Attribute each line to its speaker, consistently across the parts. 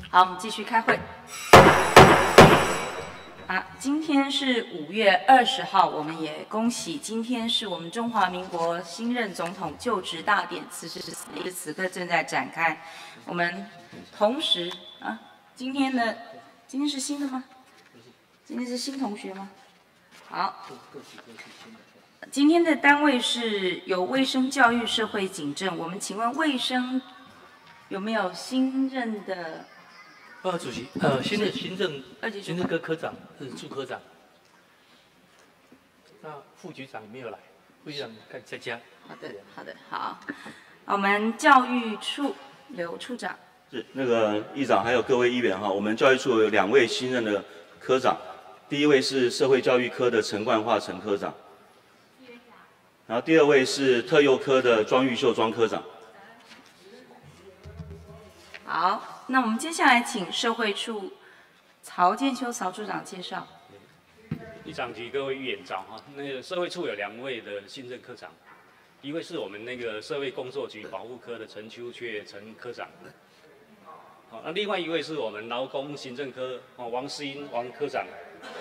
Speaker 1: 好，我们继续开会。今天是5月20号，我们也恭喜今天是我们中华民国新任总统就职大典，此刻正在展开。我们同时今天是新的吗？今天是新同学吗？好。今天的单位是有卫生、教育、社会、警政。我们请问卫生有没有新任的？
Speaker 2: 主席，新的行政科科长是朱科长，那副局长没有来，副局长在家。
Speaker 1: 好。我们教育处刘处长。
Speaker 3: 是那个议长还有各位议员哈，我们教育处有2位新任的科长，第一位是社会教育科的陈冠华陈科长，然后第2位是特幼科的庄玉秀庄科长。
Speaker 1: 好，那我们接下来请社会处曹建秋曹处长介绍。
Speaker 4: 议长及各位议员长哈，那个社会处有2位的新任科长，一位是我们那个社会工作局保护科的陈秋雀陈科长，好，那另外一位是我们劳工行政科王世英王科长。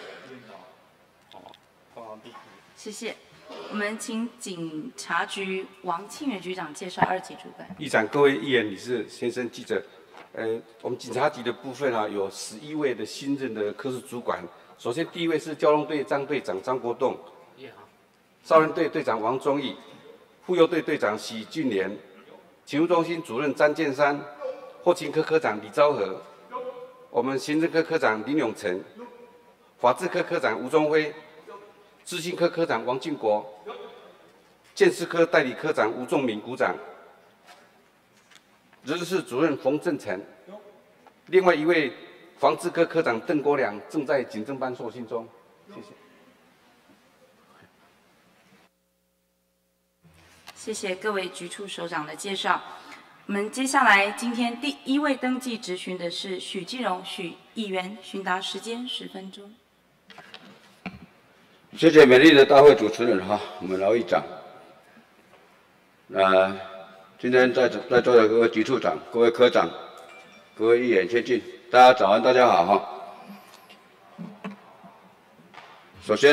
Speaker 1: 谢谢。我们请警察局王庆元局长介绍2级主管。
Speaker 5: 议长、各位议员、理事、先生、记者，我们警察局的部分有11位的新任的科室主管。首先，第1位是交通队张队长张国栋，少年队队长王忠义，妇幼队队长许俊莲，勤务中心主任张建山，后勤科科长李昭和，我们行政科科长林永成，法制科科长吴宗辉。资讯科科长王进国，建设科代理科长吴仲敏股长，人事室主任冯正成，另外1位防治科科长邓国良正在警政班受训中，谢谢。
Speaker 1: 谢谢各位局处首长的介绍。我们接下来今天第1位登记质询的是许基荣许议员，询答时间10分钟。
Speaker 6: 谢谢美丽的大会主持人哈，我们劳议长。今天在座的各位局处长、各位科长、各位议员先进，大家早安，大家好哈。首先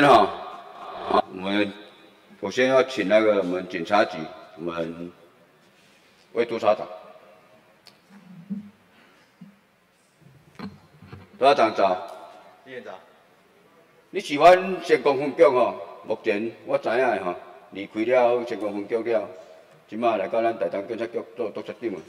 Speaker 6: 我先要请我们警察局我们魏督察长，督察长早。议员早。你喜欢成功分局目前我知影的离开了成功分局了，即马来到咱台东警察局做督察长啊。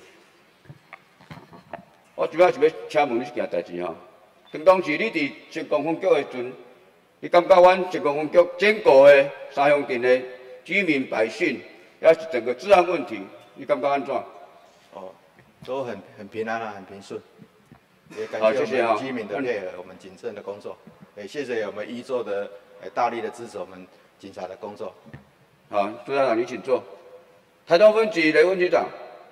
Speaker 6: 我即摆是要请问你一件代志当时你伫成功分局的时阵，你感觉阮成功分局整个的三乡镇的居民百姓，也是整个治安问题，你感觉安怎？
Speaker 7: 都很平安很平顺。也感
Speaker 6: 谢
Speaker 7: 谢我们居民的配合，我们警政的工作。也谢谢我们依座的大力的支持我们警察的工作。
Speaker 6: 好，督察长你请坐。台东分局雷分局长，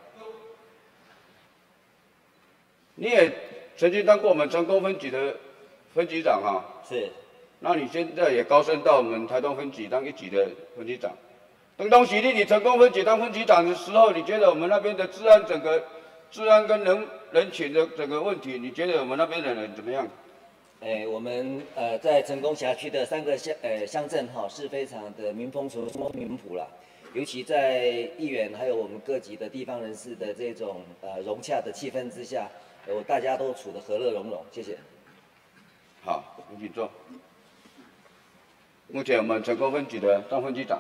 Speaker 6: 你也曾经当过我们成功分局的分局长
Speaker 8: 是。
Speaker 6: 那你现在也高升到我们台东分局当1级的分局长。当时你成功分局当分局长的时候，你觉得我们那边的治安跟人群的整个问题，你觉得我们那边的人怎么样？
Speaker 8: 我们在成功辖区的3个乡镇是非常的民风民朴啦，尤其在议员还有我们各级的地方人士的这种融洽的气氛之下，大家都处得和乐融融。谢谢。
Speaker 6: 好，你请坐。目前我们成功分局的张分局长。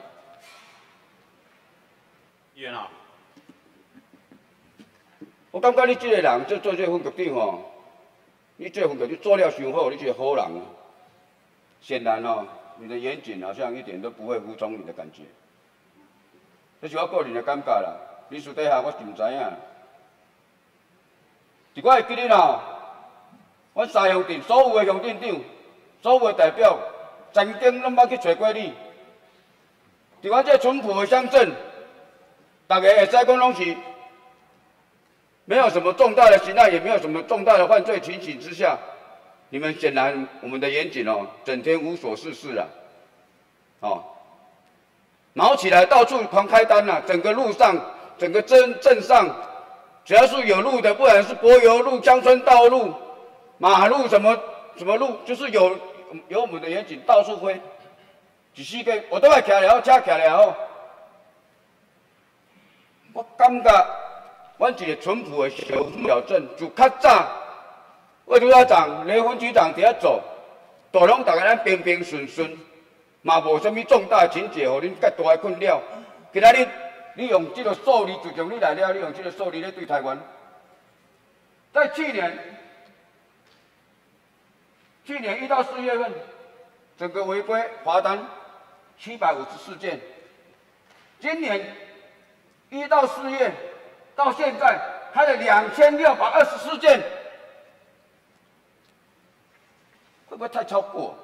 Speaker 4: 议员好。
Speaker 6: 我感觉你这个人做这分局长你这分局你做了伤好，你是个好人啊。显然你的严谨好像一点都不会服从你的感觉。这是我个人的感觉啦，你私底下我是唔知影。伫我会记得阮3乡镇所有的乡镇长、所有的代表，曾经拢捌去找过你。伫阮这淳朴的乡镇，大家会使讲拢是。没有什么重大的刑案，也没有什么重大的犯罪情形之下，你们显然我们的严谨整天无所事事了，毛起来到处狂开单整个路上、整个镇上只要是有路的，不管是柏油路、乡村道路、马路什么路，就是有我们的远景到处飞。一时间我都爱徛了，车徛了，我感觉阮一个淳朴的小镇，就较早，魏局长、雷分局长伫遐做，都拢大家咱平平顺顺，嘛无啥物重大情节，互恁介大的困扰。今仔日你用这个数字，自从你来了，你用这个数字来对台湾。在去年1到4月份，整个违规罚单754件。今年1到4月到现在开了2624件，会不会太超过？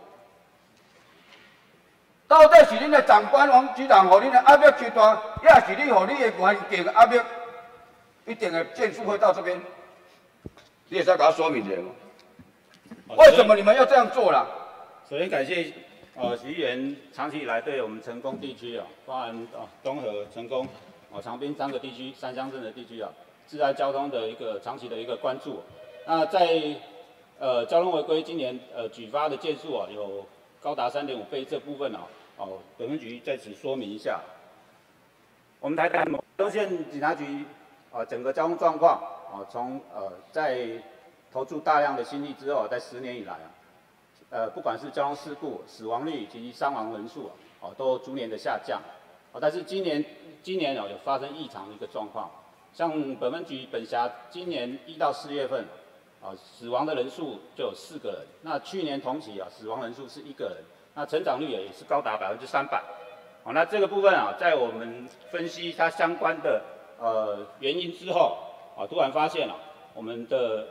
Speaker 6: 到底是恁的长官王局长，互恁的压力太大，也是你互你的环境压力，一定的件数会到这边？你也是要给他说明一下吗？为什么你们要这样做啦？
Speaker 9: 首先感谢许议员长期以来对我们成功地区包含东河、成功、长滨3个地区、3乡镇的地区治安交通的一个长期的一个关注。那在交通违规今年举发的件数有高达3.5倍，这部分本分局在此说明一下。我们台南某东县警察局整个交通状况从在投注大量的心力之后，在10年以来不管是交通事故、死亡率以及伤亡人数都逐年的下降。但是今年有发生异常的一个状况，像本分局本辖今年1到4月份死亡的人数就有4个人，那去年同期死亡人数是1个人，那成长率也是高达300%。那这个部分在我们分析它相关的原因之后突然发现我们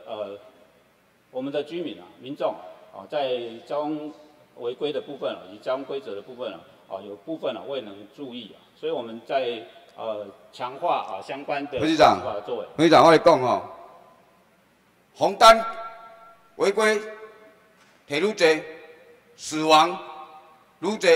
Speaker 9: 的居民民众在交通违规的部分以及交通规则的部分有部分未能注意所以我们在强化相关的
Speaker 6: 分局长
Speaker 9: 作为。
Speaker 6: 分局长，我来讲红单违规提愈多，死亡愈多，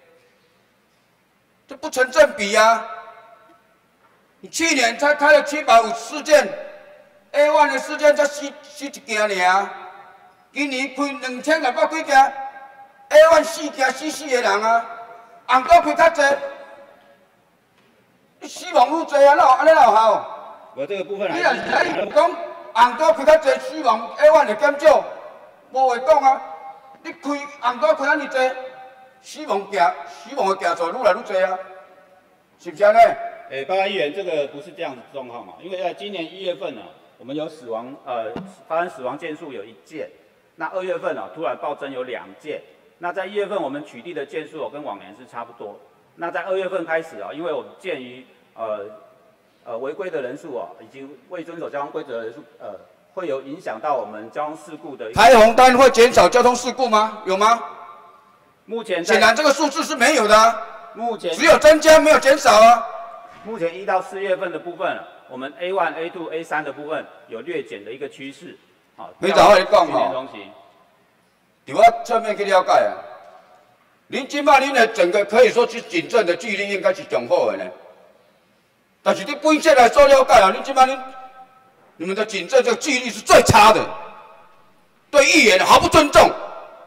Speaker 6: 这不成正比啊！你去年才开了754件 ，A1 的事件才死一件尔，今年开2600几件 ，A1 4件死4个人啊，红刀开较济，你死亡愈多啊，安尼哪有效？
Speaker 9: 我这个部分
Speaker 6: 你若是讲红刀开较济，死亡 A1 就减少，无话讲啊！你红刀开安尼济，死亡的件数愈来愈多啊，是不是安尼？
Speaker 9: 报告议员，这个不是这样子状况因为在今年1月份我们有发生死亡件数有1件，那2月份突然暴增有2件，那在1月份我们取缔的件数跟往年是差不多，那在2月份开始因为我们鉴于违规的人数以及未遵守交通规则的人数会有影响到我们交通事故的。
Speaker 6: 开红单会减少交通事故吗？有吗？
Speaker 9: 目前
Speaker 6: 显然这个数字是没有的啊，
Speaker 9: 目前
Speaker 6: 只有增加没有减少啊。
Speaker 9: 目前1到4月份的部分，我们 A1、A2、A3 的部分有略减的一个趋势。
Speaker 6: 你早我讲伫我侧面去了解啊，恁即摆恁的整个可以说是警政的纪律应该是上好的呢，但是你本县来做了解啊，恁即摆你们的警政这个纪律是最差的，对议员毫不尊重。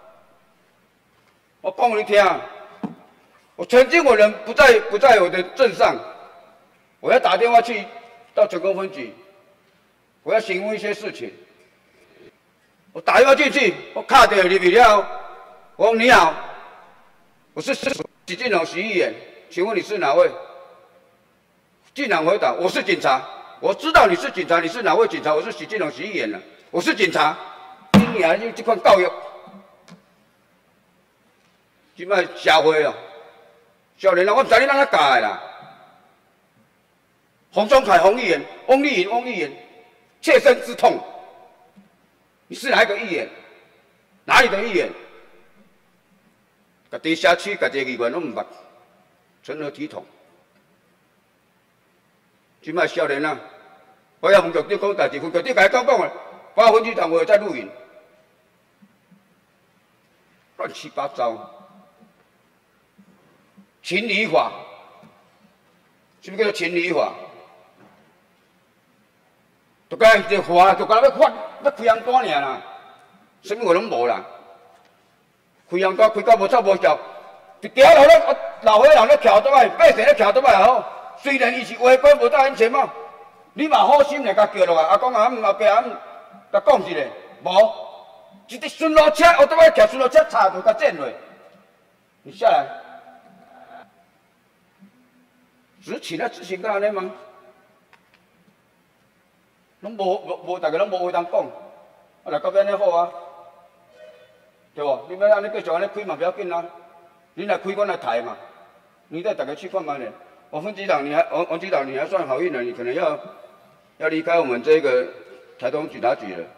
Speaker 6: 我讲给你听我曾经我人不在我的镇上。我要打电话去到成功分局，我要询问一些事情。我打电话进去，我卡掉入去了。我说你好，我是许进龙许议员，请问你是哪位？竟然回答我是警察。我知道你是警察，你是哪位警察？我是许进龙许议员了，我是警察。你娘就这款教育，即摆社会少年人我唔知你哪教的啦。洪忠凯、洪议员、翁丽媛，切身之痛。你是哪一个议员？哪里的议员？家己社区、家己议员拢唔捌，成何体统？即摆少年我要分局长讲代志，分局长甲伊讲的，把分局长我有在录影，乱七八糟。情理法，什么叫做情理法？ 就该一个花，就该要发要开红单尔啦，什么话拢无啦。开红单开到无臭无效，一条路咧老岁人咧徛倒来，百姓咧徛倒来也好。虽然伊是违规无戴安全帽，你嘛好心来甲叫落来，阿公阿姆阿伯阿姆甲讲一下，无一只巡逻车，我倒来徛巡逻车插就甲剪落，你下来。执勤啊，执行到安尼吗？拢无，大家拢无话通讲，啊来到安尼好啊，对无？你要安尼继续安尼开嘛，不要紧啊，你来开，我来抬嘛，你带大家去看嘛呢。王局长，王局长，你还算好运了，你可能要离开我们这个台东警察局了。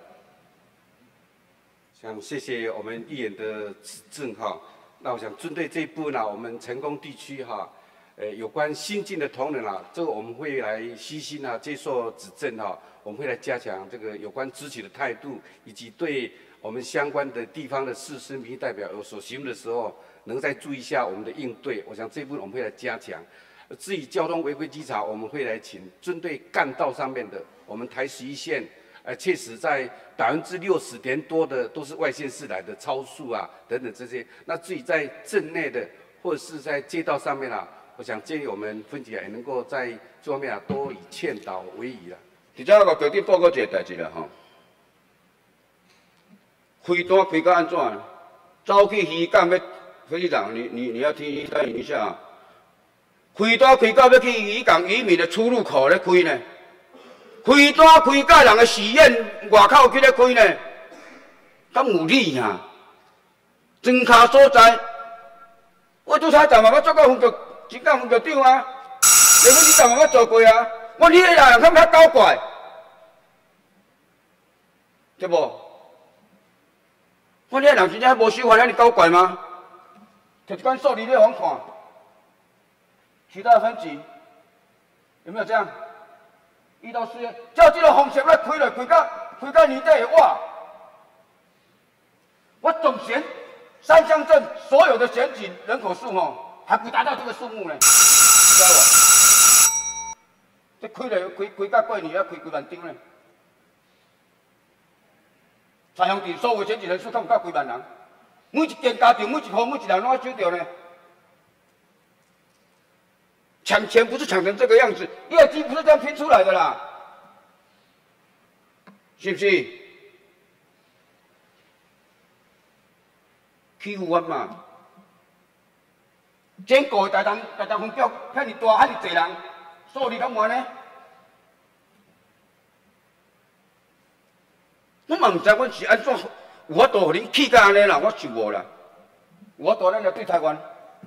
Speaker 5: 想谢谢我们议员的指正哈，那我想针对这一部分呢，我们成功地区哈。有关新进的同仁啊，这个我们会来悉心啊接受指正哈，我们会来加强这个有关执勤的态度，以及对我们相关的地方的士绅民意代表有所询问的时候，能再注意一下我们的应对。我想这部分我们会来加强。至于交通违规稽查，我们会来请针对干道上面的，我们台11线，确实在60%多的都是外县市来的超速啊等等这些。那至于在镇内的或者是在街道上面啊。我想建议我们分局也能够在这方面啊，多以劝导为宜啦。
Speaker 6: 而且我局长报告一个代志啦吼，开单开到安怎？走去渔港要，分局长，你要听一下啊。开单开到要去渔港渔民的出入口咧开呢，开单开到人的寺院外口去咧开呢，敢有理啊？庄卡所在，我拄才站嘛，我做到分局。警察分局长啊，你分局长我做过啊，我你个人敢较搞怪，对不？我你个人真正无守法，遐尼搞怪吗？摕一管数字咧互看，其他分局有没有这样？1到4月，照这个方式来开到年底的哇！我总选3乡镇所有的选举人口数吼。还不达到这个数目呢，知道无？这开到过年要开几万张呢？蔡乡镇所有选举人数敢有到几万人？每一间家庭、每一户、每一人拢要收到呢。抢钱不是抢成这个样子，业绩不是这样拼出来的啦，是不是？欺负我嘛？整个大同分局遐尼大，遐尼侪人，数字敢完呢？我嘛唔知阮是安怎有法度互恁气到安尼啦，我受无啦。有法度咱来对台湾。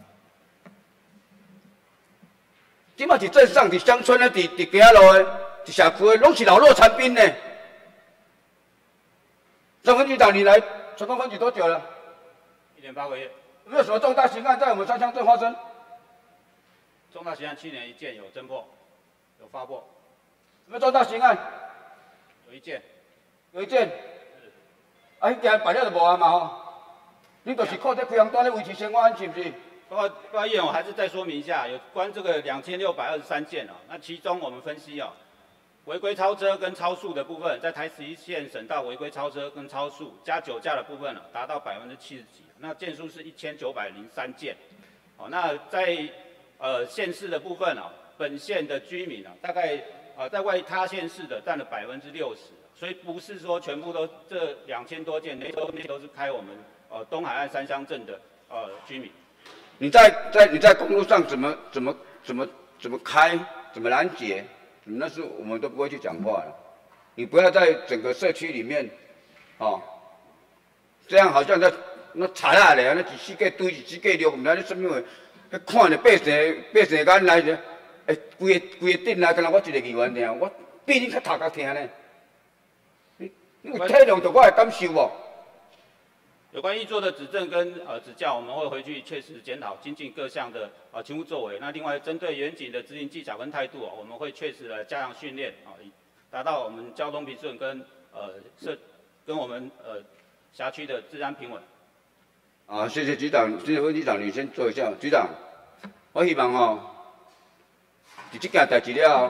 Speaker 6: 即马伫镇上、伫乡村咧、伫街路诶、伫社区诶，拢是老弱残兵呢。张分局长，你来成功分局多久了
Speaker 9: ？1年8个月。
Speaker 6: 有没有什么重大刑案在我们3乡镇发生？
Speaker 9: 重大刑案去年1件有侦破，有发布。
Speaker 6: 有没有重大刑案？
Speaker 9: 有1件。
Speaker 6: 有1件。啊，迄件办了就无啊嘛吼。你就是靠这开红单咧维持生活安全，是不是？
Speaker 9: 报告议员，我还是再说明一下，有关这个2623件哦，那其中我们分析哦，违规超车跟超速的部分，在台11线省道违规超车跟超速加酒驾的部分呢，达到70%几。那件数是1903件，哦，那在县市的部分啊，本县的居民啊，大概在外他县市的占了60%，所以不是说全部都这2000多件，那都是开我们东海岸3乡镇的居民。
Speaker 6: 你在公路上怎么开，怎么拦截，那是我们都不会去讲话的。你不要在整个社区里面，哦，这样好像在。那查下来，那一世界堆，一世界六，唔知你什么话，迄看着百姓眼来着，规个顶来，敢若我一个议员尔，我比你较头壳疼呢。你有体谅着我的感受无？
Speaker 9: 有关议座的指正跟指教，我们会回去确实检讨精进各项的勤务作为。那另外针对远景的执行技巧跟态度我们会确实加强训练以达到我们交通平顺跟我们辖区的治安平稳。
Speaker 6: 谢谢局长，谢谢分局长，你先坐一下。局长，我希望伫这件代志了后，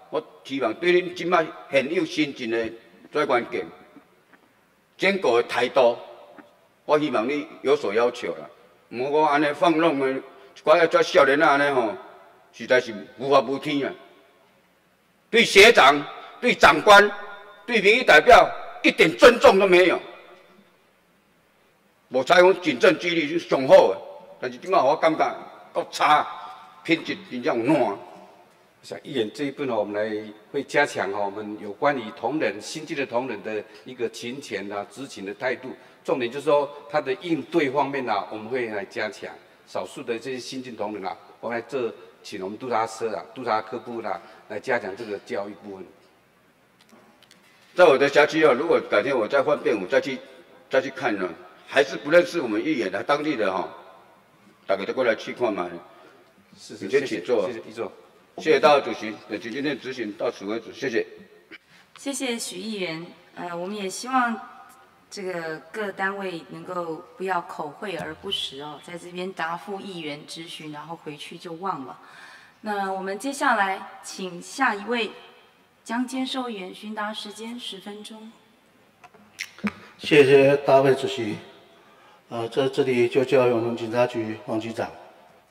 Speaker 6: 我希望对恁即摆现有新进的专员警整个的态度，我希望你有所要求啦。毋好讲安尼放纵的，一寡遮少年仔安尼吼，实在是无法无天啊！对学长、对长官、对民意代表一点尊重都没有，无采用警政纪律是上好的，但是即摆我感觉够差，品质真正有烂。
Speaker 5: 像议员这一部分我们会加强我们有关于同仁新进的同仁的一个勤俭啊、执勤的态度。重点就是说他的应对方面啊，我们会来加强。少数的这些新进同仁啊，我们来请我们督察社啊、督察科部啦，来加强这个教育部分。
Speaker 6: 在我的辖区啊，如果改天我再换便，我再去看呢，还是不认识我们议员的当地的哈，大家都过来去看嘛。你先请坐。
Speaker 5: 谢谢，议座。
Speaker 6: 谢谢大会主席，本期今天执行到此为止，谢谢。
Speaker 1: 谢谢许议员。我们也希望这个各单位能够不要口惠而不实哦，在这边答复议员质询，然后回去就忘了。那我们接下来请下一位江坚寿议员询答时间10分钟。
Speaker 10: 谢谢大会主席。这里就交由我们警察局王局长。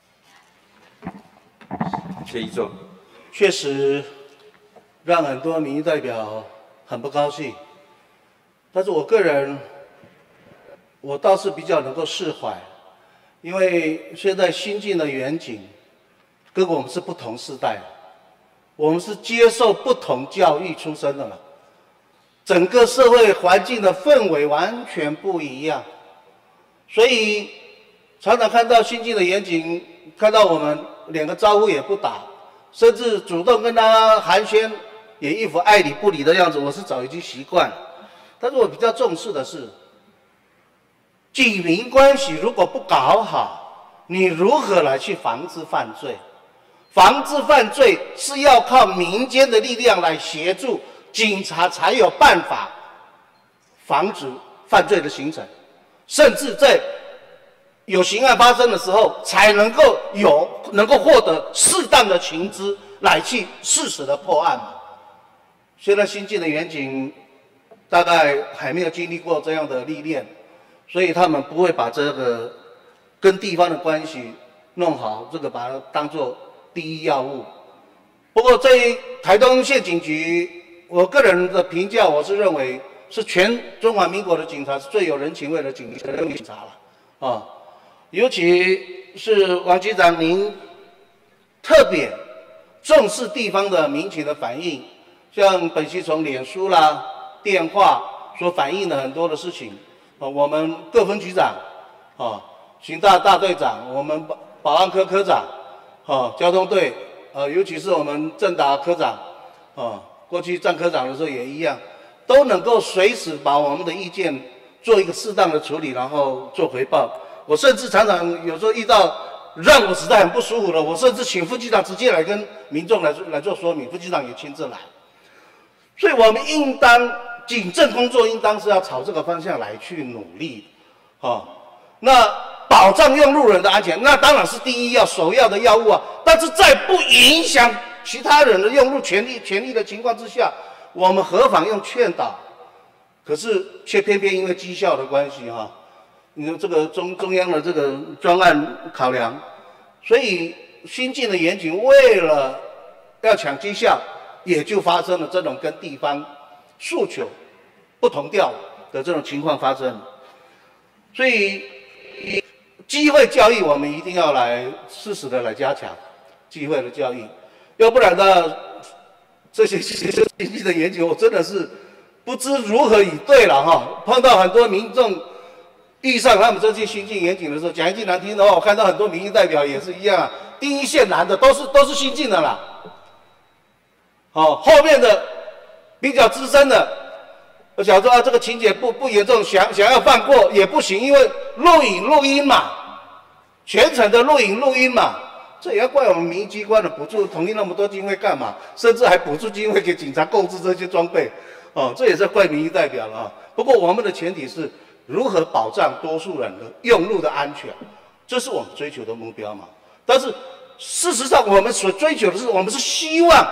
Speaker 5: 谢议座。
Speaker 10: 确实让很多民意代表很不高兴，但是我个人，我倒是比较能够释怀，因为现在新进的员警跟我们是不同世代，我们是接受不同教育出身的嘛，整个社会环境的氛围完全不一样，所以常常看到新进的员警，看到我们连个招呼也不打，甚至主动跟他寒暄，也一副爱理不理的样子，我是早已经习惯了。但是我比较重视的是，警民关系如果不搞好，你如何来去防治犯罪？防治犯罪是要靠民间的力量来协助警察，才有办法防止犯罪的形成，甚至在有刑案发生的时候，才能够获得适当的情资来去适时的破案嘛。现在新进的员警大概还没有经历过这样的历练，所以他们不会把这个跟地方的关系弄好，这个把它当作第一要务。不过在台东县警局，我个人的评价，我是认为是全中华民国的警察是最有人情味的警察了啊。尤其是王局长您特别重视地方的民情的反映，像本期从脸书啦、电话所反映的很多的事情，我们各分局长、刑大大队长、我们保安科科长、交通队，尤其是我们政达科长，过去战科长的时候也一样，都能够随时把我们的意见做一个适当的处理，然后做回报。我甚至常常有时候遇到让我实在很不舒服的，我甚至请副局长直接来跟民众来做说明，副局长也亲自来。所以我们应当警政工作应当是要朝这个方向来去努力，那保障用路人的安全，那当然是第一首要的要务啊。但是在不影响其他人的用路权利的情况之下，我们何妨用劝导？可是却偏偏因为绩效的关系你说这个中央的这个专案考量，所以新进的员警为了要抢绩效，也就发生了这种跟地方诉求不同调的这种情况发生。所以机会教育我们一定要来适时的来加强机会的教育，要不然呢，这些新进的员警我真的是不知如何以对了碰到很多民众遇上他们这些新进员警的时候，讲一句难听的话，我看到很多民意代表也是一样第一线男的都是新进的啦，后面的比较资深的，我想说这个情节不严重，想要放过也不行，因为录音嘛，全程的录音嘛，这也要怪我们民意机关的补助统一那么多经费干嘛？甚至还补助经费给警察购置这些装备，这也是怪民意代表了不过我们的前提是如何保障多数人的用路的安全，这是我们追求的目标嘛。但是事实上，我们所追求的是，我们是希望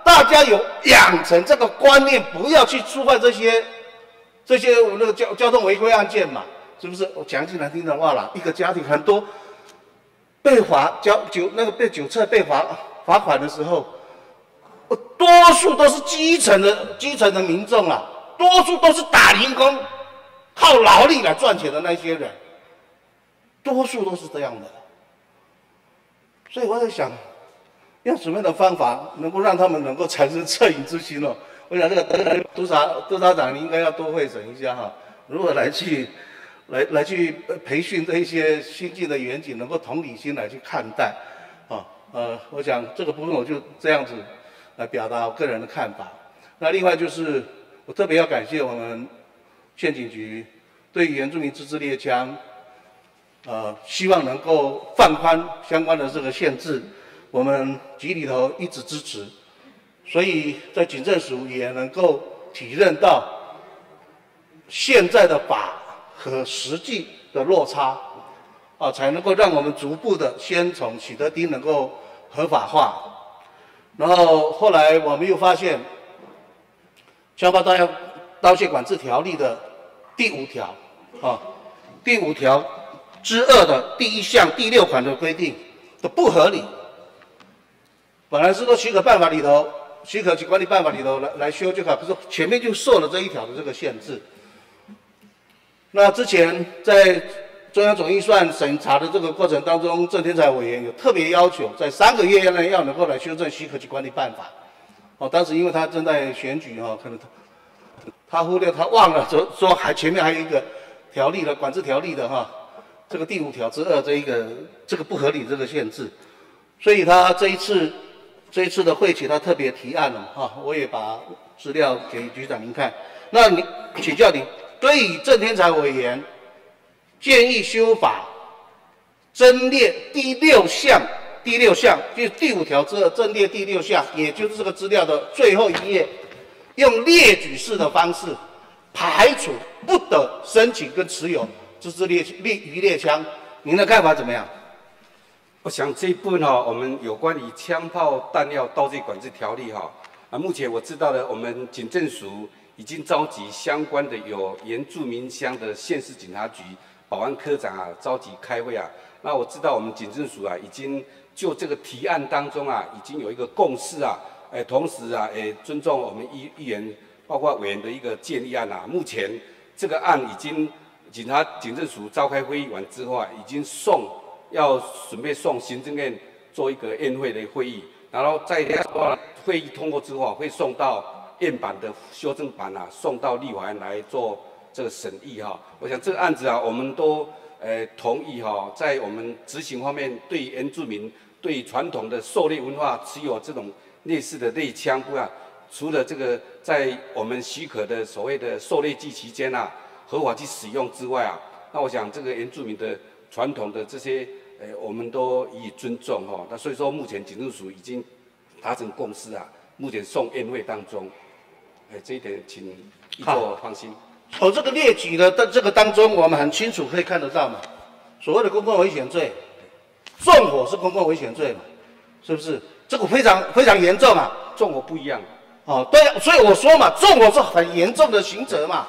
Speaker 10: 大家有养成这个观念，不要去触犯这些那个交通违规案件嘛，是不是？我讲句难听的话啦，一个家庭很多被被酒测被罚款的时候，多数都是基层的民众啦，多数都是打零工、靠劳力来赚钱的那些人，多数都是这样的。所以我在想，用什么样的方法能够让他们能够产生恻隐之心哦？我想这个督察长你应该要多会诊一下哈，如何来去培训这一些新进的员警，能够同理心来去看待啊。我想这个部分我就这样子来表达我个人的看法。那另外就是我特别要感谢我们县警局对原住民自制猎枪，希望能够放宽相关的这个限制，我们局里头一直支持，所以在警政署也能够体认到现在的法和实际的落差，才能够让我们逐步的先从取得丁能够合法化，然后后来我们又发现，枪炮刀械管制条例的第5条，第5条之2的第1项第6款的规定的不合理。本来是说许可办法里头，许可及管理办法里头来修就好，可是前面就受了这一条的这个限制。那之前在中央总预算审查的这个过程当中，郑天才委员有特别要求，在3个月内要能够来修正许可及管理办法。当时因为他正在选举可能他忽略他忘了说前面还有一个条例的管制条例的这个第5条之2这个不合理这个限制，所以他这一次的会期他特别提案了我也把资料给局长您看。那你请教您，对于郑天才委员建议修法增列第6项，就是第5条之2增列第6项，也就是这个资料的最后一页，用列举式的方式排除不得申请跟持有自制渔猎枪，您的看法怎么样？
Speaker 5: 我想这一部分我们有关于枪炮弹药刀械管制条例目前我知道的，我们警政署已经召集相关的有原住民乡的县市警察局保安科长召集开会那我知道我们警政署已经就这个提案当中已经有一个共识同时也尊重我们议员包括委员的一个建议案目前这个案已经警政署召开会议完之后已经要准备送行政院做一个院会的会议，然后在会议通过之后会送到院版的修正版送到立法院来做这个审议我想这个案子我们都同意在我们执行方面，对原住民对传统的狩猎文化持有这种类似的猎枪除了这个在我们许可的所谓的狩猎季期间合法去使用之外那我想这个原住民的传统的这些我们都予以尊重那所以说目前警政署已经达成共识目前送院会当中，这一点请议座放心。
Speaker 10: 从这个列举的这个当中，我们很清楚可以看得到嘛，所谓的公共危险罪，纵火是公共危险罪嘛，是不是？这个非常严重
Speaker 5: 纵火不一样。
Speaker 10: 对所以我说嘛，纵火是很严重的刑责嘛。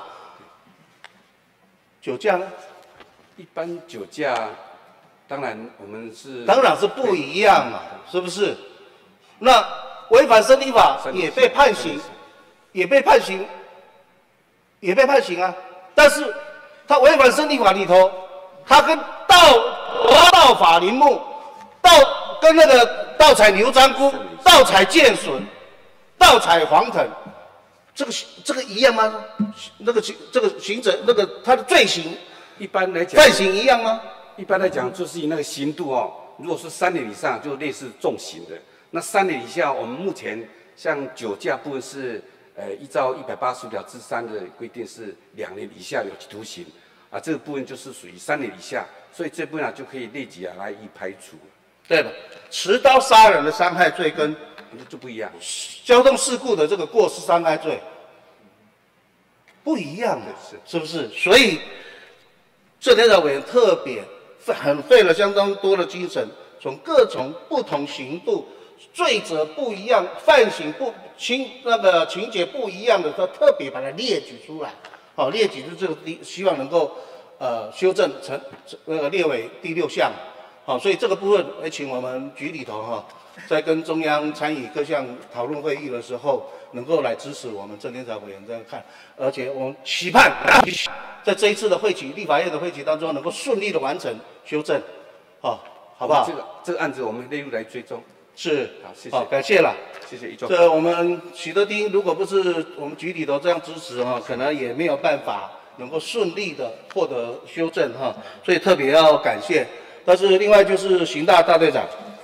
Speaker 10: 酒驾呢？
Speaker 5: 一般酒驾，当然我们是
Speaker 10: 当然是不一样嘛，是不是？那违反身体法也被判刑，但是他违反身体法里头，他跟盗法林木、跟那个盗采牛樟菇、盗采剑笋、盗采黄藤，这个一样吗？这个刑责他的罪行。
Speaker 5: 一般来讲，
Speaker 10: 犯刑一样吗？
Speaker 5: 一般来讲，就是以那个刑度如果是3年以上，就类似重刑的。那3年以下，我们目前像酒驾部分是依照185条之3的规定是2年以下有期徒刑这个部分就是属于3年以下，所以这部分就可以立即来予以排除。
Speaker 10: 对了，持刀杀人的伤害罪跟
Speaker 5: 就不一样，
Speaker 10: 交通事故的这个过失伤害罪不一样的，是不是？所以郑天才委员特别费了相当多的精神，从各种不同刑度罪责不一样，犯行情节不一样的，他特别把它列举出来，好，列举出这个希望能够修正成列为第6项，好，所以这个部分也请我们局里头哈，在跟中央参与各项讨论会议的时候，能够来支持我们郑天才委员这样看，而且我们期盼在这一次的会期，立法院的会期当中，能够顺利的完成修正，好不好？
Speaker 5: 这个案子我们列入来追踪。
Speaker 10: 是，
Speaker 5: 好，谢谢，
Speaker 10: 好，感谢了，
Speaker 5: 谢谢一中。
Speaker 10: 这我们许德町如果不是我们局里头这样支持哈，可能也没有办法能够顺利的获得修正哈，所以特别要感谢。但是另外就是刑大大队长，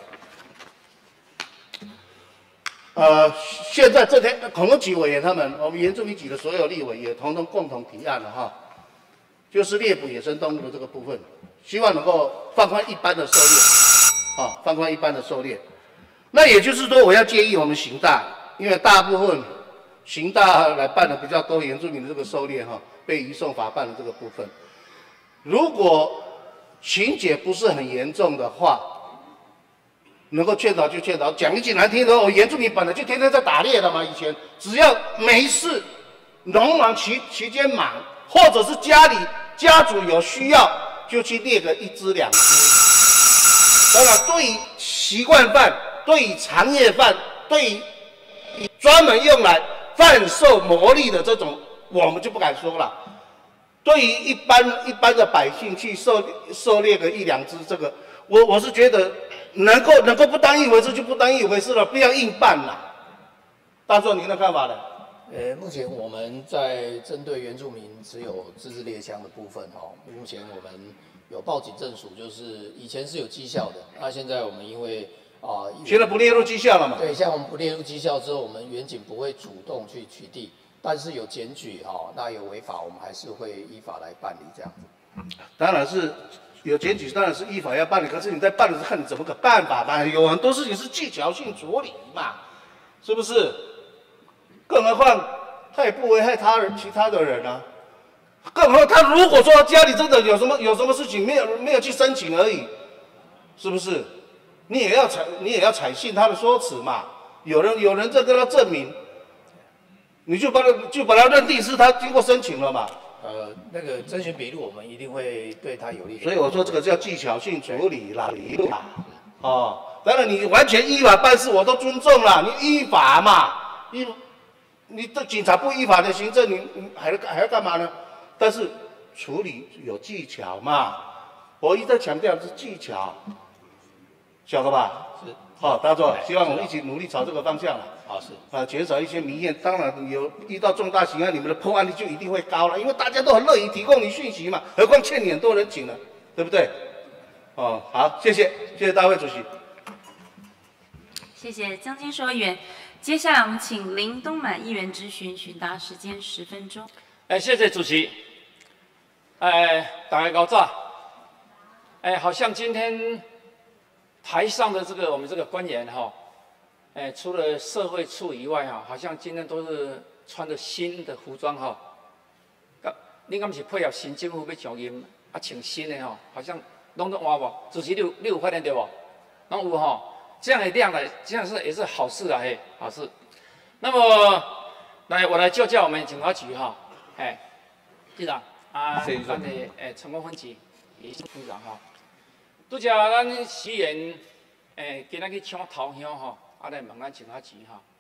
Speaker 10: 现在这天孔文吉委员他们，我们原住民局的所有立委也共同提案了哈，就是猎捕野生动物的这个部分，希望能够放宽一般的狩猎，放宽一般的狩猎。那也就是说，我要建议我们刑大，因为大部分刑大来办的比较多原住民的这个狩猎哈，被移送法办的这个部分，如果情节不是很严重的话，能够劝导就劝导，讲一句难听的，原住民本来就天天在打猎的嘛，以前只要没事，农忙期间忙，或者是家族有需要，就去猎个1只2只。当然，对于习惯犯，对于长夜犯，对于专门用来贩售牟利的这种，我们就不敢说了。对于一般的百姓去狩猎个1、2只，这个我是觉得能够不当一回事就不当一回事了，不要硬办啦。大硕，您的看法呢？
Speaker 11: 目前我们在针对原住民只有自制猎枪的部分目前我们有报警证属，就是以前是有绩效的，那现在我们因为
Speaker 10: 现在不列入绩效了嘛？
Speaker 11: 对，像我们不列入绩效之后，我们远警不会主动去取缔，但是有检举那有违法，我们还是会依法来办理这样子。
Speaker 10: 当然是有检举，当然是依法要办理，可是你在办的时候看你怎么个办法吧？有很多事情是技巧性处理嘛，是不是？更何况他也不危害其他的人啊。更何况他如果说家里真的有什么事情没有去申请而已，是不是？你也要采信他的说辞嘛。有人在跟他证明，你就把他认定是他经过申请了嘛。
Speaker 11: 那个征询笔录我们一定会对他有利。
Speaker 10: 所以我说这个叫技巧性处理啦，当然你完全依法办事我都尊重啦，你依法嘛，你的警察不依法的行政，你还要干嘛呢？但是处理有技巧嘛，我一再强调是技巧，晓得吧？是。好，大家希望我们一起努力朝这个方向了。
Speaker 11: 好，是。
Speaker 10: 减少一些民怨。当然有遇到重大刑案，你们的破案率就一定会高了，因为大家都很乐意提供你讯息嘛，何况欠你很多人情了，对不对？好，谢谢大会主席。
Speaker 1: 谢谢江金硕议员。接下来我们请林东满议员质询，询答时间10分钟。
Speaker 12: 谢谢主席。大家高照。好像今天台上的我们这个官员除了社会处以外好像今天都是穿着新的服装你敢是配合新政府要上任穿新的好像拢有换无？主席你有发现对无？拢有这样的量呢，这样也是好事啊，好事。那么，我来就叫我们警察局局长咱的成功分局也是局长拄则咱市员今仔去抢头香来问咱警察局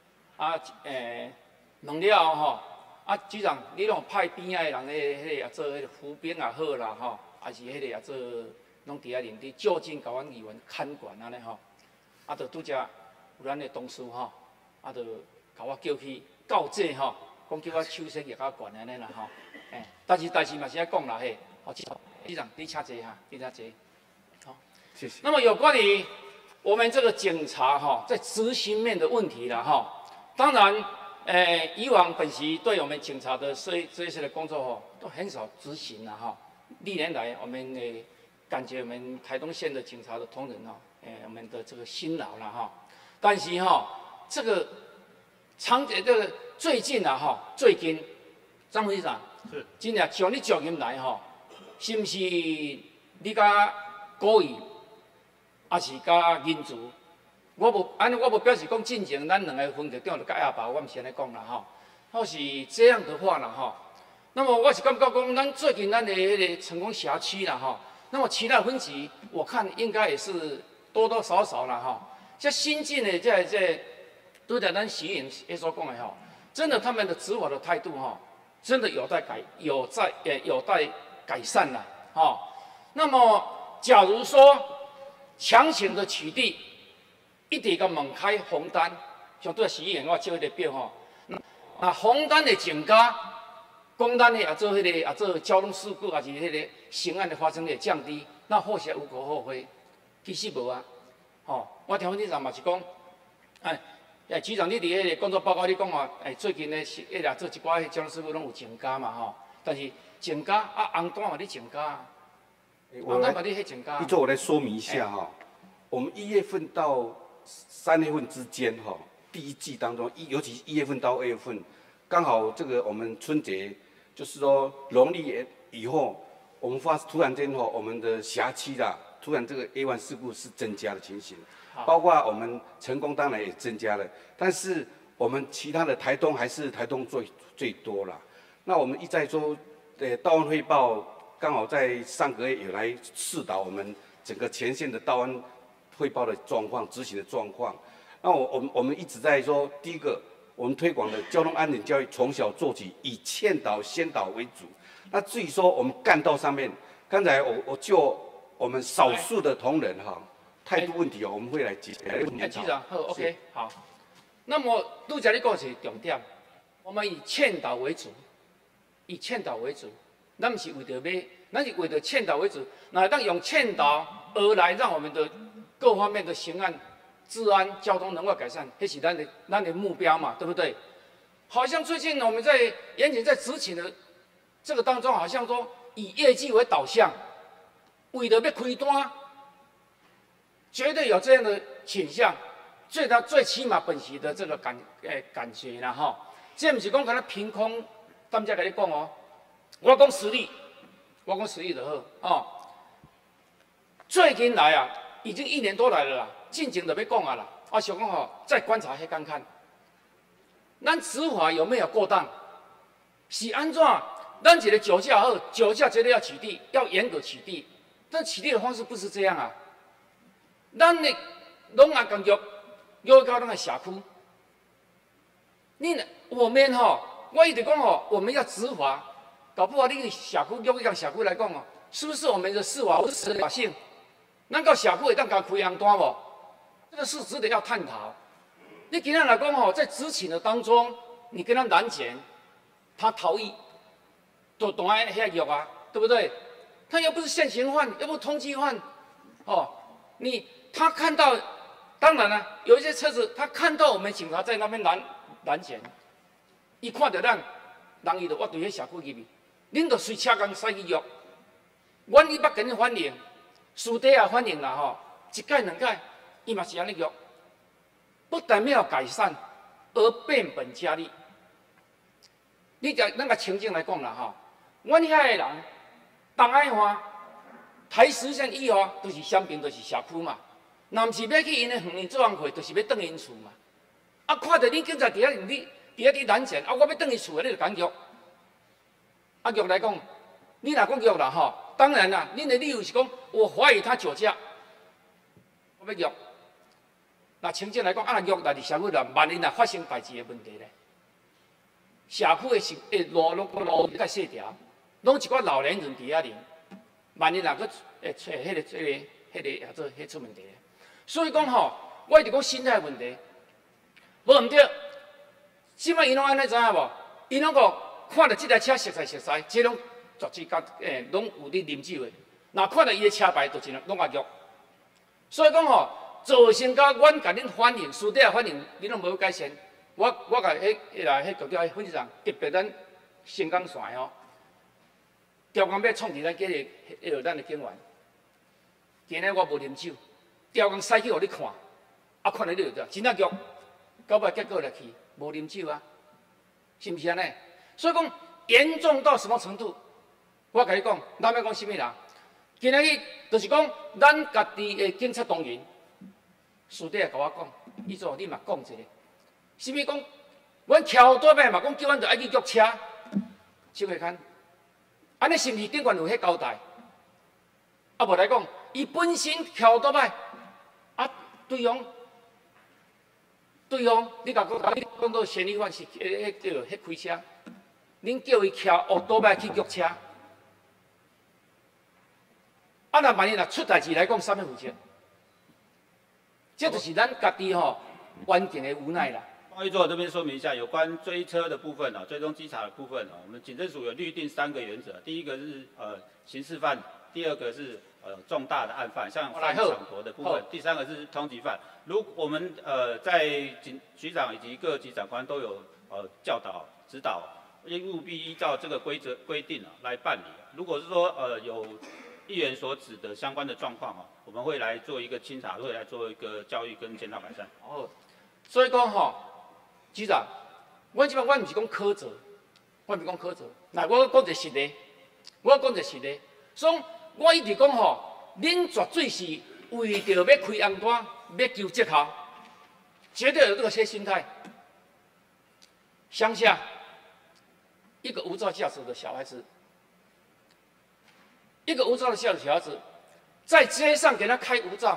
Speaker 12: 问了局长你拢派边仔的人也做服兵也好啦还是也做拢伫遐认真就近甲阮议员看管安尼就拄则有咱的同事就甲我叫去告诫讲叫我手势举较悬安尼啦但是嘛是爱讲啦局长你请坐你请坐。好，
Speaker 5: 谢谢。
Speaker 12: 那么有关于我们这个警察在执行面的问题啦当然以往本席对我们警察的这些的工作都很少执行啦历年来我们感觉我们台东县的警察的同仁我们的这个辛劳啦但是这个最近最近张副局长是真正像你上任来是不是你甲国语还是甲民族我无表示讲进前咱两个分局长就甲亚爸，我毋是安尼讲啦吼。或是这样的话啦吼，那么我是感觉讲，咱最近咱的迄个成功辖区啦吼，那么其他分局我看应该也是多多少少啦吼。这新进的这对待咱徐员所讲的吼，真的他们的执法的态度吼，真的有待改善啦吼。那么假如说强行的取缔，一直甲猛开红单，像对徐员我照迄个表吼，那红单的增加，公单的也做迄个也做交通事故，也是迄个刑案的发生率降低，那或许无可厚非。其实无啊，吼，我听分局长嘛是讲，局长你伫迄个工作报告你讲哦，最近呢是做一寡交通事故拢有增加嘛吼，但是增加啊红单嘛咧增加，红单嘛咧迄增加。
Speaker 5: 你做我来说明一下哈，我们1月份到3月份之间哈，第一季当中，尤其是1月份到2月份，刚好这个我们春节就是说农历以后，我们突然间哈，我们的辖区啦，突然这个 A1 事故是增加的情形。包括我们成功当然也增加了，但是我们其他的台东还是台东最多啦。那我们一再说，道安汇报刚好在上个月也来视导我们整个前线的道安汇报的状况、执行的状况。那我们一直在说，第一个，我们推广的交通安全教育从小做起，以劝导先导为主。那至于说我们干道上面，刚才我就我们少数的同仁哈。态度问题哦，我们会来解决。
Speaker 12: 局长，好 ，OK， 好。那么拄则你讲是重点，我们以劝导为主，以劝导为主。咱不是为着要，咱是为着劝导为主。那当用劝导而来，让我们的各方面的刑案、治安、交通能够改善，这是咱的目标嘛，对不对？好像最近我们在严谨在执行的这个当中，好像说以业绩为导向，为着要开单。绝对有这样的倾向，最起码本席的这个感觉啦吼，这不是讲跟他凭空，咱才跟你讲哦，我讲实力就好哦。最近来啊，已经1年多来了啦，进前就要讲啊啦，我想讲吼，再观察下看看，咱执法有没有过当？是安怎？咱一个酒驾好，酒驾绝对要取缔，要严格取缔，但取缔的方式不是这样啊。咱的拢也工作约到咱的社区，我们吼，我一直讲吼，我们要执法，搞不好你社区约到社区来讲哦，是不是我们的司法不是合法性？咱到社区会当甲开红单无？这个是值得要探讨。你今天来讲吼，在执勤的当中，你跟他拦检，他逃逸，就当然遐约啊，对不对？他又不是现行犯，又不是通缉犯，哦，他看到，当然了，有一些车子，他看到我们警察在那边拦检，伊看到咱，人伊就我对迄社区入去，恁就随车工驶去约，阮伊捌跟你反映，私底下反映啦吼，一届两届，伊嘛是安尼约，不但没有改善，而变本加厉。咱个情境来讲啦吼，阮遐个人，东海岸、台十线以后，都是相平，都是社区嘛。若毋是要去因的园林做工课，就是要转因厝嘛。啊，看到恁警察伫遐拦检，啊，我要转伊厝的，你就敢约。啊，约来讲，你若讲约啦吼，当然啦，恁的理由是讲我怀疑他酒驾，我要约。那情境来讲，啊，约来伫社区啦，万一若发生代志的问题咧，社区的路较细条，拢一寡老年人伫遐啉，万一若个迄出问题。所以讲吼，我一直讲心态问题，无毋对。即摆因拢安尼知影无？因拢讲看到即台车熟悉，即拢绝对拢有咧啉酒的。若看到伊的车牌，就尽量拢甲约。所以讲吼，造成甲阮甲恁反映，私底下反映，你拢无改善。我甲迄局长、分局长，特别咱新港线吼，调工要创伫咱的警员。今日我无啉酒。调工驶去互你看，啊，看了你就知，真正约，到尾结果来去无啉酒啊，是毋是安尼？所以讲严重到什么程度？我甲你讲，咱要讲什么人？今日就是讲咱家己的警察同仁， 师弟也甲我讲，伊说你嘛讲一个，啥物讲？阮桥多摆嘛讲叫阮着爱去约车，手会牵，安尼是毋是顶悬有迄交代？啊无来讲，伊本身桥多摆，啊对方，你甲你讲到嫌疑犯是迄开车，恁叫伊桥多摆去约车，啊若万一若出代志来讲，啥物负责？这就是咱家己吼环境的无奈啦。
Speaker 9: 方玉座这边说明一下，有关追车的部分追踪稽查的部分我们警政署有律定3个原则，第一个是刑事犯，第二个是重大的案犯，像犯抢夺的部分，第3个是通缉犯。如我们在局长以及各级长官都有教导指导，务必依照这个规定来办理。如果是说有议员所指的相关的状况我们会来做一个清查，会来做一个教育跟检讨改善。
Speaker 12: 所以讲局长，阮即摆阮毋是讲苛责，我毋是讲苛责。来，我讲一个实例，所以我一直讲恁绝对是为着要开红单，要求折头，绝对有这个些心态。乡下一个无照驾驶的小孩子。一个无照的小孩子，在街上给他开无照，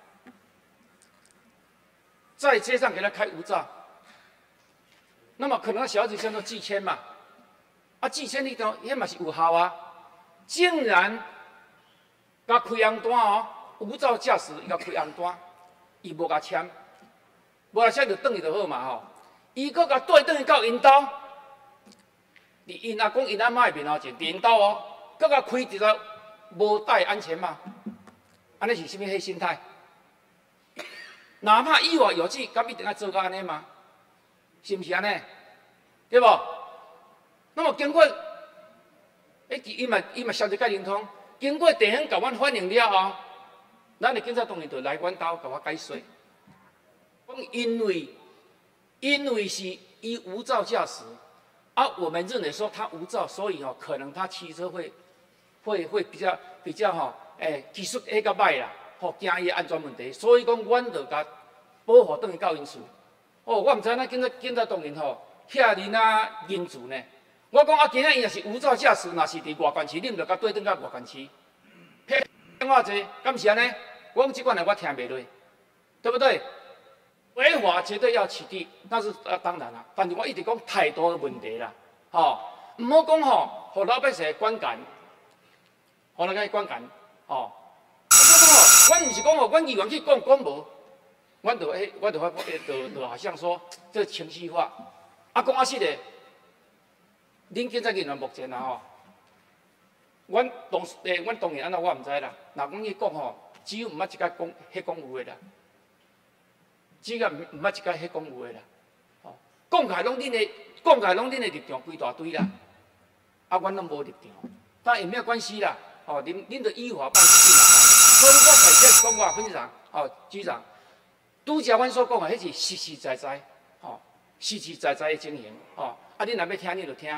Speaker 12: 那么可能小孩子叫做拒签嘛，拒签你讲迄嘛是有效啊，竟然甲开红单无照驾驶伊甲开红单，伊无甲签，无甲签就转去就好嘛伊搁甲带转去到因兜，伫因阿公因阿妈的面头前，伫因兜搁甲开一个无戴安全帽，安尼是啥物迄心态？哪怕以我有志，敢一定要做到安尼吗？是毋是安尼？对无？那么经过，伊嘛消息介灵通，经过地方甲阮反映了后，咱的警察当然就来阮兜甲我解说，讲因为是伊无照驾驶。我们认为说他无照，所以可能他骑车会比较技术会较歹啦，惊伊安全问题，所以讲阮就甲保护转去到因厝。我毋知影警察当然遐尼认字呢。我讲今仔伊若是无照驾驶，若是伫外县市，你毋着甲对转到外县市，骗电话济，敢是安尼？我讲即款的我听袂落，对不对？违法绝对要起缔，那是当然啦。但是我一直讲态度的问题啦，唔好讲互老百姓观感，互人家观感，我讲阮毋是讲阮议员去讲无，阮就好像说这情绪化，讲实的，恁警察人员目前阮当然安怎我毋知啦。若讲去讲只有毋捌一家讲迄讲有诶啦。只个毋捌一家迄讲有诶啦，讲起来拢恁诶立场规大堆啦，阮拢无立场，但也没有关系啦，恁着依法办事啦。所以我在这讲话分享，局长，拄则阮所讲诶，迄是实实在在，实实在在诶情形，恁若要听，你着听，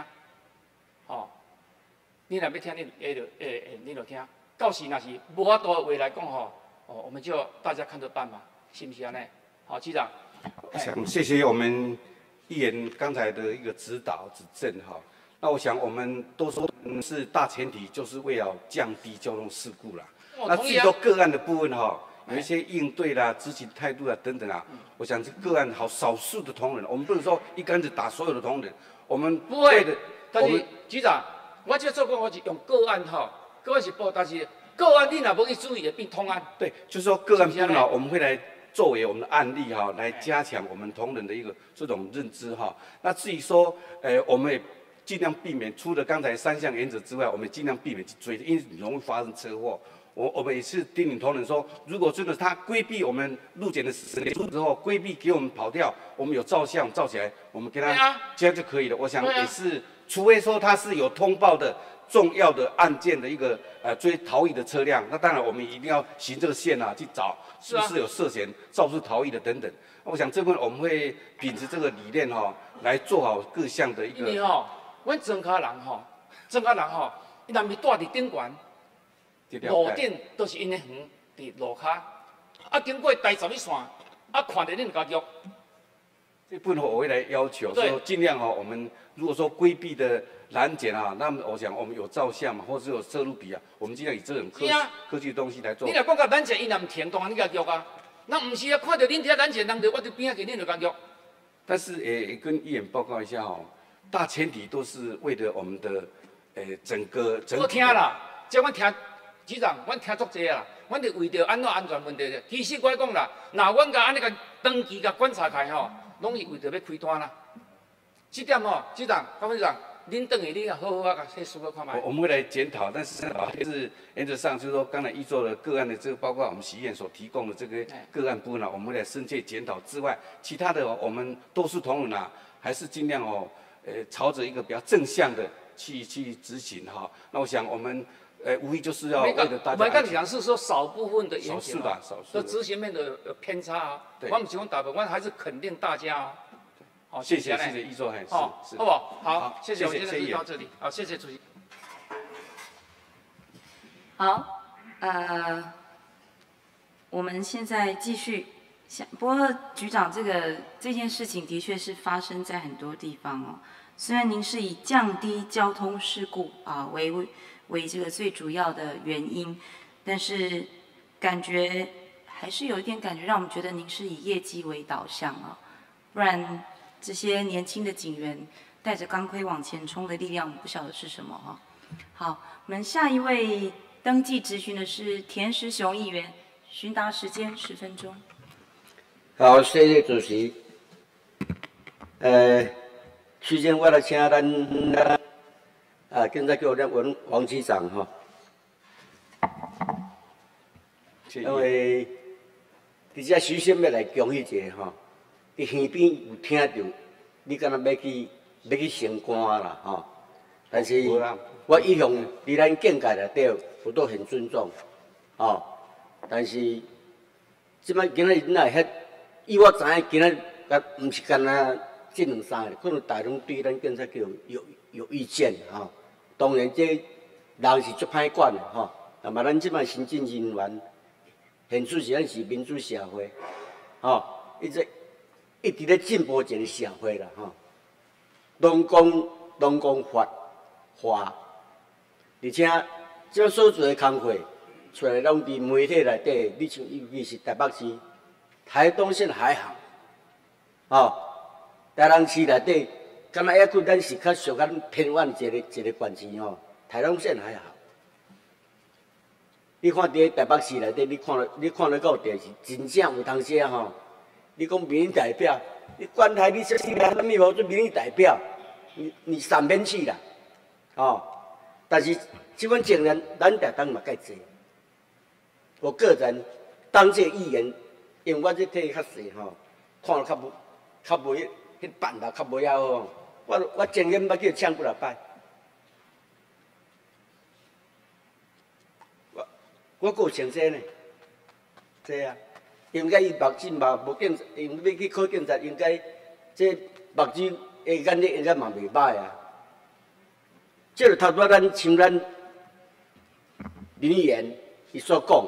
Speaker 12: 你若要听，你着听，到时若是无法度话来讲我们就大家看着办嘛，是毋是安尼？局长，
Speaker 5: 想谢谢我们议员刚才的一个指导指正那我想我们都说是大前提，就是为了降低交通事故啦。那至于说个案的部分有一些应对啦、执行态度啦等等我想这个案少数的同仁，我们不能说一竿子打所有的同仁，我们
Speaker 12: 不会的。但是局长，我这做过我是用个案个案是报，但是个案你若无去注意，会变通案。
Speaker 5: 对，就是说个案部分我们会来作为我们的案例来加强我们同仁的一个这种认知那至于说，我们也尽量避免，除了刚才3项原则之外，我们尽量避免去追，因为容易发生车祸。我们也是叮咛同仁说，如果真的他规避我们路检的时间之后，规避给我们跑掉，我们有照相照起来，我们给他这样就可以了。我想也是，除非说他是有通报的重要的案件的一个追逃逸的车辆，那当然我们一定要行这个线去找是不是有涉嫌肇事逃逸的等等。我想这部分我们会秉持这个理念来做好各项的一个。
Speaker 12: 因为阮庄脚人伊若是住伫顶悬。路顶都是因的园，伫路骹，经过第11线， 啊，看到恁就教育。
Speaker 5: 这部分我会来要求，说尽量我们如果说规避的拦截啊，那么我想我们有照相嘛，或者是有摄录笔啊，我们尽量以这种科技的东西来做。
Speaker 12: 你若讲到拦截，伊若唔停，当然你教育啊。那唔是啊，看到恁伫遐拦截，人就我就边仔给恁就教育。
Speaker 5: 但是跟议员报告一下大前提都是为了我们的整个。
Speaker 12: 我听啦，即阮听局长，阮听足济啦，阮就为着安怎安全问题。其实我讲啦，那阮甲安尼甲长期甲观察开拢是为着要开单啦。这点局长、高副局长，恁等下你也好好啊，甲书个看卖。
Speaker 5: 我们会来检讨，但是是原则上就是说，刚才依做的个案的这个，包括我们习院所提供的这个个案部分我们来深切检讨之外，其他的我们多数同仁还是尽量朝着一个比较正向的去执行那我想我们无疑就是要为了大家。
Speaker 12: 我刚讲是说少部分的严谨
Speaker 5: 少数的
Speaker 12: 执行面的偏差我们希望大部分，我还是肯定大家好，
Speaker 5: 谢谢议座，是，
Speaker 12: 好不好？好，谢谢，我们今天就到这里。好，谢谢主席。
Speaker 1: 好，我们现在继续。不过局长，这件事情的确是发生在很多地方虽然您是以降低交通事故为这个最主要的原因，但是感觉还是有一点感觉，让我们觉得您是以业绩为导向不然这些年轻的警员带着钢盔往前冲的力量，不晓得是什么好，我们下一位登记质询的是田时雄议员，询答时间10分钟。
Speaker 13: 好，谢谢主席。期间我来请咱现在叫咱王局长因为伫遮首先要来恭喜一下伫耳边有听到，你敢若要去升官啦但是我一向伫咱境界内底，我都很尊重但是即摆今仔日哪会以我知影，今仔毋是干那这两三个，可能大拢对咱警察局有意见当然这人是足歹管的那么咱即摆行政人员，现出是咱是民主社会一直咧进步一个社会啦拢讲法，而且即所做的工作出来拢伫媒体内底，你像尤其是台北市。台东县还好，台东市内底，敢若抑佫咱是较属咱偏远一个县市台东县还好。你看伫台北市内底，你看得到电视，真正有当时你讲民意代表，你管他你说啥物无做民意代表，你三边去啦，但是即款情人，咱台东嘛介济。我个人当这议员。因为我这体较细看了较袂迄办啦，较袂遐好。我前年捌去抢几落摆，我还有穿这呢，这啊，应该伊目睭嘛无警，因要去考警察，应该这目睭的眼力应该嘛袂歹啊。这就头拄咱像咱林议员伊所讲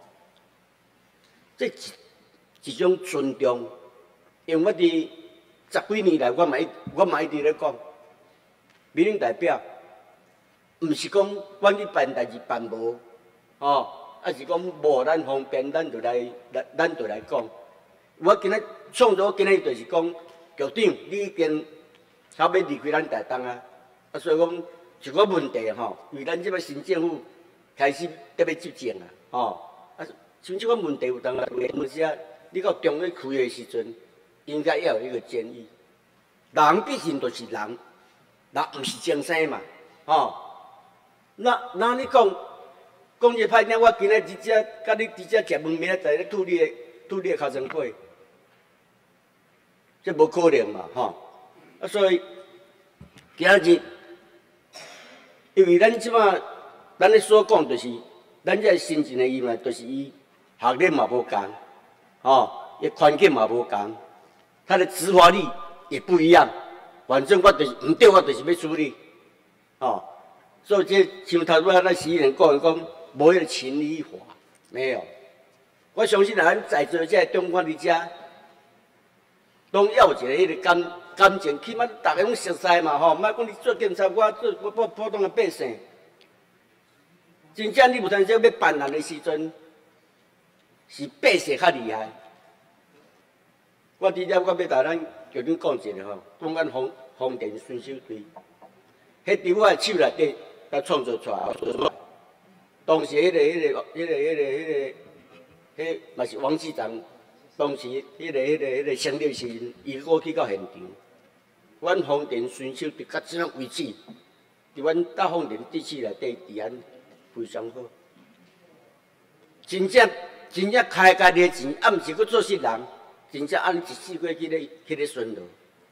Speaker 13: 的，一种尊重，因为我伫10几年来，我嘛一直咧讲，民意代表，毋是讲阮去办代志办无，啊是讲无咱方便，咱就来讲。我今仔创作，今仔就是讲，局长你已经差要离开咱台东所以讲一个问题因为咱即摆新政府开始要执政像即款问题有当时你到中央开的时阵，应该要有一个建议。人毕竟就是人，毋是精生嘛，那你讲这歹听，我今仔日甲你伫遮食饭，明仔载咧吐你的尻川过，这无可能嘛，所以今仔日，因为咱即摆咱咧所讲就是，咱这新进的议员就是伊学历嘛无共。也环境嘛无共，他的执法力也不一样。反正我就是唔对，我就是要处理，所以这像头拄咱时人讲无迄个情理法，没有。我相信咱在座这中官伫遮， 拢要一个迄个感情，起码大家拢熟悉嘛吼，毋莫讲你做警察，我做普通的百姓。真正你无通说要办人的时阵，是百姓较厉害。我伫了，我要甲咱叫恁讲一个吼，讲咱风电选手队，迄伫我的手内底，甲创造出来。当时迄嘛是王市长，当时迄个成立时，伊我去到现场，阮风电选手队到即阵为止，伫阮大风电地区内底治安非常好，真正开家己的钱，啊，毋是去做事人，真正按一世过去咧顺路。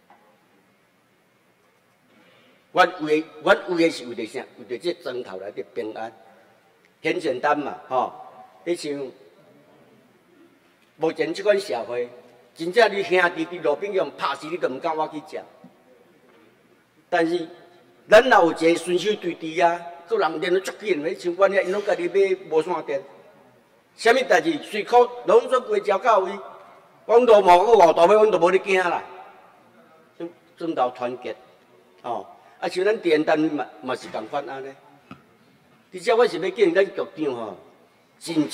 Speaker 13: 阮为的是为着啥？为着这庄头内底平安，很简单嘛，吼。你像目前即款社会，真正你兄弟伫路边用拍死你都毋敢我去食。但是咱若有一个选手队伫啊，个人练得足紧，迄像阮遐因拢家己买无线电，啥物代志随口拢做规条到位，阮都无5大尾，阮都无咧惊啦。阵头团结，吼。啊，像咱电单嘛是共款安尼。而且我是要建议咱局长吼，真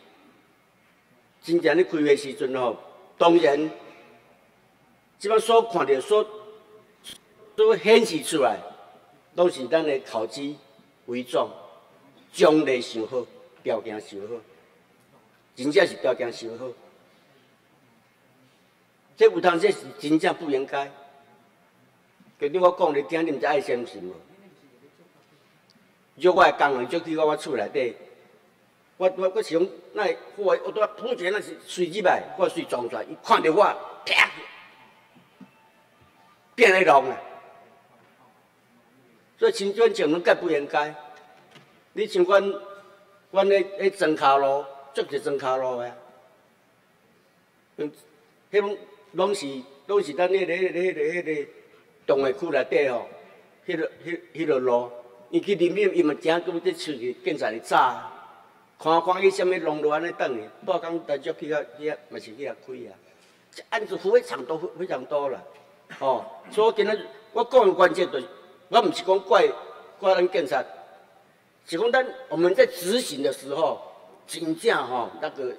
Speaker 13: 正咧开会时阵吼，当然，即摆所看到所显示出来，拢是咱的考绩为重，奖励上好，条件上好，真正是条件上好。这有当时是真正不应该。就你我讲，你听，你毋知爱相信无？约我的工人就去到我厝内底，我是讲，那我拄碰一个那是水入来，我水撞出来，伊看到我，啪，变咧弄啊！所以亲眷情拢介不应该。你像阮咧庄脚路，足是庄脚路的，迄拢是咱迄个。动的区内底吼，迄个路，伊去林边，伊嘛惊讲这出去警察来查，看伊什么路安尼等去，半工单足去遐嘛是去遐开啊，这案子非常多啦，哦，所以今仔我讲的关键就是，我毋是讲怪咱警察，是讲我们在执行的时候，真正吼那个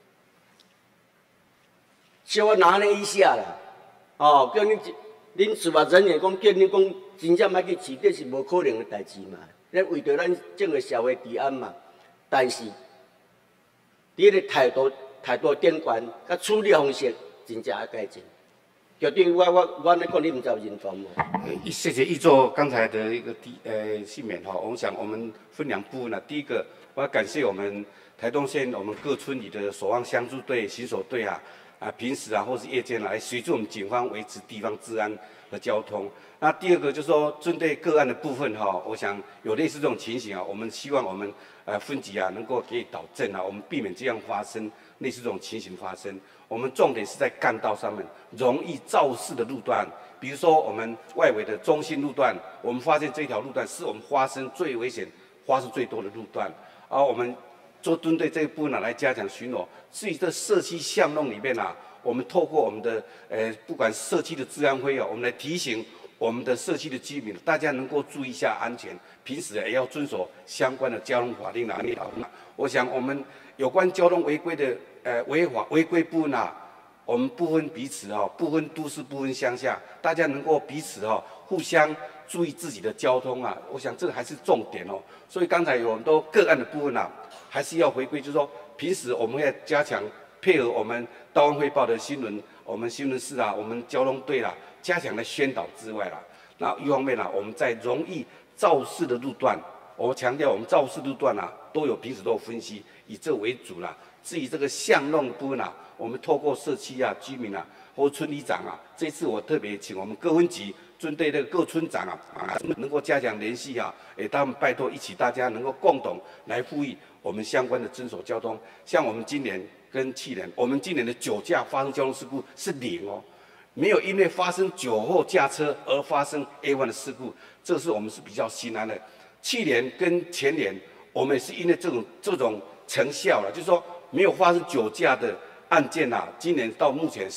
Speaker 13: 稍微拿捏一下啦，哦，叫你。恁司法人员讲，叫你讲，真正莫去试，这是无可能的代志嘛。咱为着咱整个社会治安嘛，但是，你个态度顶悬，甲处理方式真正要改进。局长，我来讲，你毋知有认同无？
Speaker 5: 谢谢议座刚才的一个幸免哈。我想我们分两部分呢。第一个，我要感谢我们台东县我们各村里的守望相助队、巡守队啊。平时或是夜间来协助我们警方维持地方治安和交通。那第二个就是说，针对个案的部分我想有类似这种情形我们希望我们分级能够给予导正我们避免这样发生类似这种情形发生。我们重点是在干道上面容易肇事的路段，比如说我们外围的中心路段，我们发现这条路段是我们发生最危险、发生最多的路段，我们。做针对这一部分来加强巡逻。至于这社区巷弄里面我们透过我们的不管社区的治安会我们来提醒我们的社区的居民，大家能够注意一下安全，平时也要遵守相关的交通法令我想我们有关交通违规的违规部分我们不分彼此不分都市不分乡下，大家能够彼此互相注意自己的交通我想这个还是重点所以刚才有很多个案的部分还是要回归，就是说平时我们要加强配合我们道安汇报的新闻，我们新闻室我们交通队加强的宣导之外然后一方面我们在容易肇事的路段，我强调我们肇事路段都有平时都有分析，以这为主至于这个巷弄部分我们透过社区居民或村里长这次我特别请我们各分局针对这个各村长能够加强联系他们拜托一起，大家能够共同来呼吁我们相关的遵守交通。像我们今年跟去年，我们今年的酒驾发生交通事故是0没有因为发生酒后驾车而发生 A1 的事故，这是我们是比较心安的。去年跟前年，我们也是因为这种成效就是说没有发生酒驾的案件今年到目前是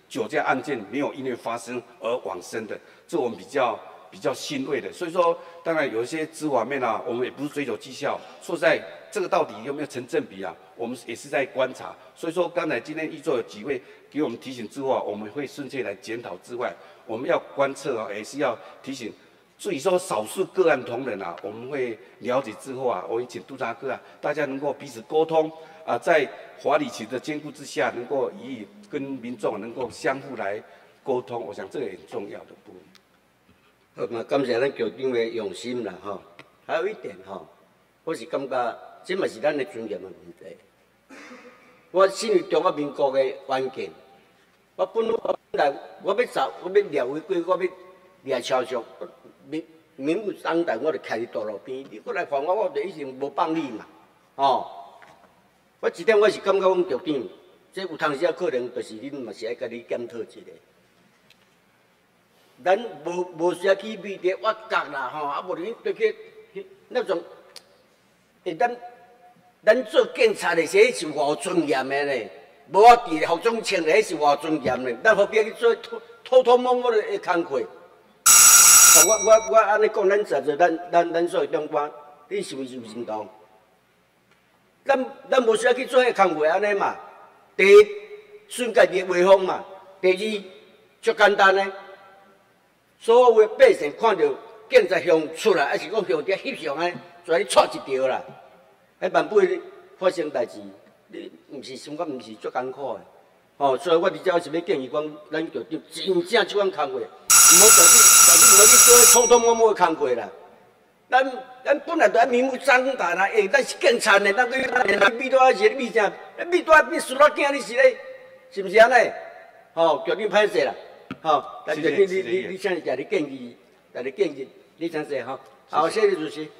Speaker 5: 酒驾案件没有因为发生而往生的，这我们比较欣慰的。所以说，当然有一些执法面啊，我们也不是追求绩效，说实在，这个到底有没有成正比啊？我们也是在观察。所以说，刚才今天议座有几位给我们提醒之后啊，我们会顺切来检讨之外，我们要观测啊，也是要提醒。至于说少数个案同仁啊，我们会了解之后啊，我会请督察科啊，大家能够彼此沟通啊，在法理情的兼顾之下，能够以跟民众能够相互来沟通，我想这个也很重要的部分。
Speaker 13: 好，嘛感谢咱局长的用心啦，吼。还有一点吼，我是感觉这嘛是咱的尊严的问题。我身为中华民国的关键，我本来我要走，我要掠违规，我要掠超速，民务当代我就徛伫道路边，你过来烦我，我就一定无放你嘛，哦。我一点我是感觉阮局长，这有当时啊可能就是恁嘛是爱家己检讨一下。咱无需要去美伫挖角啦吼，啊无你对去那种，咱做警察的是是偌尊严的呢，无我伫服装穿的是偌尊严的，咱何必去做偷偷摸摸的工课？我安尼讲，咱实在咱所有长官，你是毋是认同？咱无需要去做迄工课安尼嘛。第一，顺家己的威风嘛；第二，足简单的，所有的百姓看到警察向出来，还是讲向伫翕相的，就你错一条啦。迄万不发生代志，你毋是感觉毋是足艰苦的。哦，所以我伫遮我是要建议讲，咱局长真正即款工课。唔好你去做偷偷摸摸的工课啦。咱本来就爱明目张胆啦，咱是警察的，咱去秘大是秘啥？秘大秘书仔囝，你是咧，是毋是安尼？吼，局长歹势啦，吼，但是你请你家己建议，你请说吼。好，谢谢主席。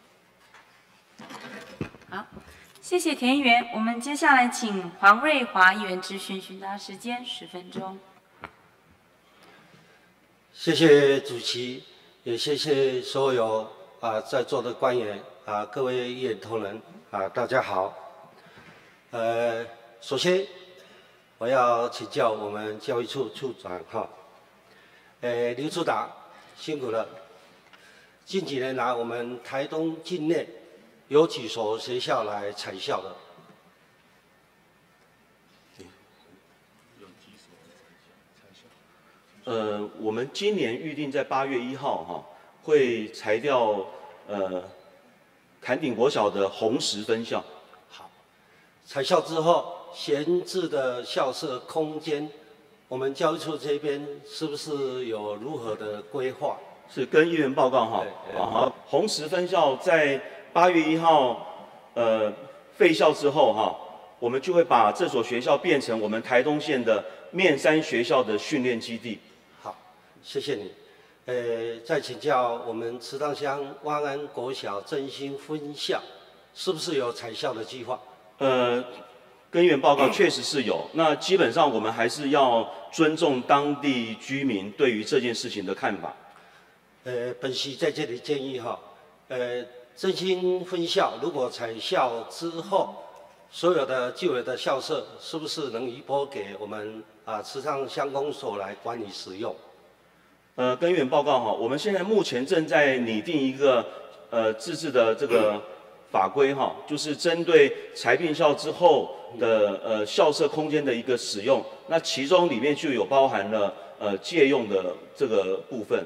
Speaker 1: 好，谢谢田议员。我们接下来请黄瑞华议员质询，询答时间10分钟。
Speaker 14: 谢谢主席，也谢谢所有在座的官员各位议员同仁大家好。首先我要请教我们教育处处长刘处长辛苦了。近几年来，我们台东境内有几所学校来采校的？
Speaker 3: 我们今年预定在8月1号会裁掉坎顶国小的红石分校。
Speaker 14: 好，采校之后，闲置的校舍空间，我们教育处这边是不是有如何的规划？
Speaker 3: 是跟议员报告哈。好，红石分校在8月1号废校之后我们就会把这所学校变成我们台东县的面山学校的训练基地。
Speaker 14: 好，谢谢你。再请教我们池塘乡湾安国小振兴分校，是不是有采校的计划？
Speaker 3: 跟议员报告确实是有。那基本上我们还是要尊重当地居民对于这件事情的看法。
Speaker 14: 本席在这里建议振兴分校如果采校之后，所有的旧有的校舍是不是能移拨给我们池塘乡公所来管理使用？
Speaker 3: 跟议员报告我们现在目前正在拟定一个自治的这个法规就是针对裁并校之后的校舍空间的一个使用，那其中里面就有包含了借用的这个部分。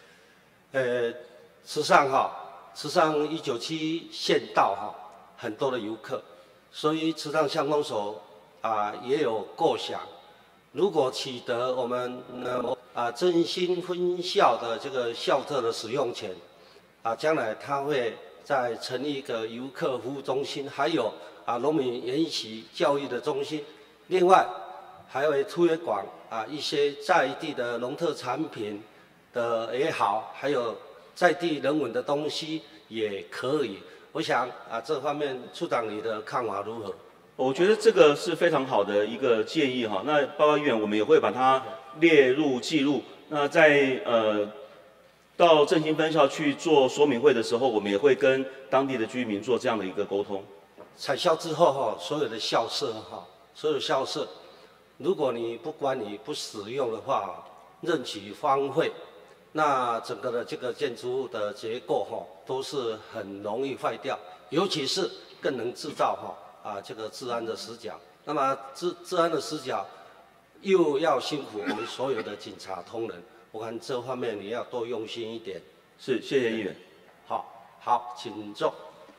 Speaker 14: 池上197县道很多的游客，所以池塘乡公所也有构想，如果取得我们振兴分校的这个校舍的使用权，将来它会再成立一个游客服务中心，还有农民研习教育的中心，另外还会推广一些在地的农特产品的也好，还有在地人文的东西也可以。我想这方面处长你的看法如何？
Speaker 3: 我觉得这个是非常好的一个建议那报告议员我们也会把它列入记录。那在到振兴分校去做说明会的时候，我们也会跟当地的居民做这样的一个沟通。
Speaker 14: 采校之后所有的校舍如果你不管理不使用的话，任其荒废，那整个的这个建筑物的结构都是很容易坏掉，尤其是更能制造这个治安的死角。那么治安的死角又要辛苦我们所有的警察同仁，我看这方面你要多用心一点。
Speaker 3: 是，谢谢议员。
Speaker 14: 好，请坐。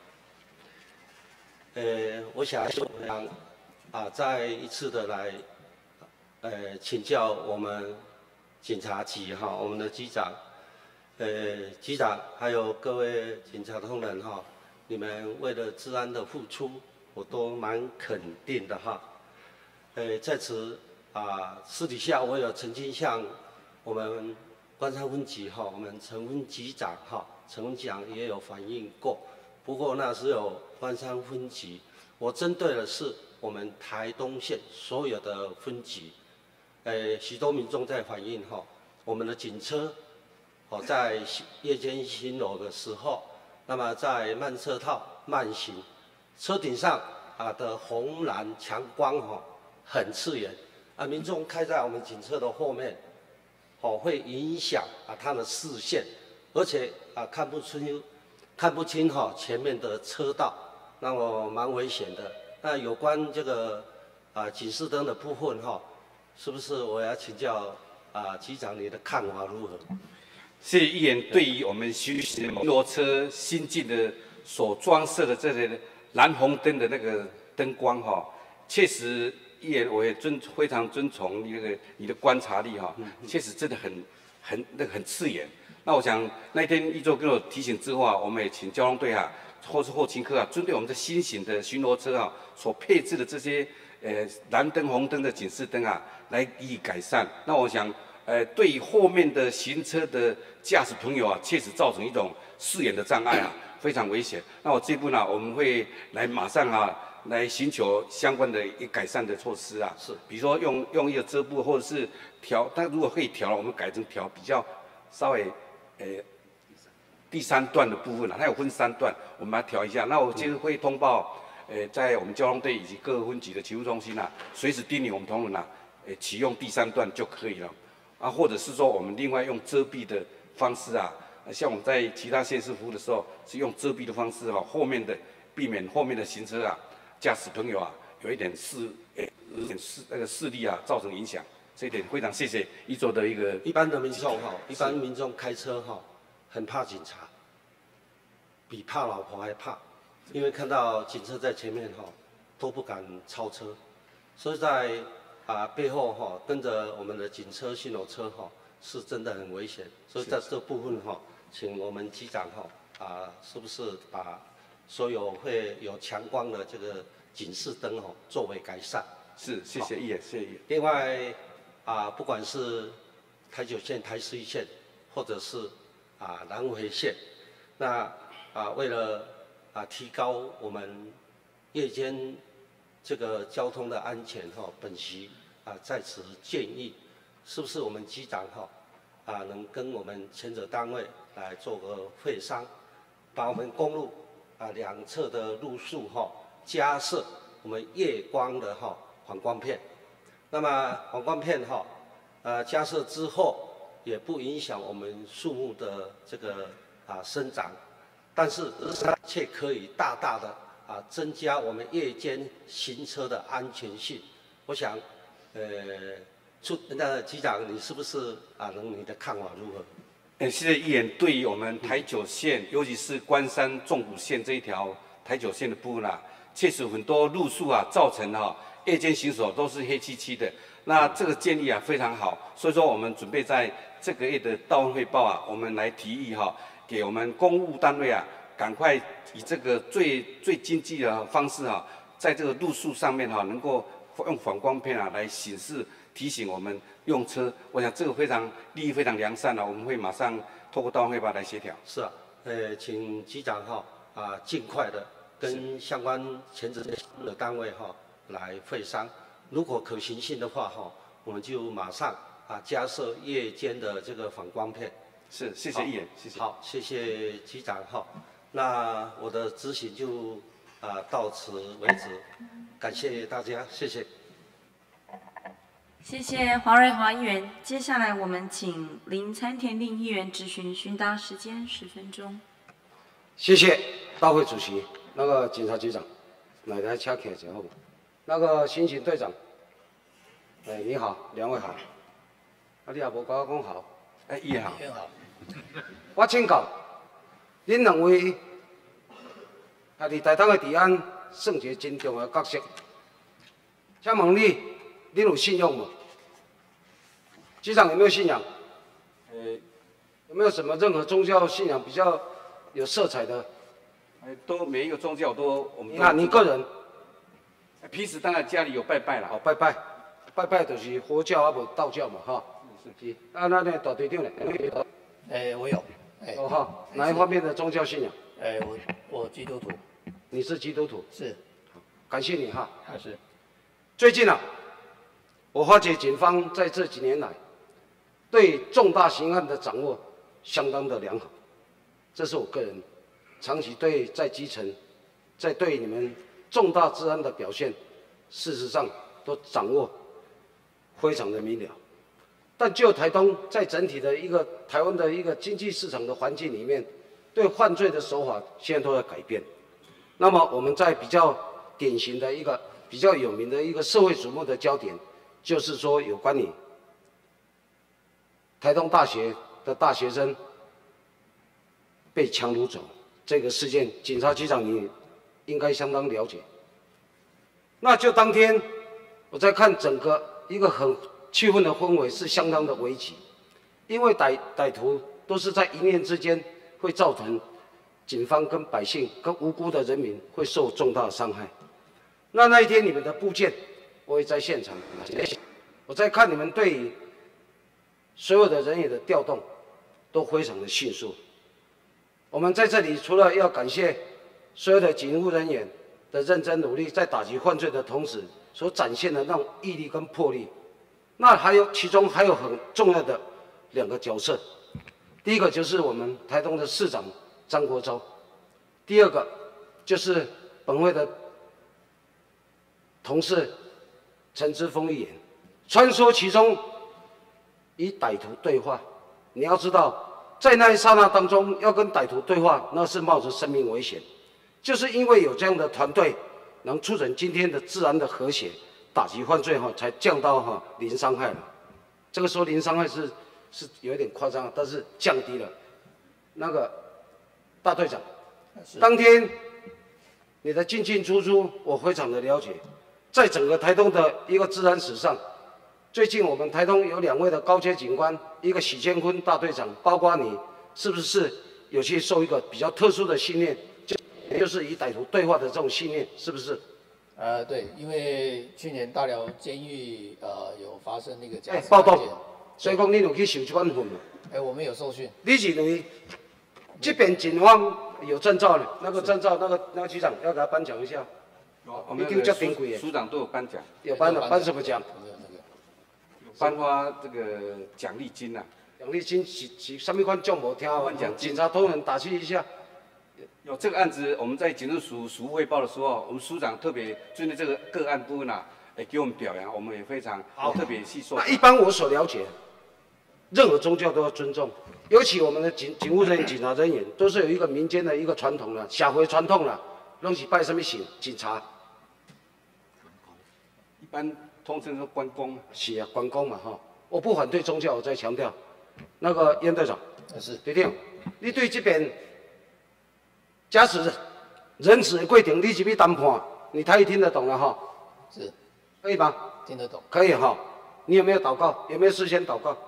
Speaker 14: 我想再一次的来请教我们警察局我们的局长，局长还有各位警察同仁你们为了治安的付出，我都蛮肯定的在此私底下我有曾经向我们关山分局我们陈分局长陈分局长也有反映过，不过那时有关山分局，我针对的是我们台东县所有的分局，许多民众在反映我们的警车在夜间巡逻的时候，那么在慢车道慢行，车顶上的红蓝强光很刺眼，民众开在我们警车的后面，会影响他的视线，而且看不清前面的车道，那么蛮危险的。那有关这个警示灯的部分是不是我要请教局长你的看法如何？
Speaker 5: 谢谢议员对于我们巡逻车新进的所装设的这些蓝红灯的那个灯光确实议员我也非常尊崇你的观察力确实真的很刺眼。那我想那天议座跟我提醒之后我们也请交通队或是后勤科针对我们这新型的巡逻车所配置的这些蓝灯红灯的警示灯来予以改善。那我想对于后面的行车的驾驶朋友确实造成一种视野的障碍非常危险。那我这一步我们会来马上来寻求相关的一改善的措施是，比如说用一个遮布，或者是调，但如果可以调我们改成调比较稍微第3段的部分它有分3段，我们把它调一下。那我接着会通报在我们交通队以及各个分局的勤务中心随时叮咛我们同仁启用第3段就可以了或者是说我们另外用遮蔽的方式像我们在其他县市服务的时候是用遮蔽的方式后面的避免后面的行车驾驶朋友有一点视力造成影响。这一点非常谢谢议座的一个。
Speaker 14: 一般的民众一般民众开车很怕警察，比怕老婆还怕，因为看到警车在前面都不敢超车，所以在背后跟着我们的警车巡逻车是真的很危险。所以在这部分请我们局长是不是把所有会有强光的这个警示灯作为改善？
Speaker 5: 是，谢谢议员，谢谢议员。
Speaker 14: 另外不管是台9线、台11线，或者是南回线，那为了提高我们夜间这个交通的安全本席在此建议，是不是我们局长能跟我们前者单位来做个会商，把我们公路两侧的路树加设我们夜光的反光片。那么反光片加设之后，也不影响我们树木的这个生长，但是它却可以大大的增加我们夜间行车的安全性。我想，那局长你是不是你的看法如何？
Speaker 5: 谢谢议员对于我们台9线，尤其是关山纵谷线这一条台9线的部分确实很多路树造成夜间行走都是黑漆漆的。那这个建议非常好，所以说我们准备在这个月的道路汇报我们来提议给我们公务单位赶快以这个最经济的方式在这个路树上面能够用反光片来显示提醒我们用车。我想这个利益非常良善我们会马上透过道路汇报来协调。
Speaker 14: 是请局长尽快的跟相关前者的单位来会商。如果可行性的话我们就马上加设夜间的这个反光片。
Speaker 5: 是，谢谢议员，谢谢。
Speaker 14: 好，谢谢局长那我的咨询就到此为止，感谢大家，谢谢。
Speaker 1: 谢谢黄瑞华议员。接下来我们请林参田令议员质询，询答时间10分钟。
Speaker 15: 谢谢大会主席，那个警察局长，哪台车开一下好不？那个刑警队长，你好，两位好。你也无甲我讲好，伊也好。我请教，恁两位伫台东的治安算一个真重要的角色。请问恁有信用无？局长有没有信仰？有没有什么任何宗教信仰比较有色彩的？
Speaker 5: 都每一个宗教都我们。
Speaker 15: 那你个人？
Speaker 5: 平时当然家里有拜拜啦。
Speaker 15: 哦，拜拜，拜拜就是佛教啊，无道教嘛，哈。是。啊，那大队长呢？
Speaker 11: 我有。
Speaker 15: 哦哈，哪一方面的宗教信仰？
Speaker 11: 我基督徒。
Speaker 15: 你是基督徒？
Speaker 11: 是。
Speaker 15: 感谢你哈。
Speaker 11: 是。
Speaker 15: 最近啊，我发觉警方在这几年来对重大刑案的掌握相当的良好，这是我个人长期在基层，在对你们重大治安的表现，事实上都掌握非常的明了。但就台东在整体的台湾的一个经济市场的环境里面，对犯罪的手法现在都在改变。那么我们在比较典型的比较有名的社会瞩目的焦点，就是说有关于台东大学的大学生被强掳走这个事件，警察局长你应该相当了解。那就当天我在看整个很气氛的氛围是相当的危急，因为歹徒都是在一念之间会造成警方跟百姓跟无辜的人民会受重大的伤害。那一天你们的部件，我也在现场，我在看你们对于所有的人员的调动都非常的迅速。我们在这里除了要感谢所有的警务人员的认真努力，在打击犯罪的同时所展现的那种毅力跟魄力，那其中还有很重要的2个角色，第一个就是我们台东的市长张国洲，第二个就是本会的同事陈之峰议员，穿梭其中与歹徒对话。你要知道，在那一刹那当中，要跟歹徒对话，那是冒着生命危险。就是因为有这样的团队，能促成今天的治安的和谐，打击犯罪才降到零伤害了。这个说零伤害是有点夸张，但是降低了。那个大队长，当天你的进进出出，我非常的了解。在整个台东的治安史上，最近我们台东有2位的高阶警官，一个许建坤大队长，包括你，是不是有去受一个比较特殊的训练，就是与歹徒对话的这种训练，是不是？
Speaker 11: 对，因为去年大寮监狱有发生那个假释
Speaker 15: 暴动，所以讲你有去受这款训吗？
Speaker 11: 我们有受训。
Speaker 15: 你认为这边警方有证照呢？那个证照，那个局长要给他颁奖一下。
Speaker 5: 我们的署长都有颁奖，
Speaker 15: 有颁了，颁什么奖？
Speaker 5: 颁发这个奖励金啊。
Speaker 15: 奖励金是什么款奖？无听啊？警察同仁打气一下。
Speaker 5: 有这个案子，我们在警政署署务汇报的时候，我们署长特别针对这个个案部分啊，给我们表扬，我们也非常特别细说。
Speaker 15: 那一般我所了解，任何宗教都要尊重，尤其我们的警务人员、警察人员，都是有一个民间的传统了，社会传统了，拢是拜什么神？警察。
Speaker 5: 一般通称说关公。
Speaker 15: 是啊，关公嘛哈。我不反对宗教，我再强调。那个燕队长，
Speaker 11: 是
Speaker 15: 队长，你对这边假使仁慈的规定，你是去谈判，你台语听得懂了哈？
Speaker 11: 是，
Speaker 15: 可以吗？
Speaker 11: 听得懂。
Speaker 15: 可以哈。你有没有祷告？有没有事先祷告？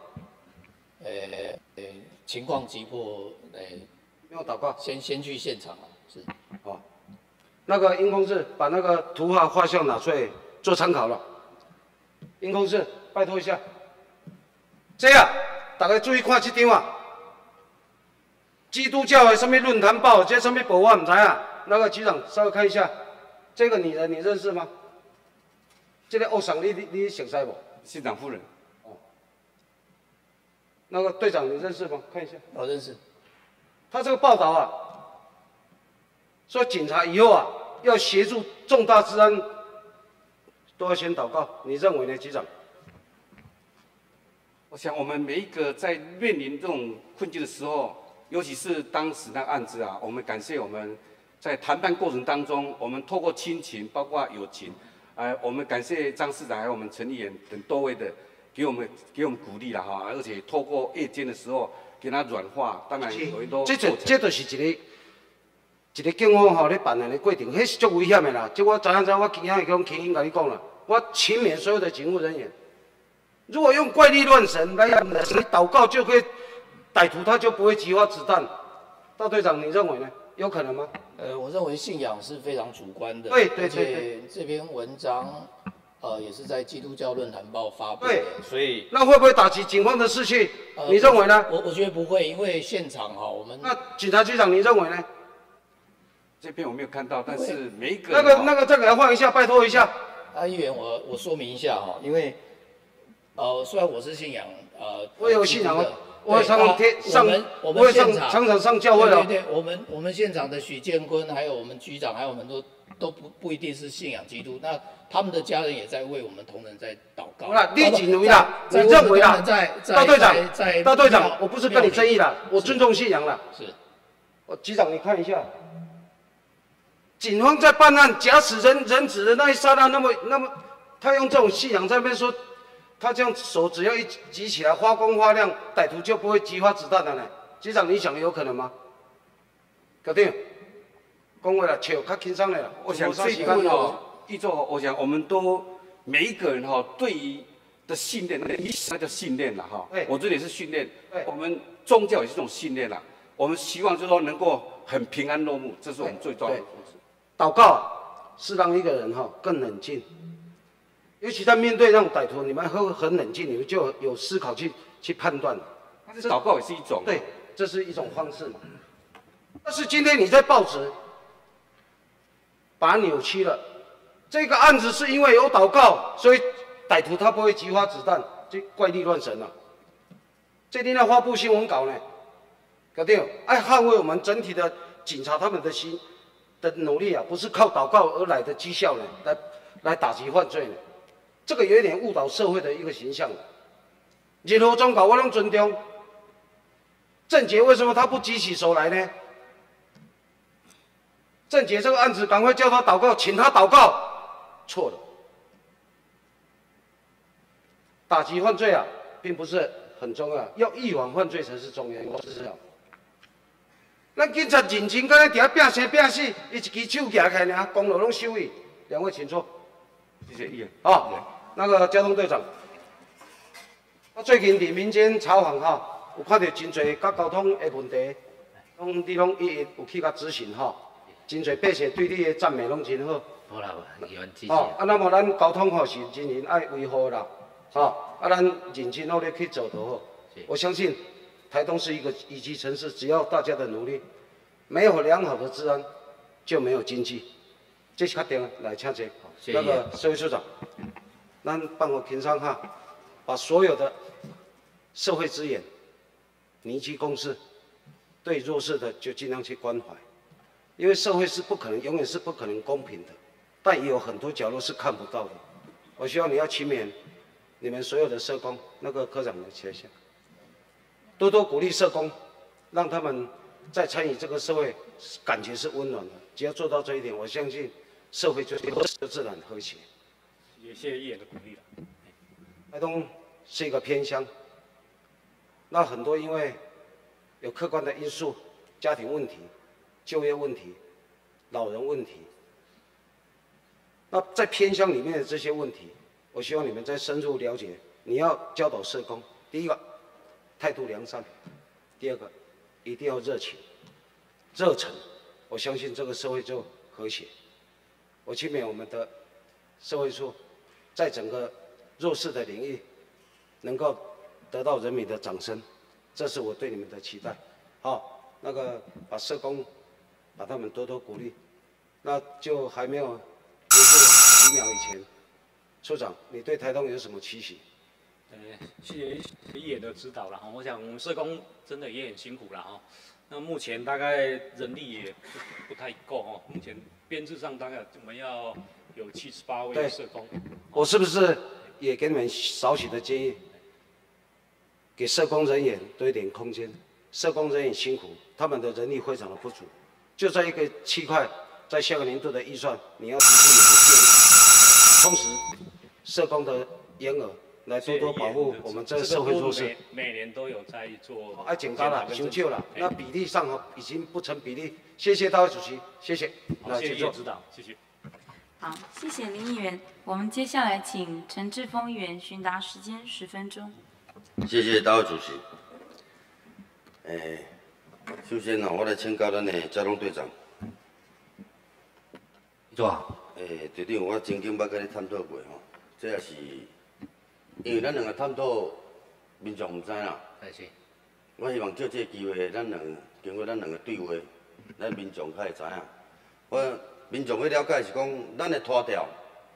Speaker 11: 情况急迫，
Speaker 15: 没有祷告。
Speaker 11: 先去现场啊，是。
Speaker 15: 哦，那个殷公志把那个图画像拿出来做参考了。殷公志，拜托一下。这样，大家注意看这张啊。基督教的什么论坛报，这什么报我唔知啊。那个局长稍微看一下，这个女人你认识吗？这个欧桑你熟悉不？
Speaker 5: 县长夫人。
Speaker 15: 哦。那个队长你认识吗？看一下。
Speaker 11: 我认识。
Speaker 15: 他这个报道啊，说警察以后啊要协助重大治安，都要先祷告。你认为呢，局长？
Speaker 5: 我想我们每一个在面临这种困境的时候，尤其是当时那个案子啊，我们感谢我们在谈判过程当中，我们透过亲情，包括友情，我们感谢张市长还有我们陈议员等多位的给我们鼓励了哈，而且透过夜间的时候给他软化，当然有很多。这
Speaker 15: 就是一个警方吼咧办案的过程，迄是足危险的啦。即我知影，我今仔日讲轻轻甲你讲啦，我勤勉所有的警务人员。如果用怪力乱神来祷告就可以歹徒，他就不会激发子弹。大队长，你认为呢？有可能吗？
Speaker 11: 我认为信仰是非常主观的。
Speaker 15: 对。
Speaker 11: 而且这篇文章，也是在基督教论坛报发布的，所以
Speaker 15: 那会不会打击警方的士气？你认为呢？
Speaker 11: 我觉得不会，因为现场哈，我们
Speaker 15: 那警察局长，你认为呢？
Speaker 5: 这边我没有看到，但是每一个
Speaker 15: 那个再给他换一下，拜托一下。
Speaker 11: 议员，我说明一下哈，因为虽然我是信仰
Speaker 15: 我有信仰，我常常上教会
Speaker 11: 了。对，我们现场的许建坤，还有我们局长，还有很多都不一定是信仰基督，那他们的家人也在为我们同仁在祷告。
Speaker 15: 那你认为啦？你认为啦？大队长，我不是跟你争议啦，我尊重信仰啦。
Speaker 11: 是。
Speaker 15: 局长，你看一下，警方在办案假死人质的那一刹那，那么，他用这种信仰在那边说。他这样手只要一举起来，发光发亮，歹徒就不会激发子弹了呢。局长，你想有可能吗？搞定。讲话啦，笑较轻松的啦。
Speaker 5: 我想这一部分哦，我想我们都每一个人哈，对于的训练，那叫训练啦哈。我这里是训练，我们宗教也是这种训练啦。我们希望就是说能够很平安落幕，这是我们最重要的。
Speaker 15: 祷告是让一个人哈更冷静。尤其在面对那种歹徒，你们会很冷静，你们就有思考去判断。
Speaker 5: 但是祷告也是一种。
Speaker 15: 对，这是一种方式嘛。但是今天你在报纸把它扭曲了，这个案子是因为有祷告，所以歹徒他不会激发子弹，这怪力乱神了。这天要发布新闻稿呢，搞定。爱捍卫我们整体的警察他们的心的努力啊，不是靠祷告而来的绩效呢，来打击犯罪呢。这个有一点误导社会的一个形象了。任何宗教我都尊重。郑捷为什么他不举起手来呢？郑捷这个案子，赶快叫他祷告，请他祷告，错了。打击犯罪啊，并不是很重要，要预防犯罪才是重要。我知道。咱警察认真，敢若伫遐拼生拼死，伊一支手举起来尔，公路拢收伊。两位请坐。
Speaker 5: 谢谢议员。
Speaker 15: 那个交通队长，我最近伫民间采访哈，有看到真侪甲交通的问题，你拢一一有去甲执行哈，真侪百姓对你的赞美拢真好。
Speaker 16: 好啦，议员支持。
Speaker 15: 那么咱交通吼是真人爱维护啦，咱认真努力去做就好。我相信台东是一个宜居城市，只要大家的努力，没有良好的治安，就没有经济，这是确定的。来，请坐。那个社会处长。咱办个平商哈，把所有的社会资源凝聚共识，对弱势的就尽量去关怀，因为社会是永远是不可能公平的，但也有很多角落是看不到的。我希望你要勤勉你们所有的社工，那个科长来起来一下，多多鼓励社工，让他们在参与这个社会感觉是温暖的。只要做到这一点，我相信社会就自然和谐。
Speaker 4: 也谢谢议员的鼓励了。
Speaker 15: 台东是一个偏乡，那很多因为有客观的因素，家庭问题、就业问题、老人问题，那在偏乡里面的这些问题，我希望你们再深入了解。你要教导社工，第一个态度良善，第二个一定要热情、热忱，我相信这个社会就和谐。我期勉我们的社会处。在整个弱势的领域，能够得到人民的掌声，这是我对你们的期待。那个把社工，把他们多多鼓励。那就还没有结束几秒以前，处长，你对台东有什么期许？
Speaker 4: 谢谢议员的指导了哈。我想我们社工真的也很辛苦了哈。那目前大概人力也不太够哈。目前编制上大概我们要有78位社工。
Speaker 15: 我是不是也给你们少许的建议？ 给社工人员多一点空间。社工人员辛苦，他们的人力非常的不足，就在一个7块，在下个年度的预算，你要提出你的建议，充实社工的员额，来多多保护我们这个社会弱势。
Speaker 4: 每年都有在做。
Speaker 15: 爱警告了，求救了，那比例上已经不成比例。谢谢大会主席，谢谢。
Speaker 4: 好，谢谢指导，谢谢。
Speaker 1: 好，谢谢林议员。我们接下来请陈志峰议员询答时间10分钟。
Speaker 16: 谢谢大会主席。首先我来请教咱的交通队长。
Speaker 14: 做啊？
Speaker 16: 队长，我曾经捌跟你探讨过吼，这也是因为咱两个探讨，民众唔知啦。
Speaker 14: 是。
Speaker 16: 我希望借这个机会，经过咱两个对话，咱民众较会知影。民众要了解是讲，咱的拖吊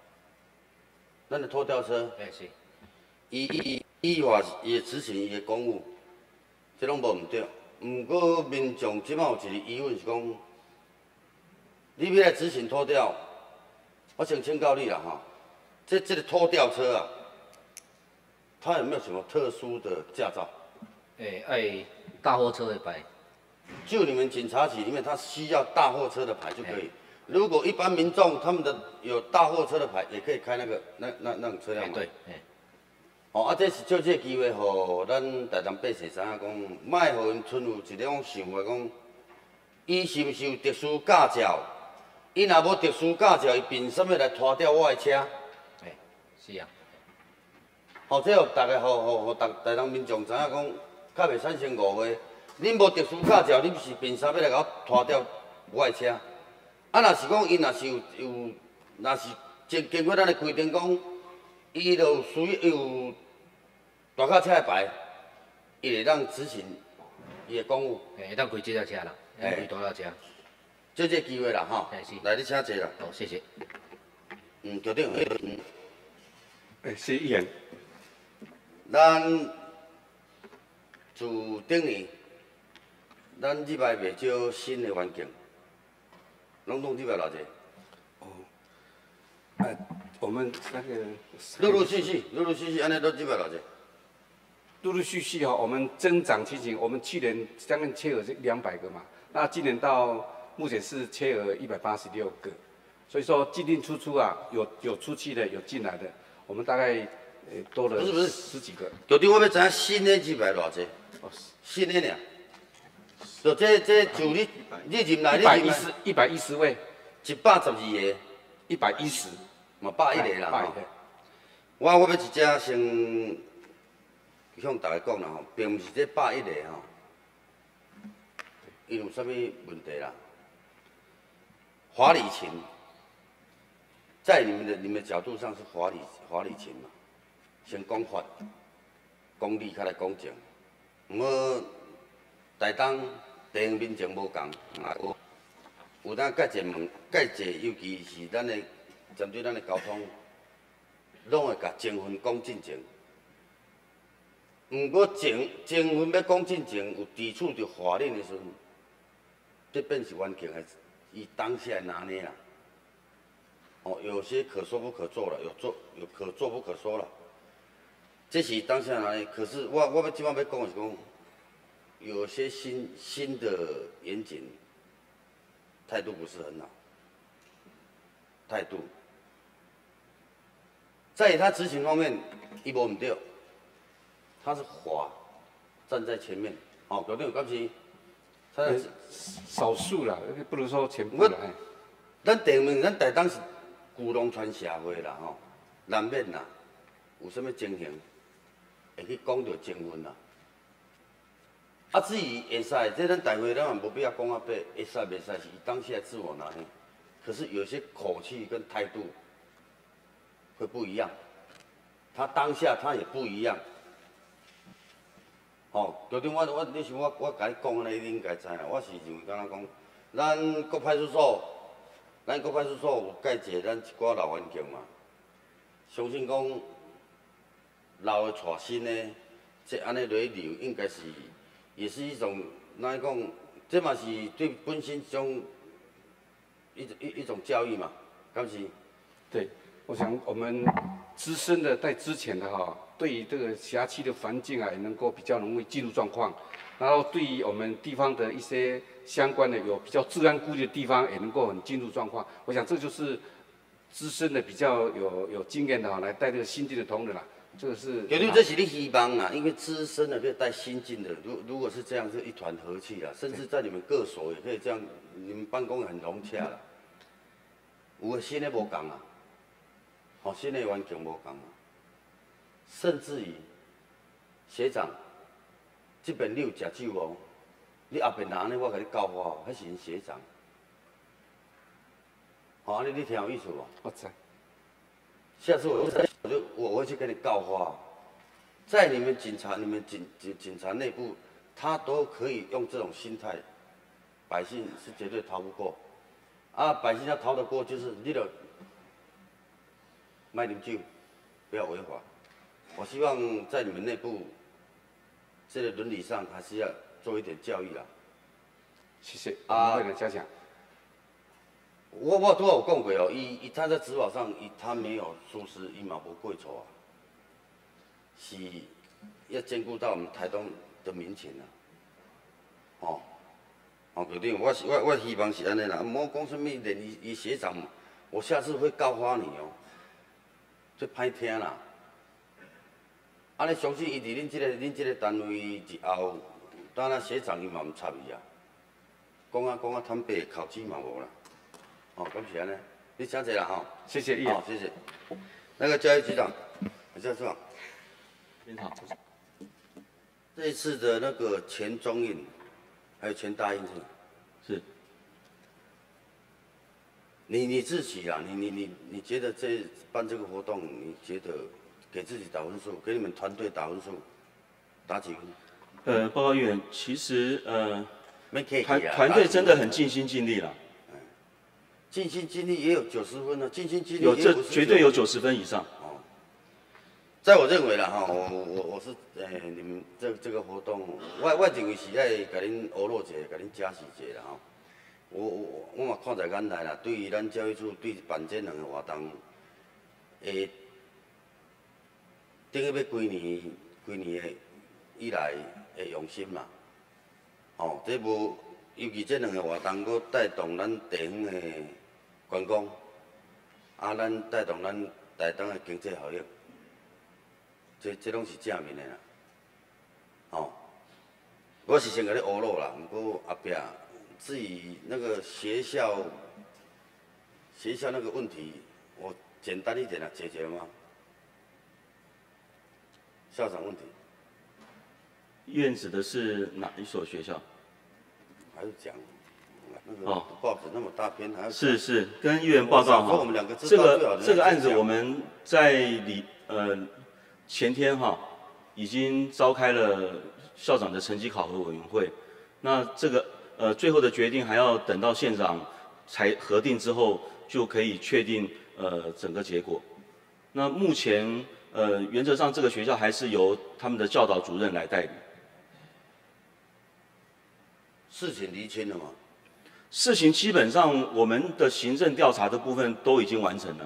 Speaker 16: 车，
Speaker 14: 是。
Speaker 16: 伊话伊会执行伊的公务，这拢无毋对。毋过民众即摆有一个疑问是讲，你要来执行拖吊，我先请教你啦哈，这个拖吊车啊，它有没有什么特殊的驾照？
Speaker 14: 爱大货车的牌。
Speaker 16: 就你们警察局里面，它需要大货车的牌就可以。如果一般民众他们的有大货车的牌，也可以开那种车辆吗？
Speaker 14: 对。
Speaker 16: 这是借这个机会，互咱台东百姓知影讲，莫互因存有一种想法讲，伊是毋是有特殊驾照？伊若无特殊驾照，伊凭什么来拖吊我的车？
Speaker 14: 是啊。
Speaker 16: 这互大家互台东民众知影讲，较袂产生误会。恁无特殊驾照，你是凭啥要来甲我拖吊我的车？若是讲伊若是若是经过咱的规定讲，伊有大卡车的牌，伊会当执行伊的公务。
Speaker 14: 会当开这辆车啦，开大辆车。
Speaker 16: 借这机会啦吼，来你请坐啦。
Speaker 14: 好，谢谢。
Speaker 16: 局长，
Speaker 5: 谢议员。
Speaker 16: 咱自顶年，咱入来袂少新的环境，拢入来偌济。
Speaker 5: 我们那个
Speaker 16: 陆陆续续安尼都入来偌济。
Speaker 5: 陆陆续续我们增长情形，我们去年将近缺额是200个嘛，那今年到目前是缺额186个，所以说进进出出啊，有出去的，有进来的，我们大概多了10几个。
Speaker 16: 局长，我要知影新的入来偌济？新的尔，就这就你入来
Speaker 5: 110位
Speaker 16: ，112个
Speaker 5: ，110，
Speaker 16: 嘛101个啦。我要一只先向大家讲啦吼，并毋是这101个吼，伊有啥物问题啦？华礼琴，在你们的角度上是华礼琴嘛？先讲法，讲理较来讲情。毋过台东地方民情无共，有当介济尤其是咱的针对咱的交通，拢会甲情分讲进前。毋过情分要讲进前，有抵触着法令的时阵，这便是关键，还是以当下拿捏啦。有些可说不可做了，有可做不可说了。这是当下拿捏。可是我要即摆要讲的是讲，有些新的严谨态度不是很好，态度。在他执行方面，伊无毋对。他是法站在前面，局长有敢是？
Speaker 5: 少数啦，不能说全部啦。
Speaker 16: 咱台东是古农村社会啦，难免啦，有啥物情形会去讲到情分啦。至于会使，这咱大会咱也无必要讲啊白，会使袂使是伊当下自我拿捏。可是有些口气跟态度会不一样，他当下他也不一样。局长，你想我甲你讲安尼，你应该知啦。我是认为，敢若讲，咱各派出所有介济咱一寡老环境嘛，相信讲老的带新的，这安尼落去留，应该是也是一种，哪讲？这嘛是对本身一种教育嘛，敢是？
Speaker 5: 对，我想我们资深的在之前的对于这个辖区的环境啊，也能够比较容易进入状况。然后对于我们地方的一些相关的有比较治安顾虑的地方，也能够很进入状况。我想这就是资深的比较有经验的来带这个新进的同仁啦。这个是。
Speaker 16: 绝对这是你希望啊，因为资深的可以带新进的，如果是这样，是一团和气啊，甚至在你们各所也可以这样，你们办公很融洽啦。有的新的无共啊，哦，新的环境无共啊，甚至于学长。这边你有食酒哦，你后边人安尼，我甲你教化哦，迄是因学长。好，安尼你听有意思无？
Speaker 5: 我知。
Speaker 16: 下次我会去跟你告发，在你们警察、你们警察内部，他都可以用这种心态，百姓是绝对逃不过。啊，百姓要逃得过，就是你得卖啉酒，不要违法。我希望在你们内部。这个伦理上还是要做一点教育啦。
Speaker 5: 谢谢，啊，为了加强。
Speaker 16: 我拄有讲过哦，他在执法上，他没有疏失，伊嘛无过错啊，是要兼顾到我们台东的民情啊。哦，哦，决定，我希望是安尼啦，莫讲什么连伊学长，我下次会告发你哦，这歹听啦。安尼相信伊伫恁这个单位以后，当然学长伊嘛毋插伊啊，讲啊坦白，考试嘛无啦。哦，咁是安尼，你请坐啦吼。
Speaker 5: 谢谢议员。
Speaker 16: 好，谢谢。那个教育局长，教育局长，
Speaker 3: 您好。
Speaker 16: 这一次的那个全中运，还有全大运是你自己啊，你觉得办这个活动，你觉得？给自己打分数，给你们团队打分数，打几分？
Speaker 3: 报告议员，其实团队真的很尽心尽力了。
Speaker 16: 尽心尽力也有90分呢，尽心尽力
Speaker 3: 有这绝对有90分以上。
Speaker 16: 哦，在我认为啦哈，我是你们这个活动，我认为是爱甲恁娱乐者，甲恁加时者啦哈。我嘛看在眼内啦，对于咱教育处对办这两个活动，等于要规年的以来的用心嘛，哦，这无尤其这两个活动，佫带动咱地方的观光，啊，咱带动咱台东的经济效益，这拢是正面的啦，哦，我是先甲你娱乐啦，不过后壁至于那个学校那个问题，我简单一点啦，解决了吗？校长问题，
Speaker 3: 议员指的是哪一所学校？
Speaker 16: 还是讲那个报纸那么大篇，还要
Speaker 3: 是跟议员报告哈。这个案子我们在前天哈已经召开了校长的成绩考核委员会，那这个最后的决定还要等到县长才核定之后就可以确定整个结果。那目前。原则上这个学校还是由他们的教导主任来代理。
Speaker 16: 事情厘清了吗？
Speaker 3: 事情基本上我们的行政调查的部分都已经完成了。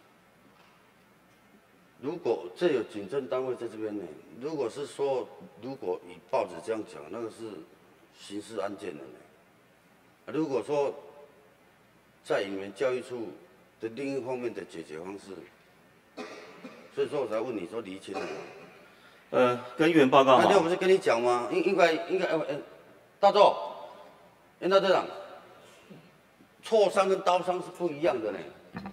Speaker 16: 如果这有警政单位在这边呢，如果是说，如果以报纸这样讲，那个是刑事案件的呢。如果说在你们教育处的另一方面的解决方式。所以说我才问你说厘清了。
Speaker 3: 跟议员报告。
Speaker 16: 那天我不是跟你讲吗？应该，大周，大队长，挫伤跟刀伤是不一样的呢。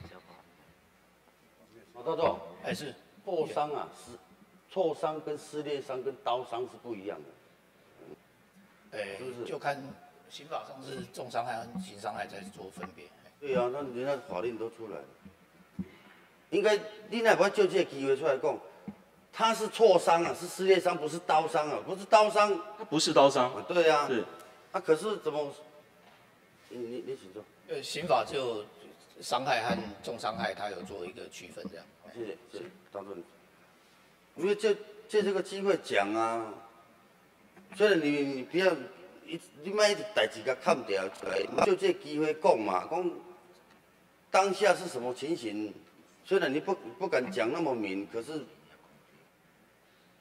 Speaker 16: 大周，
Speaker 11: 是
Speaker 16: 挫伤啊，挫伤跟撕裂伤跟刀伤是不一样的。
Speaker 11: 是不是？就看刑法上是重伤害和轻伤害在做分别。
Speaker 16: 对啊，那人家法令都出来了。应该，你哪不要就这个机会出来讲，他是挫伤啊，是撕裂伤，不是刀伤啊，不是刀伤。
Speaker 3: 他不是刀伤。
Speaker 16: 对啊。
Speaker 3: 是。
Speaker 16: 啊，可是怎么？你请说。
Speaker 11: 刑法就伤害和重伤害，它有做一个区分，这样。
Speaker 16: 谢谢，当主任。因为借这个机会讲啊，虽然你不要你莫一直代志甲砍掉出来，就这机会讲嘛，讲当下是什么情形？虽然你不敢讲那么明，可是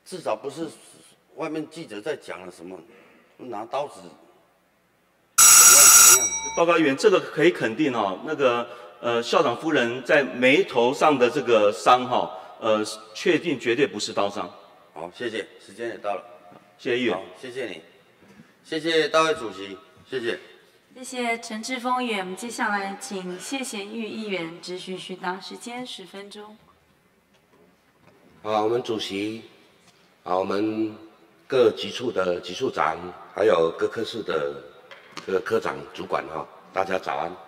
Speaker 16: 至少不是外面记者在讲了什么，拿刀子怎么样？
Speaker 3: 报告议员，这个可以肯定哦，那个校长夫人在眉头上的这个伤哈，确定绝对不是刀伤。
Speaker 16: 好，谢谢，时间也到了，
Speaker 3: 谢谢议员，
Speaker 16: 谢谢你，谢谢大会主席，谢谢。
Speaker 1: 谢谢陈志峰议员，我们接下来请谢贤玉议员质询询答，时间10分钟。
Speaker 15: 我们主席，我们各级处的级处长，还有各科室的这个科长、主管大家早安。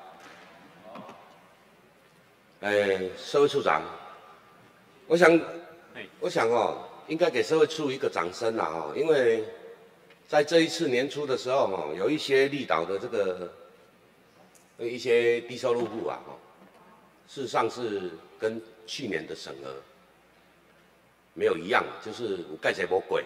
Speaker 15: 社会处长，我想应该给社会处一个掌声啦因为在这一次年初的时候有一些离岛的这个一些低收入户事实上是跟去年的审核没有一样，就是有盖谁没鬼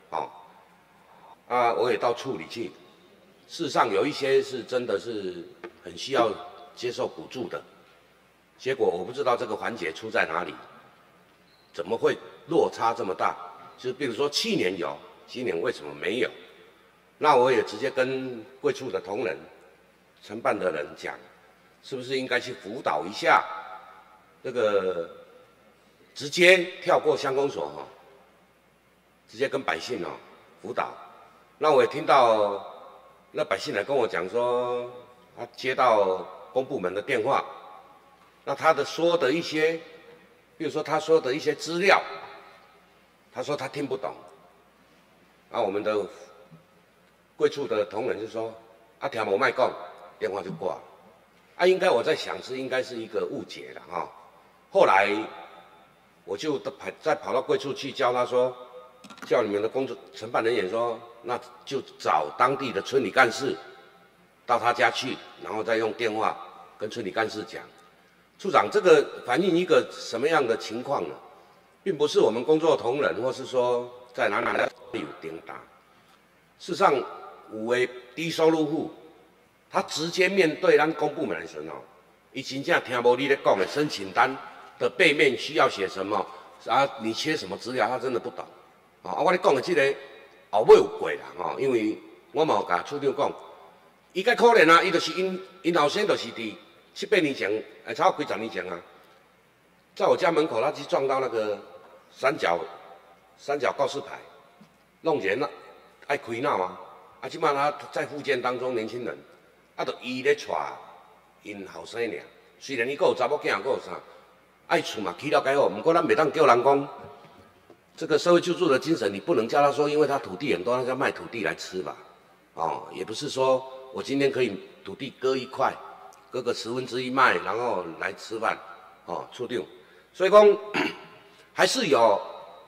Speaker 15: 我也到处里去，事实上有一些是真的是很需要接受补助的，结果我不知道这个环节出在哪里，怎么会落差这么大？就比如说去年有，今年为什么没有？那我也直接跟贵处的同仁、承办的人讲，是不是应该去辅导一下这个直接跳过乡公所直接跟百姓辅导。那我也听到那百姓来跟我讲说，他接到公部门的电话，那他说的一些，比如说他说的一些资料，他说他听不懂，我们的贵处的同仁就说听无卖讲，电话就挂了。应该我在想应该是一个误解了后来我就再跑到贵处去教他说，叫你们的工作承办人员说，那就找当地的村里干事到他家去，然后再用电话跟村里干事讲。处长，这个反映一个什么样的情况呢？并不是我们工作同仁，或是说在哪里有叮当。事实上，有的低收入户，他直接面对咱公部门的时候，他真正听无你咧讲的申请单的背面需要写什么你缺什么资料，他真的不懂。我咧讲的这个后尾有过啦因为我嘛有甲处长讲，伊较可怜伊就是因后生就是伫7、8年前，差不多几10年前在我家门口，他去撞到那个三角告示牌，弄人了，爱开闹即摆他在复健当中，年轻人，就伊咧带因后生尔。虽然伊还有查某囝，还有啥，厝嘛起了解好，不过咱袂当叫人讲，这个社会救助的精神，你不能叫他说，因为他土地很多，他要卖土地来吃吧，也不是说我今天可以土地割1块，割个1/10卖，然后来吃饭，处长，所以讲还是有，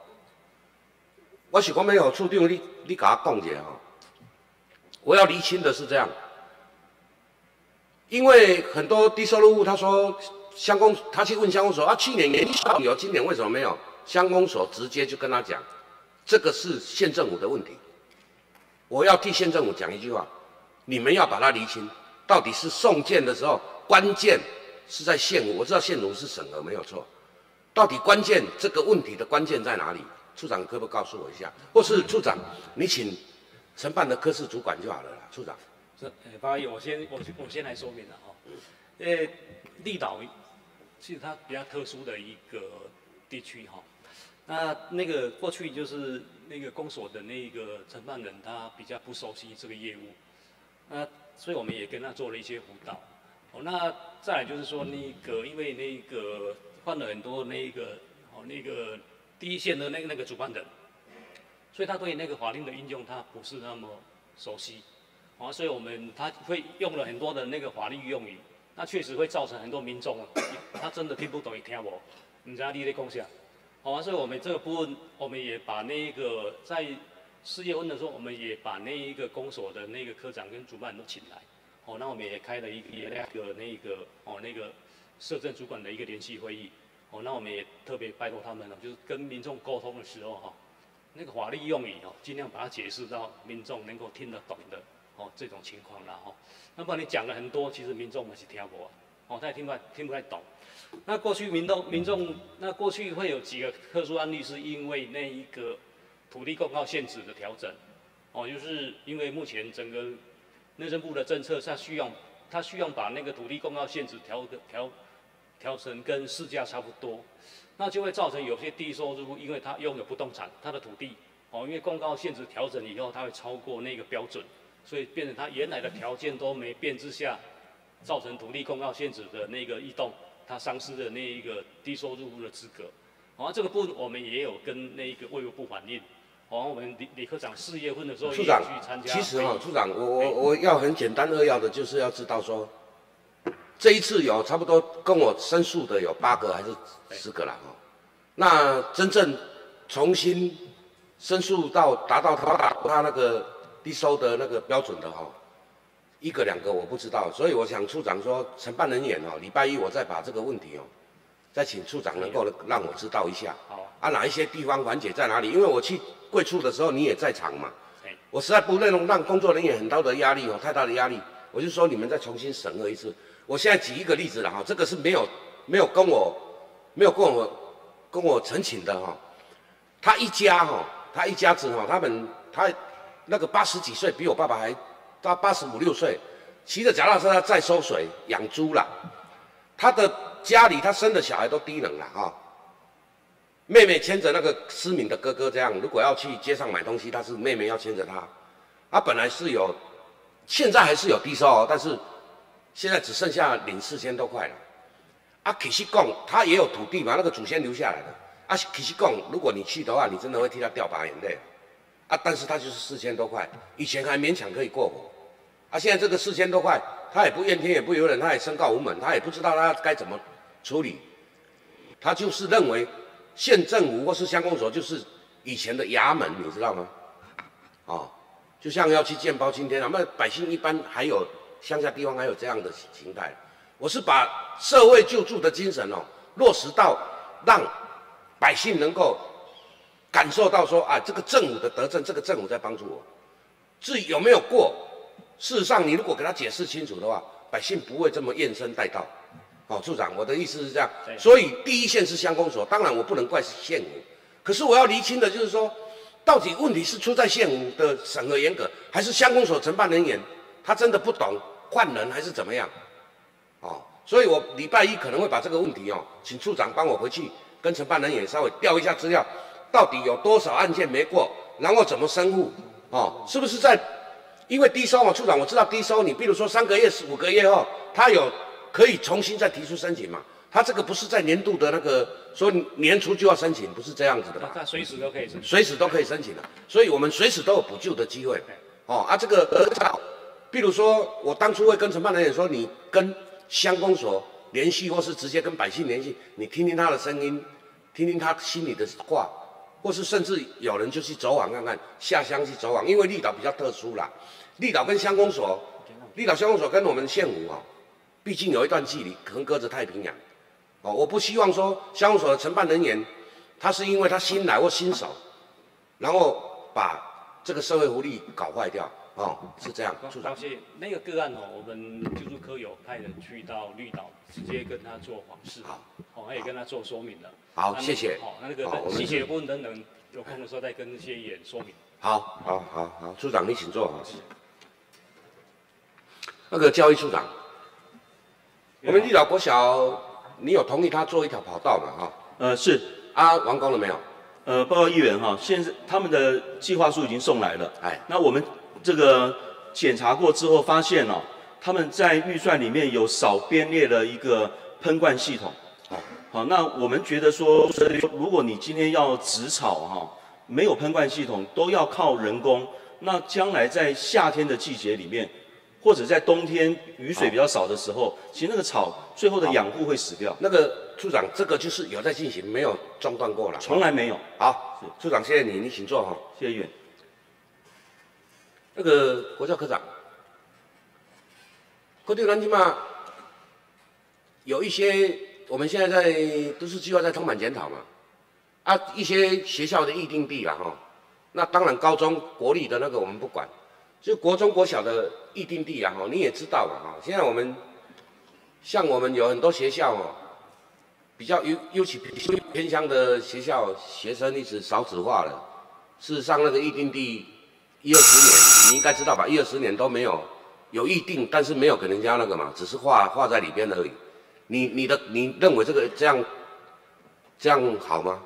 Speaker 15: 我是讲要处长你甲我讲一下我要厘清的是这样，因为很多低收入户他说他去问乡公所去年有，今年为什么没有？乡公所直接就跟他讲，这个是县政府的问题。我要替县政府讲一句话，你们要把它厘清，到底是送件的时候，关键是在县府，我知道县府是审核没有错，到底关键这个问题的关键在哪里？处长可不可以告诉我一下？或是处长，你请承办的科室主管就好了啦，处长。
Speaker 4: 不好意思，我先来说明了立岛其实它比较特殊的一个地区那个过去就是那个公所的那个承办人他比较不熟悉这个业务，所以我们也跟他做了一些辅导。那再来就是说因为那个换了很多那个第一线的那个主办人，所以他对那个法令的运用他不是那么熟悉。所以他会用了很多的那个法律用语，那确实会造成很多民众他真的听不懂也听不，不知道你在讲啥。所以我们这个部分，我们也把那个在4月份的时候，我们也把那一个公所的那个科长跟主办人都请来，那我们也开了一个那个社政主管的一个联席会议，那我们也特别拜托他们就是跟民众沟通的时候那个法律用语尽量把它解释到民众能够听得懂的。这种情况啦那不然你讲了很多，其实民众也是听不他也听不太懂。那过去民众那过去会有几个特殊案例，是因为那一个土地公告限制的调整，就是因为目前整个内政部的政策，它需要把那个土地公告限制调成跟市价差不多，那就会造成有些低收入户，因为他拥有不动产，他的土地，因为公告限制调整以后，它会超过那个标准，所以变成他原来的条件都没变之下，造成土地公告限制的那个异动，他丧失了那一个低收入户的资格。这个部分我们也有跟那个卫福部反映。我们李科长4月份的时候也去参加。
Speaker 15: 其实处长，我要很简单扼要的，就是要知道说，这一次有差不多跟我申诉的有8个还是10个啦那真正重新申诉到达到他那个低收的那个标准的1个2个我不知道，所以我想处长说承办人员礼拜一我再把这个问题再请处长能够让我知道一下。哪一些地方缓解在哪里？因为我去贵处的时候你也在场嘛，我实在不能让工作人员很大的压力太大的压力，我就说你们再重新审核一次。我现在举一个例子了这个是没有跟我陈情的他一家子他那个80几岁，比我爸爸还到85、6岁，骑着脚踏车在收水养猪啦。他的家里他生的小孩都低能了妹妹牵着那个失明的哥哥，这样如果要去街上买东西，他是妹妹要牵着他。本来是有，现在还是有低收但是现在只剩下领4000多块了。其实讲他也有土地嘛，那个祖先留下来的。其实讲如果你去的话，你真的会替他掉把眼泪。但是他就是4000多块，以前还勉强可以过活。现在这个4000多块，他也不怨天也不尤人，他也申告无门，他也不知道他该怎么处理。他就是认为县政府或是乡公所就是以前的衙门，你知道吗？就像要去建包青天那百姓一般还有乡下地方还有这样的形态。我是把社会救助的精神落实到让百姓能够感受到说这个政府的德政，这个政府在帮助我。至于有没有过，事实上你如果给他解释清楚的话，百姓不会这么怨声载道。处长，我的意思是这样。所以第一线是乡公所，当然我不能怪县府，可是我要厘清的就是说，到底问题是出在县府的审核严格，还是乡公所承办人员他真的不懂换人，还是怎么样？所以我礼拜一可能会把这个问题请处长帮我回去跟承办人员稍微调一下资料，到底有多少案件没过，然后怎么申复是不是在因为低收处长我知道低收，你比如说3个月、5个月后，他有可以重新再提出申请嘛？他这个不是在年度的那个说年初就要申请，不是这样子的吧？
Speaker 4: 他随时都可以申请，
Speaker 15: 随时都可以申请的，所以我们随时都有补救的机会。这个比如说我当初会跟承办人员说，你跟乡公所联系，或是直接跟百姓联系，你听听他的声音，听听他心里的话，或是甚至有人就去走访看看，下乡去走访，因为绿岛比较特殊啦，绿岛跟乡公所，绿岛乡公所跟我们县府毕竟有一段距离，横隔着太平洋。我不希望说乡公所的承办人员，他是因为他新来或新手，然后把这个社会福利搞坏掉。是这样。处长，
Speaker 4: 谢谢。那个个案我们救助科有派人去到绿岛，直接跟他做访视，也跟他做说明了。
Speaker 15: 好，谢谢。
Speaker 4: 那个细节部分等等，有空的时候再跟这些议员说明。
Speaker 15: 好，处长你请坐。那个教育处长，我们绿岛国小，你有同意他做一条跑道嘛？
Speaker 3: 是。
Speaker 15: 完工了没有？
Speaker 3: 报告议员现在他们的计划书已经送来了。那我们这个检查过之后发现他们在预算里面有少编列了一个喷灌系统。好，那我们觉得说，如果你今天要植草没有喷灌系统，都要靠人工，那将来在夏天的季节里面，或者在冬天雨水比较少的时候，其实那个草最后的养护会死掉。
Speaker 15: 那个处长，这个就是有在进行，没有中断过了。
Speaker 3: 从来没有。
Speaker 15: 好，处长谢谢你，你请坐
Speaker 3: 谢谢议员。
Speaker 15: 那个国教科长，科对咱起码有一些，我们现在在都市计划在通盘检讨嘛，一些学校的预定地啦那当然高中国立的那个我们不管，就国中国小的预定地啦你也知道嘛现在我们像我们有很多学校比较尤其偏乡的学校，学生一直少子化了。 事实上，那个预定地10、20年，你应该知道吧？10、20年都没有预定，但是没有给人家那个嘛，只是画在里边而已。你认为这样好吗？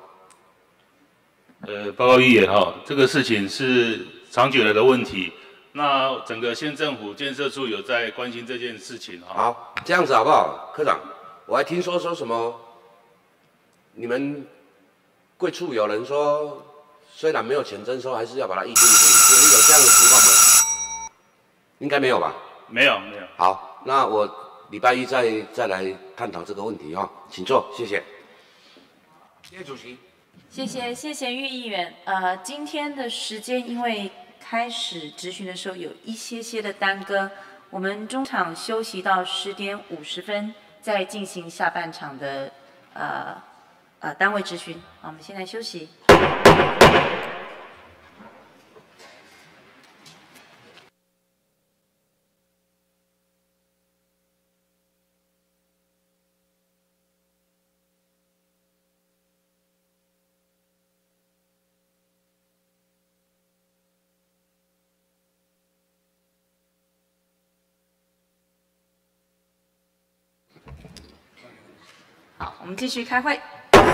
Speaker 17: 报告议员哈，这个事情是长久以来的问题。那整个县政府建设处有在关心这件事情哈。
Speaker 15: 好，这样子好不好，科长？我还听说什么，你们贵处有人说，虽然没有钱征收，还是要把它预定住，有这样的情况吗？应该没有吧？
Speaker 17: 没有。
Speaker 15: 好，那我礼拜一再来探讨这个问题哈，请坐，谢谢。谢谢主席。
Speaker 1: 谢谢郁议员。今天的时间因为开始质询的时候有一些的耽搁，我们中场休息到10点50分，再进行下半场的单位质询。好，我们现在休息。好，我们继续开会。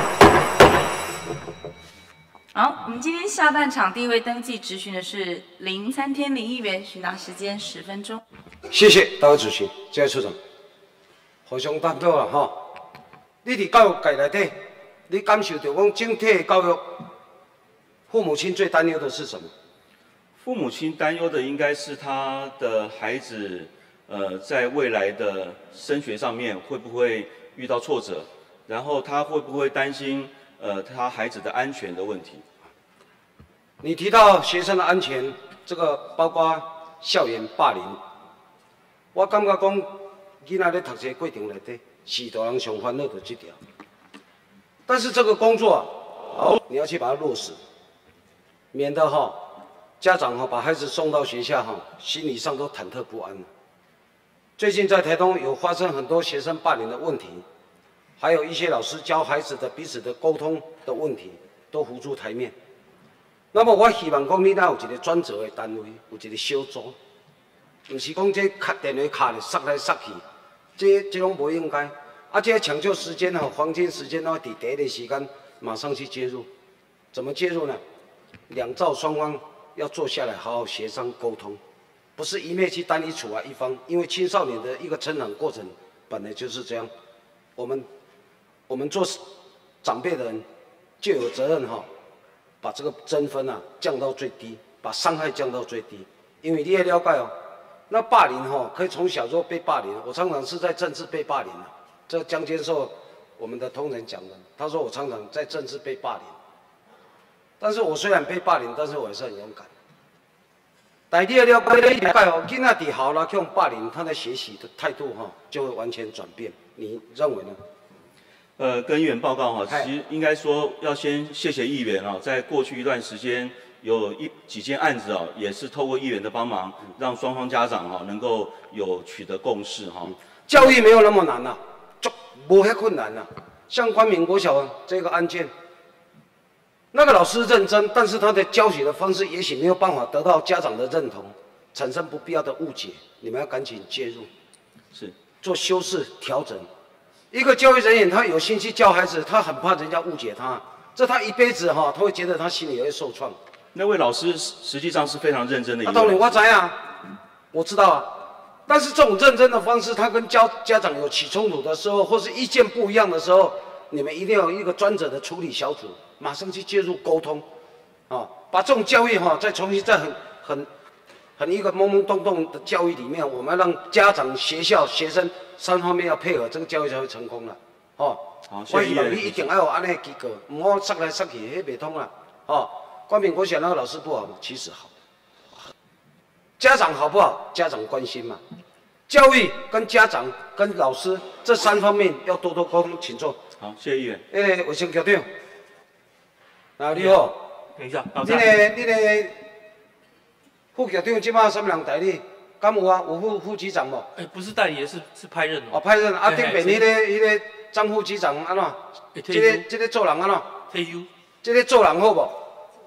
Speaker 1: 好，我们今天下半场第一位登记质询的是林参天林议员，询答时间10分钟。
Speaker 15: 谢谢大会主席，这位处长，互相探讨啦吼。你伫教育界内底，你感受到讲整体的教育，父母亲最担忧的是什么？
Speaker 3: 父母亲担忧的应该是他的孩子，在未来的升学上面会不会遇到挫折，然后他会不会担心他孩子的安全的问题？
Speaker 15: 你提到学生的安全，这个包括校园霸凌，我感觉讲囡仔咧读册过程内底，许多人上烦恼的这条。但是这个工作啊，你要去把它落实，免得家长把孩子送到学校心理上都忐忑不安。最近在台东有发生很多学生霸凌的问题，还有一些老师教孩子的彼此的沟通的问题都浮出台面。那么我希望讲，你若有一个专责的单位，有一个小组，不是讲这电话卡咧塞来塞去，这拢不应该。这抢救时间黄金时间伫第一个时间马上去介入。怎么介入呢？两造双方要坐下来好好协商沟通，不是一面去单一处罚一方，因为青少年的一个成长过程本来就是这样。我们做长辈的人就有责任把这个争分降到最低，把伤害降到最低。因为你也了解那霸凌可以从小就被霸凌。我常常是在政治被霸凌这江教授我们的同仁讲的，他说我常常在政治被霸凌。但是我虽然被霸凌，但是我还是很勇敢。但你也了解，囡仔伫校啦，用霸凌，他的学习的态度就会完全转变。你认为呢？
Speaker 3: 跟议员报告其实应该说要先谢谢议员在过去一段时间有几件案子也是透过议员的帮忙，让双方家长能够有取得共识
Speaker 15: 教育没有那么难就没遐困难像光明国小这个案件。那个老师认真，但是他的教学的方式也许没有办法得到家长的认同，产生不必要的误解，你们要赶紧介入，
Speaker 3: 是
Speaker 15: 做修饰调整。一个教育人员，他有心去教孩子，他很怕人家误解他，这他一辈子他会觉得他心里也会受创。
Speaker 3: 那位老师实际上是非常认真的一位。
Speaker 15: 当然我知我知道但是这种认真的方式，他跟家长有起冲突的时候，或是意见不一样的时候，你们一定要有一个专责的处理小组。马上去介入沟通，把这种教育再重新在很一个懵懵懂懂的教育里面，我们要让家长、学校、学生三方面要配合，这个教育才会成功了。
Speaker 3: 好，
Speaker 15: 我希望你一定要有安尼的机构，唔好塞来塞去，迄袂通啦。光明国小那个老师不好吗？其实好。家长好不好？家长关心嘛。教育跟家长跟老师这三方面要多多沟通，请坐。
Speaker 3: 好，谢谢议员。
Speaker 15: 卫生局长。你好，
Speaker 2: 等一下，
Speaker 15: 你个副局长即马什么人代理？敢有有副局长无？
Speaker 2: 不是代理，是派任
Speaker 15: 派任顶边迄个张副局长安怎？这个做人安怎？
Speaker 2: 退休。
Speaker 15: 这个做人好无？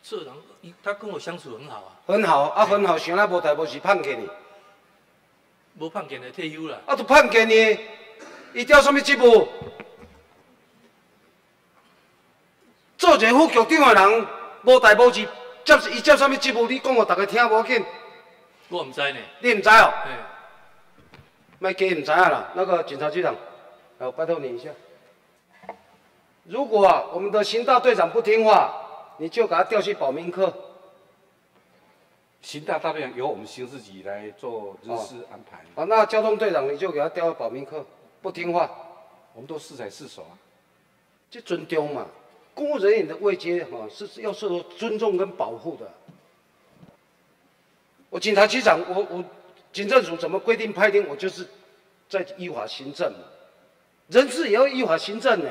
Speaker 2: 社长，他跟我相处很好啊。
Speaker 15: 很好啊，很好，想来无代无志判给你。
Speaker 2: 无判给的退休啦。
Speaker 15: 啊，都判给你，伊调什么职务？做一个副局长的人，无代无志，伊接什么职务？你讲互大家听无要紧。
Speaker 2: 我唔知呢。
Speaker 15: 你唔知哦？
Speaker 2: 哎。
Speaker 15: 卖假唔知啊啦，那个警察局长，拜托你一下。如果我们的邢大队长不听话，你就给他调去保民科。
Speaker 5: 邢大队长由我们刑事局来做人事安排。
Speaker 15: 好，那交通队长你就给他调到保民科，不听话，
Speaker 5: 我们都适才适手啊。
Speaker 15: 这尊重嘛，公务人员的位阶是要受到尊重跟保护的。我警察局长，我警政署怎么规定派定，我就是在依法行政嘛，人事也要依法行政呢。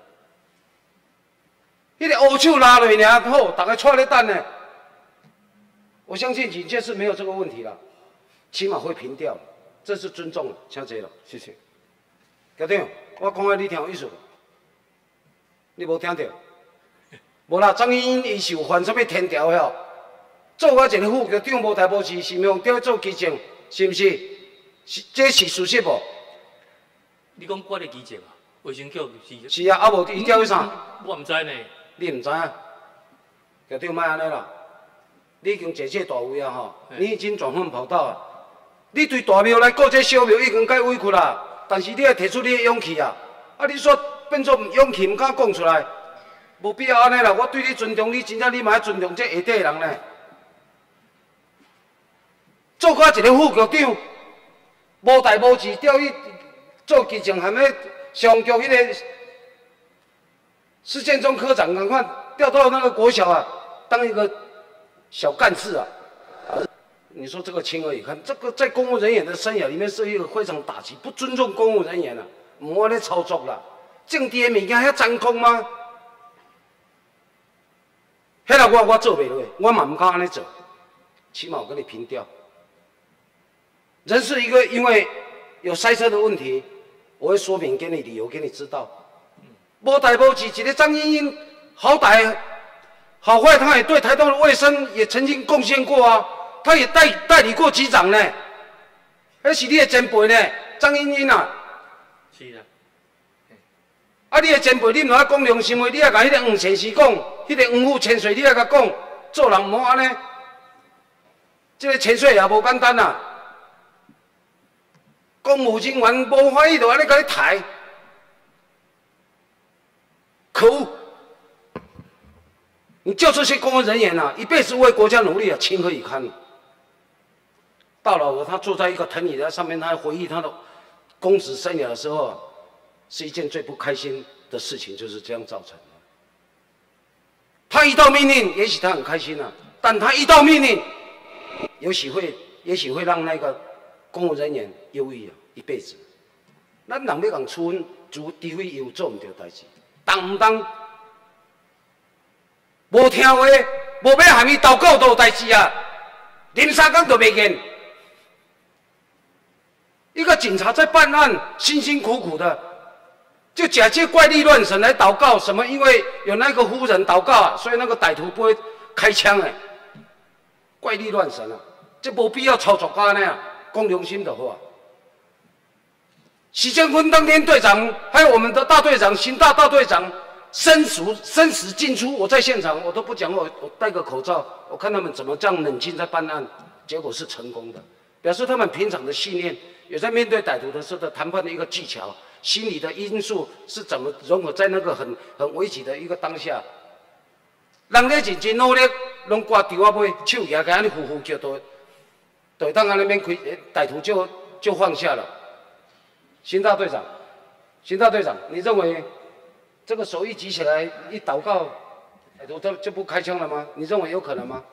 Speaker 15: 那个乌手拉落尔好，大家踹咧等呢。我相信警界是没有这个问题了，起码会平掉，这是尊重了，请坐了，谢谢。局长，我讲的你听有意思无？你无听到？无啦，张英伊是有犯什么天条的哦？做我一个副局长无代无志，是用调做基层，是不是？这是事实无？
Speaker 2: 你讲我的基层啊？卫生局是？
Speaker 15: 是啊，啊无伊调去啥？
Speaker 2: 我唔知呢。
Speaker 15: 你唔知啊？局长莫安尼啦，你已经坐这大位啊吼，你已经转换跑道啊。你对大庙来顾这小庙已经该委屈啦，但是你要提出你的勇气啊！啊，你说变作勇气唔敢讲出来，无必要安尼啦。我对你尊重，你真正你嘛要尊重这下底的人呢。做我一个副局长，无代无志调去做基层，还要上局迄个施建中科长，赶快调到那个国小啊，当一个小干事啊。你说这个情何以堪？这个在公务人员的生涯里面是一个非常打击，不尊重公务人员啊，唔安尼操作啦。政治的物件遐残酷吗？迄个我做袂落，我嘛唔敢安尼做，起码我跟你平调。人是一个因为有塞车的问题，我会说明给你理由，给你知道。无代无志，一个张英英，好歹好坏，他也对台东的卫生也曾经贡献过啊，他也代理过局长呢，那是你的前辈呢，张英英啊。
Speaker 2: 是啊。
Speaker 15: 啊，你的前辈，你唔爱讲良心话，你也甲迄个黄泉时讲，迄个黄富千岁，你也甲讲，做人唔好安尼。这个千岁也无简单啊。公务人员无欢喜就安尼甲你抬，可恶！你就这些公务人员啊，一辈子为国家努力啊，情何以堪？到老了，他坐在一个藤椅在上面，他回忆他的公职生涯的时候，是一件最不开心的事情，就是这样造成的。他一道命令，也许他很开心啊，但他一道命令，也许会让那个公务人员忧郁啊，一辈子。咱人要讲处分，除非伊有做唔对代志，当唔当？无听话，无要喊伊祷告都有代志啊！啉3工都袂见。一个警察在办案，辛辛苦苦的，就假借怪力乱神来祷告什么？因为有那个夫人祷告啊，所以那个歹徒不会开枪哎。怪力乱神啊，这无必要操作到那样，讲良心的话。许建坤当天队长，还有我们的大队长邢大队长。生死进出，我在现场，我都不讲话，我戴个口罩，我看他们怎么这样冷静在办案，结果是成功的，表示他们平常的信念，也在面对歹徒的时候的谈判的一个技巧，心理的因素是怎么融合在那个很危急的一个当下。人咧认真努力，拢挂伫我尾，手举起安尼呼呼叫，都会当安尼免开，歹徒就放下了。邢大队长，你认为？这个手一举起来，一祷告，就不开枪了吗？你认为有可能吗？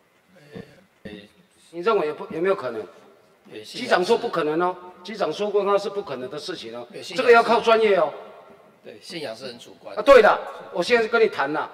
Speaker 15: 你认为有没有可能？局长说不可能哦，局长说过那是不可能的事情哦，这个要靠专业哦。
Speaker 11: 对，信仰是很主观
Speaker 15: 啊，对的，我现在跟你谈了。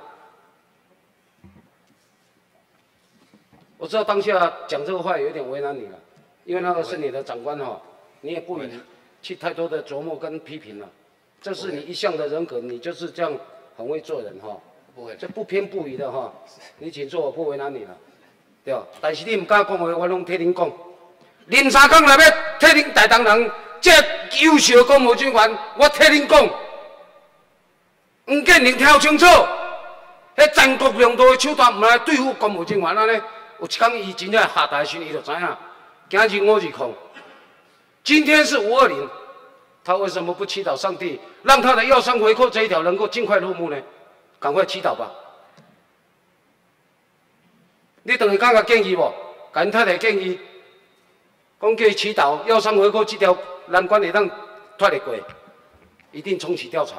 Speaker 15: 我知道当下讲这个话有点为难你了，因为那个是你的长官哈，你也不宜去太多的琢磨跟批评了。这是你一向的人格，你就是这样很会做人哈。
Speaker 11: 不会，
Speaker 15: 这不偏不倚的哈，你请坐，我不为难你了，对吧？但是你唔敢讲话，我拢替您讲。林三公内要替您大同人，这优秀的公务人员，我替您讲。黄建宁听清楚，迄全国量大的手段，唔来对付公务人员安尼，有一天伊真正下台时，伊就知影，今日我日空。今天是520，他为什么不祈祷上帝，让他的药商回扣这一条能够尽快落幕呢？赶快祈祷吧！你等下敢甲建议无？甲恁太太建议，讲叫伊祈祷药商回扣这条难关会当脱得过，一定重启调查。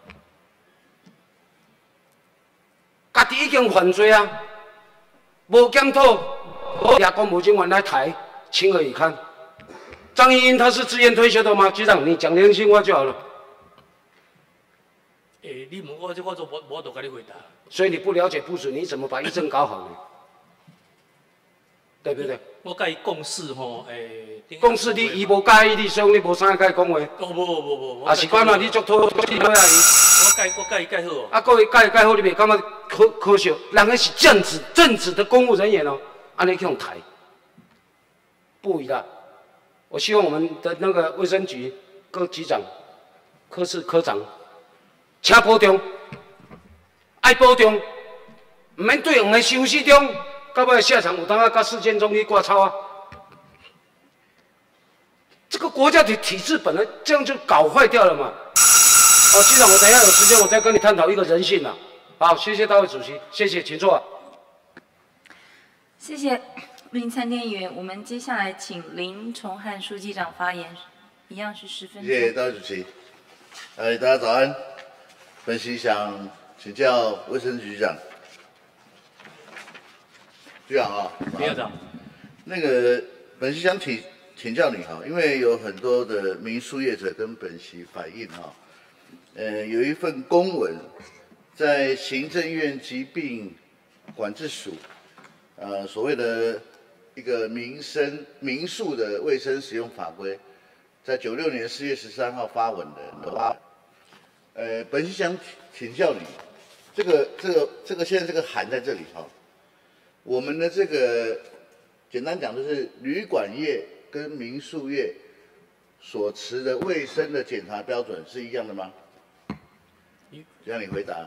Speaker 15: 家己已经犯罪啊，无检讨，也公务人员来抬，情何以堪？张莹莹她是自愿退休的吗？局长，你讲良心话就好了。
Speaker 2: 你问我这我都无都跟你回答。
Speaker 15: 所以你不了解部署，你怎么把议政搞好呢？对不对？
Speaker 2: 我甲伊共事吼，
Speaker 15: 共事你无介意，你所以你无啥甲伊讲话。
Speaker 2: 无。
Speaker 15: 啊，是管嘛，你足拖，你讨厌伊。
Speaker 2: 我甲伊介好。
Speaker 15: 啊，各位介好，你袂感觉可笑？人家是正直的公务人员哦，安尼去用抬，不宜啦。我希望我们的那个卫生局各局长、科室科长，请保重，爱保重，唔免对黄的休息中，到尾下场有当啊，甲事件中去挂操啊。这个国家的体制本来这样就搞坏掉了嘛。哦，局长，我等一下有时间我再跟你探讨一个人性啦。好，谢谢大会主席，谢谢，请坐。
Speaker 1: 谢谢林参电议员，我们接下来请林崇汉书记长发言，一样是10分钟。
Speaker 18: 谢谢大会主席。大家早安。本席想请教卫生局长。局长啊，
Speaker 2: 局长，
Speaker 18: 那个本席想请教你哈，因为有很多的民宿业者跟本席反映哈，有一份公文在行政院疾病管制署，所谓的一个民宿的卫生使用法规，在96年4月13号发文的。本席想请教你，这个现在这个函在这里哈，我们的这个简单讲就是旅馆业跟民宿业所持的卫生的检查标准是一样的吗？让你回答。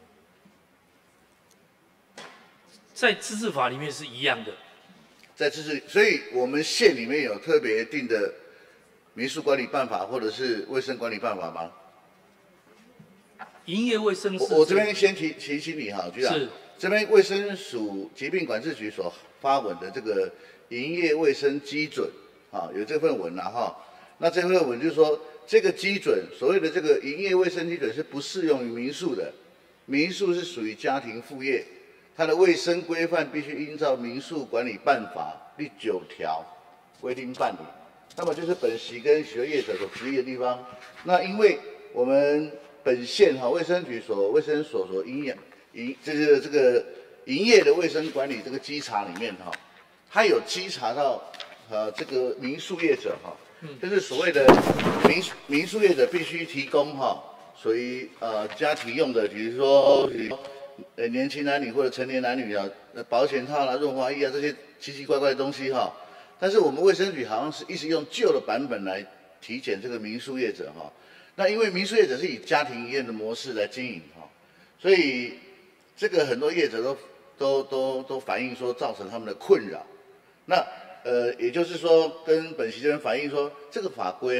Speaker 2: 在自治法里面是一样的，
Speaker 18: 在自治，所以我们县里面有特别定的民宿管理办法或者是卫生管理办法吗？
Speaker 2: 营业卫生
Speaker 18: 我这边先提醒你哈，局长，这边卫生署疾病管制局所发文的这个营业卫生基准，有这份文啦哈。那这份文就是说，这个基准，所谓的这个营业卫生基准是不适用于民宿的，民宿是属于家庭副业，它的卫生规范必须依照民宿管理办法第9条规定办理。那么就是本席跟许多业者所质疑的地方。那因为我们本县卫生局卫生所所这个营业的卫生管理这个稽查里面它有稽查到这个民宿业者就是所谓的民宿业者必须提供属于家庭用的，比如说年轻男女或者成年男女保险套啦、润滑液啊这些奇奇怪怪的东西但是我们卫生局好像是一直用旧的版本来体检这个民宿业者那因为民宿业者是以家庭医院的模式来经营所以这个很多业者都反映说造成他们的困扰。那也就是说跟本席这边反映说，这个法规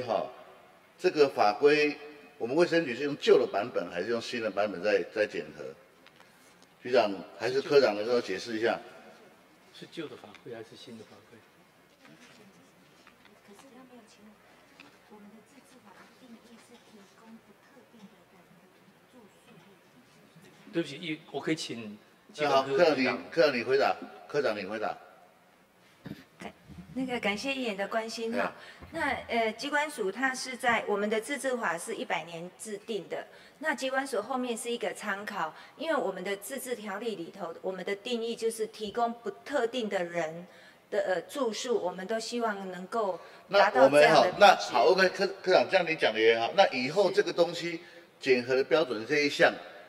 Speaker 18: 我们卫生局是用旧的版本还是用新的版本在检核？局长还是科长能够解释一下？
Speaker 2: 是旧的法规还是新的法规？对不起，我可以请。
Speaker 18: 好，科长你回答，科长你回答。
Speaker 19: 那个感谢议员的关心哈。那机关署它是在我们的自治法是100年制定的，那机关署后面是一个参考，因为我们的自治条例里头，我们的定义就是提供不特定的人的住宿，我们都希望能够达到这样的品质。
Speaker 18: 那好 ，OK， 科长这样你讲的也好，那以后这个东西检核的标准这一项，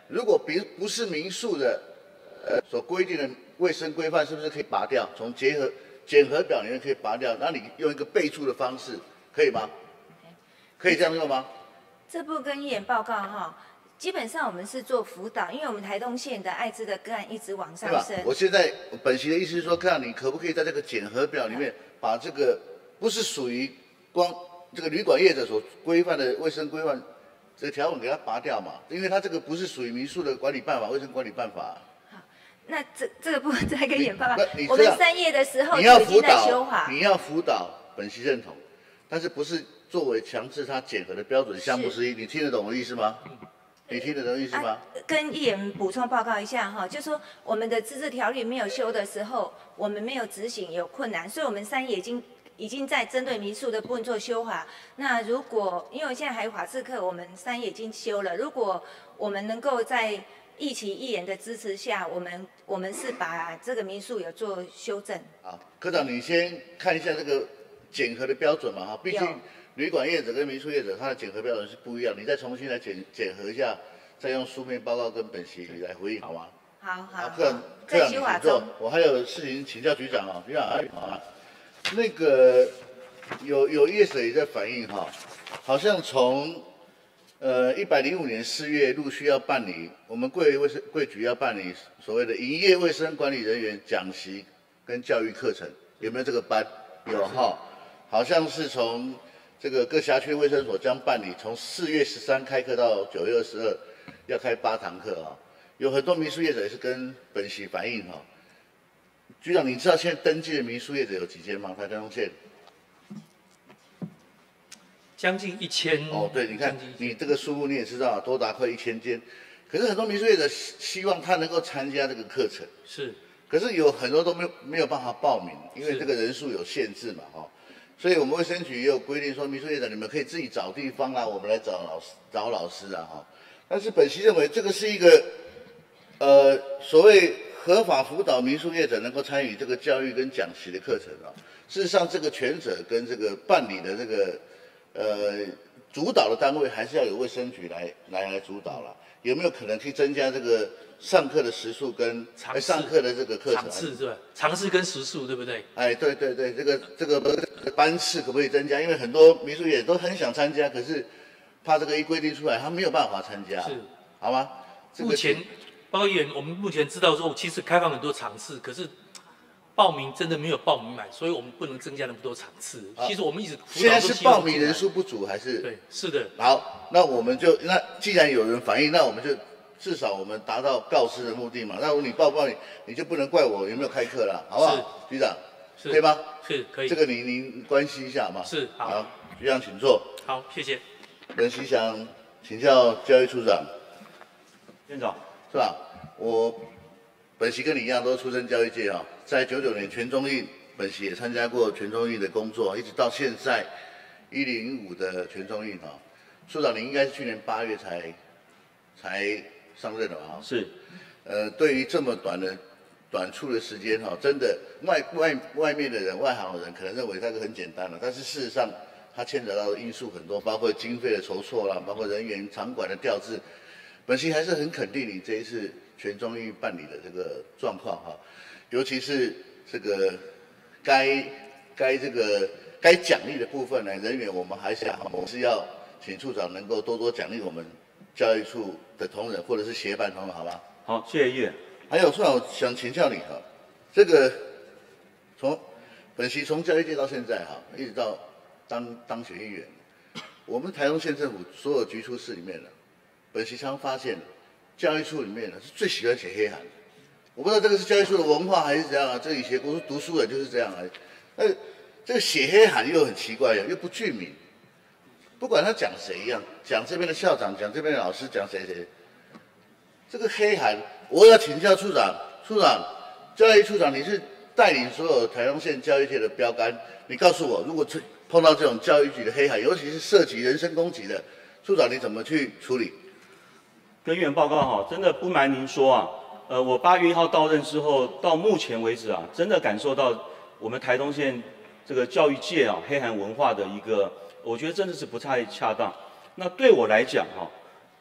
Speaker 18: 如果不是民宿的所规定的卫生规范，是不是可以拔掉？从检核表里面可以拔掉，那你用一个备注的方式，可以吗？可以这样用吗？
Speaker 19: 这部跟议员报告哈，基本上我们是做辅导，因为我们台东县的艾滋的个案一直往上升。
Speaker 18: 我现在本席的意思是说，看你可不可以在这个检核表里面把这个不是属于这个旅馆业者所规范的卫生规范这个条文给它拔掉嘛，因为它这个不是属于民宿的管理办法、卫生管理办法。
Speaker 19: 那这个部分再跟议员报告。
Speaker 18: 我们
Speaker 19: 3页的时候
Speaker 18: 你要
Speaker 19: 就已经在修法。
Speaker 18: 你要辅导，本席认同，但是不是作为强制他检核的标准项目之一？你听得懂我的意思吗？你听得懂意思吗？
Speaker 19: 跟议员补充报告一下哈，就说我们的自治条例没有修的时候，我们没有执行有困难，所以我们3页已经在针对民宿的部分做修法。那如果因为现在还有法制课，我们3页已经修了，如果我们能够在议期议员的支持下，我们是把这个民宿有做修正。
Speaker 18: 好，科长你先看一下这个检核的标准嘛哈，毕竟旅馆业者跟民宿业者他的检核标准是不一样，你再重新来检核一下，再用书面报告跟本席来回应好吗？
Speaker 19: 好，
Speaker 18: 科长请坐，我还有事情请教局长啊，局长那个有业者也在反映哈，好像从105年4月陆续要办理，我们贵局要办理所谓的营业卫生管理人员讲习跟教育课程，有没有这个班？有哈，好像是从这个各辖区卫生所将办理，从4月13开课到9月22，要开8堂课啊。有很多民宿业者也是跟本席反映哈。局长，你知道现在登记的民宿业者有几间吗？台东县？
Speaker 2: 将近1000。
Speaker 18: 哦，对，你看你这个数目你也知道，多达快1000间。可是很多民宿业者希望他能够参加这个课程，
Speaker 2: 是。可
Speaker 18: 是有很多都没有办法报名，因为这个人数有限制嘛，哈。所以我们卫生局也有规定说，民宿业者你们可以自己找地方啦，我们来找老师啊，哈。但是本席认为这个是一个所谓合法辅导民宿业者能够参与这个教育跟讲习的课程啊。事实上，这个权责跟这个办理的这个主导的单位还是要由卫生局来主导了。有没有可能去增加这个上课的时数跟上课的这个课程？
Speaker 2: 场次是吧？场次跟时数对不对？
Speaker 18: 哎，对，这个班次可不可以增加？因为很多民宿业都很想参加，可是怕这个一规定出来，他没有办法参加，
Speaker 2: 是，
Speaker 18: 好吗？
Speaker 2: 目前，包括议员，我们目前知道说，其实开放很多场次，可是报名真的没有报名满，所以我们不能增加那么多场次。其实我们一直
Speaker 18: 现在是报名人数不足还是？
Speaker 2: 对，是的。
Speaker 18: 好，那我们那既然有人反映，那我们就至少我们达到告知的目的嘛。那如果你报你就不能怪我有没有开课了，好不好？局长，可以吗？
Speaker 2: 是可以。
Speaker 18: 这个您关心一下好吗？
Speaker 2: 是，好。
Speaker 18: 局长请坐。
Speaker 2: 好，谢谢。
Speaker 18: 本席想请教教育处长。
Speaker 3: 院长
Speaker 18: 是吧？我本席跟你一样都是出身教育界啊，在99年全中运，本席也参加过全中运的工作，一直到现在105的全中运啊。处长，你应该是去年8月才上任的啊。
Speaker 3: 是。
Speaker 18: 对于这么短促的时间哈，真的外面的人、外行的人可能认为这个很简单了，但是事实上它牵扯到的因素很多，包括经费的筹措啦，包括人员场馆的调制。本席还是很肯定你这一次全中运办理的这个状况哈，尤其是这个该奖励的部分呢，人员我们还是要请处长能够多奖励我们教育处的同仁或者是协办同仁，好吗？
Speaker 3: 好，谢谢议员。
Speaker 18: 还有处长，我想请教你哈，这个本席从教育界到现在哈，一直到当选议员，我们台东县政府所有局处室里面呢。本席常发现，教育处里面呢是最喜欢写黑函的。我不知道这个是教育处的文化还是怎样啊？这以前读书人就是这样啊。这个写黑函又很奇怪，又不具名，不管他讲谁一样，讲这边的校长，讲这边的老师，讲谁。这个黑函，我要请教处长，教育处长，你是带领所有台东县教育界的标杆，你告诉我，如果碰到这种教育局的黑函，尤其是涉及人身攻击的，处长你怎么去处理？
Speaker 3: 跟议员报告哈，真的不瞒您说啊，我8月1号到任之后，到目前为止啊，真的感受到我们台东县这个教育界啊黑函文化的一个，我觉得真的是不太恰当。那对我来讲哈，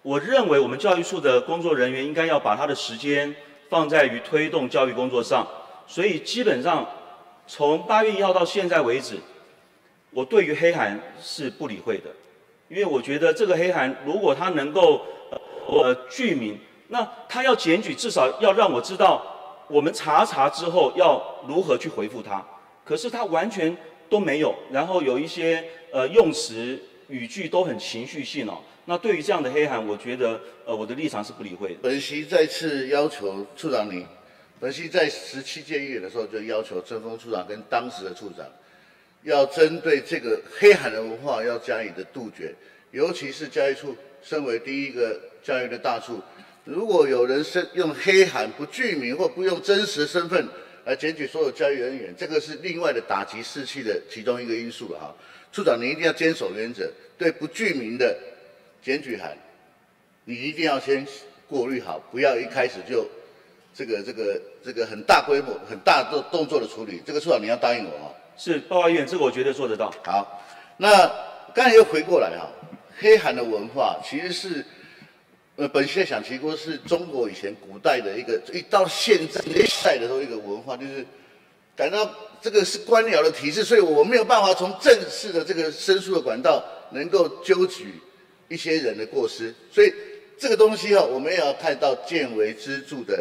Speaker 3: 我认为我们教育处的工作人员应该要把他的时间放在于推动教育工作上，所以基本上从8月1号到现在为止，我对于黑函是不理会的，因为我觉得这个黑函如果他能够具名，那他要检举至少要让我知道我们查之后要如何去回复他，可是他完全都没有，然后有一些用词语句都很情绪性哦。那对于这样的黑函，我觉得我的立场是不理会的。
Speaker 18: 本席再次要求处长您，本席在17届议员的时候就要求郑峰处长跟当时的处长，要针对这个黑函的文化要加以的杜绝，尤其是教育处身为第一个教育的大处，如果有人用黑函不具名或不用真实的身份来检举所有教育人员，这个是另外的打击士气的其中一个因素了哈。处长，你一定要坚守原则，对不具名的检举函，你一定要先过滤好，不要一开始就这个很大规模、很大的动作的处理。这个处长你要答应我哈。
Speaker 3: 是，报告议员，这个我觉得做得到。
Speaker 18: 好，那刚才又回过来哈，黑函的文化其实是，本席在想，其实是中国以前古代的一个，一到现在的时候一个文化，就是感到这个是官僚的体制，所以我没有办法从正式的这个申诉的管道能够纠举一些人的过失，所以这个东西我们也要看到见微知著的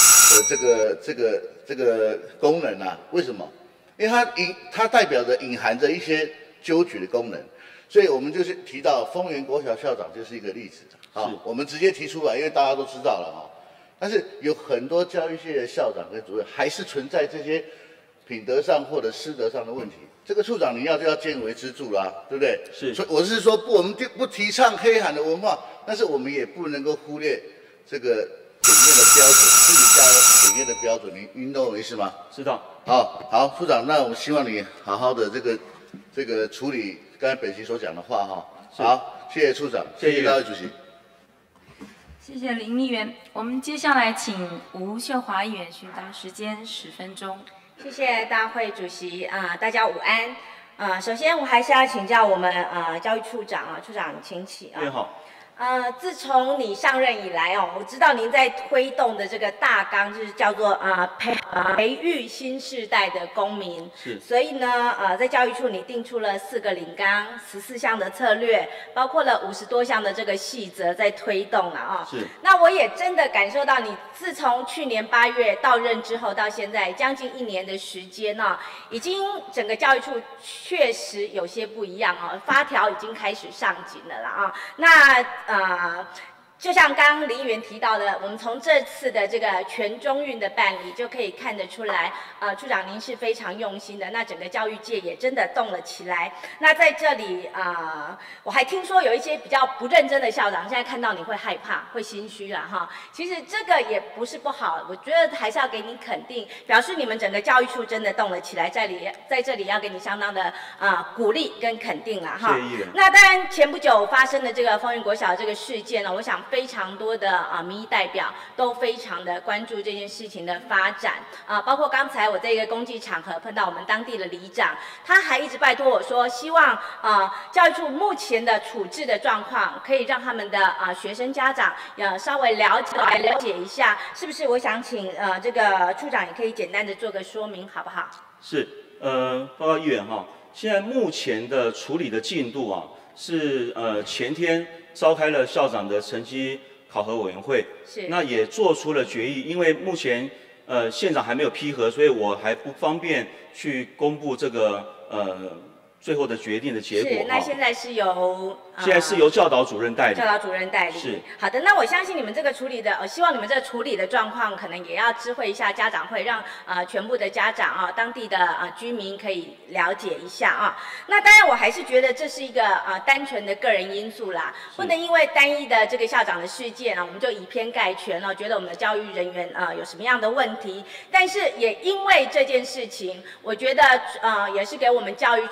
Speaker 18: 这个功能啊？为什么？因为它代表着隐含着一些纠举的功能，所以我们就是提到丰原国小校长就是一个例子啊，我们直接提出来，因为大家都知道了哈。但是有很多教育界的校长跟主任还是存在这些品德上或者师德上的问题，这个处长你就要见微知著啦，对不对？
Speaker 3: 是。
Speaker 18: 所以我是说，我们不提倡黑函的文化，但是我们也不能够忽略这个检验的标准，自己家检验的标准，您懂我意思吗？
Speaker 3: 知道。
Speaker 18: 好，处长，那我们希望你好好的这个处理刚才本席所讲的话哈。好，谢谢处长，谢谢大会主席。
Speaker 1: 谢谢林议员，我们接下来请吴秀华议员询答时间10分钟。
Speaker 20: 谢谢大会主席大家午安。首先我还是要请教我们教育处长处长请起
Speaker 3: 你好。
Speaker 20: 自从你上任以来我知道您在推动的这个大纲就是叫做培育新世代的公民。
Speaker 3: 是。
Speaker 20: 所以呢在教育处你定出了4个领纲、14项的策略，包括了50多项的这个细则在推动了
Speaker 3: 是。
Speaker 20: 那我也真的感受到你自从去年8月到任之后到现在将近1年的时间已经整个教育处确实有些不一样发条已经开始上紧了啦那就像刚刚林议员提到的，我们从这次的这个全中运的办理就可以看得出来，处长您是非常用心的，那整个教育界也真的动了起来。那在这里我还听说有一些比较不认真的校长，现在看到你会害怕、会心虚了哈。其实这个也不是不好，我觉得还是要给你肯定，表示你们整个教育处真的动了起来，在这里要给你相当的鼓励跟肯定了哈。
Speaker 3: 谢谢议员。
Speaker 20: 那当然前不久发生的这个丰原国小这个事件呢，我想非常多的民意代表都非常的关注这件事情的发展包括刚才我在一个公祭场合碰到我们当地的里长，他还一直拜托我说，希望教育处目前的处置的状况，可以让他们的学生家长稍微了解一下，是不是？我想请这个处长也可以简单的做个说明，好不好？
Speaker 3: 是，报告议员现在目前的处理的进度是前天召开了校长的成绩考核委员会，
Speaker 20: 是，
Speaker 3: 那也做出了决议。因为目前县长还没有批核，所以我还不方便去公布这个最后的决定的结果。
Speaker 20: 是，那现在是由
Speaker 3: 现在是由教导主任代理。
Speaker 20: 教导主任代理。
Speaker 3: 是。
Speaker 20: 好的，那我相信你们这个处理的，希望你们这个处理的状况，可能也要知会一下家长会，让全部的家长当地的居民可以了解一下那当然，我还是觉得这是一个单纯的个人因素啦，不能因为单一的这个校长的事件我们就以偏概全觉得我们的教育人员有什么样的问题。但是也因为这件事情，我觉得也是给我们教育处一个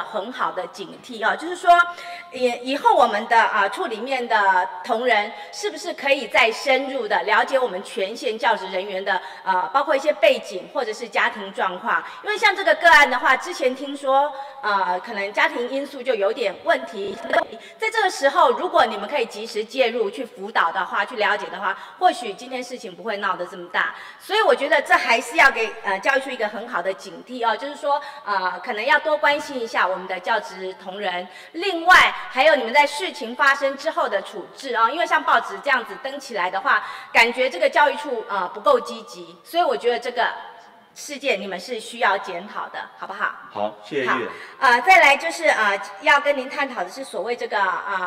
Speaker 20: 很好的警惕啊，就是说，以后我们的处里面的同仁是不是可以再深入的了解我们全县教职人员的包括一些背景或者是家庭状况，因为像这个个案的话，之前听说可能家庭因素就有点问题，在这个时候，如果你们可以及时介入去辅导的话，去了解的话，或许今天事情不会闹得这么大。所以我觉得这还是要给教育处一个很好的警惕哦，就是说可能要多关心一下我们的教职同仁。另外还有你们在事情发生之后的处置啊，因为像报纸这样子登起来的话，感觉这个教育处不够积极，所以我觉得这个事件你们是需要检讨的，好不好？
Speaker 3: 好，谢谢议员。
Speaker 20: 再来就是要跟您探讨的是所谓这个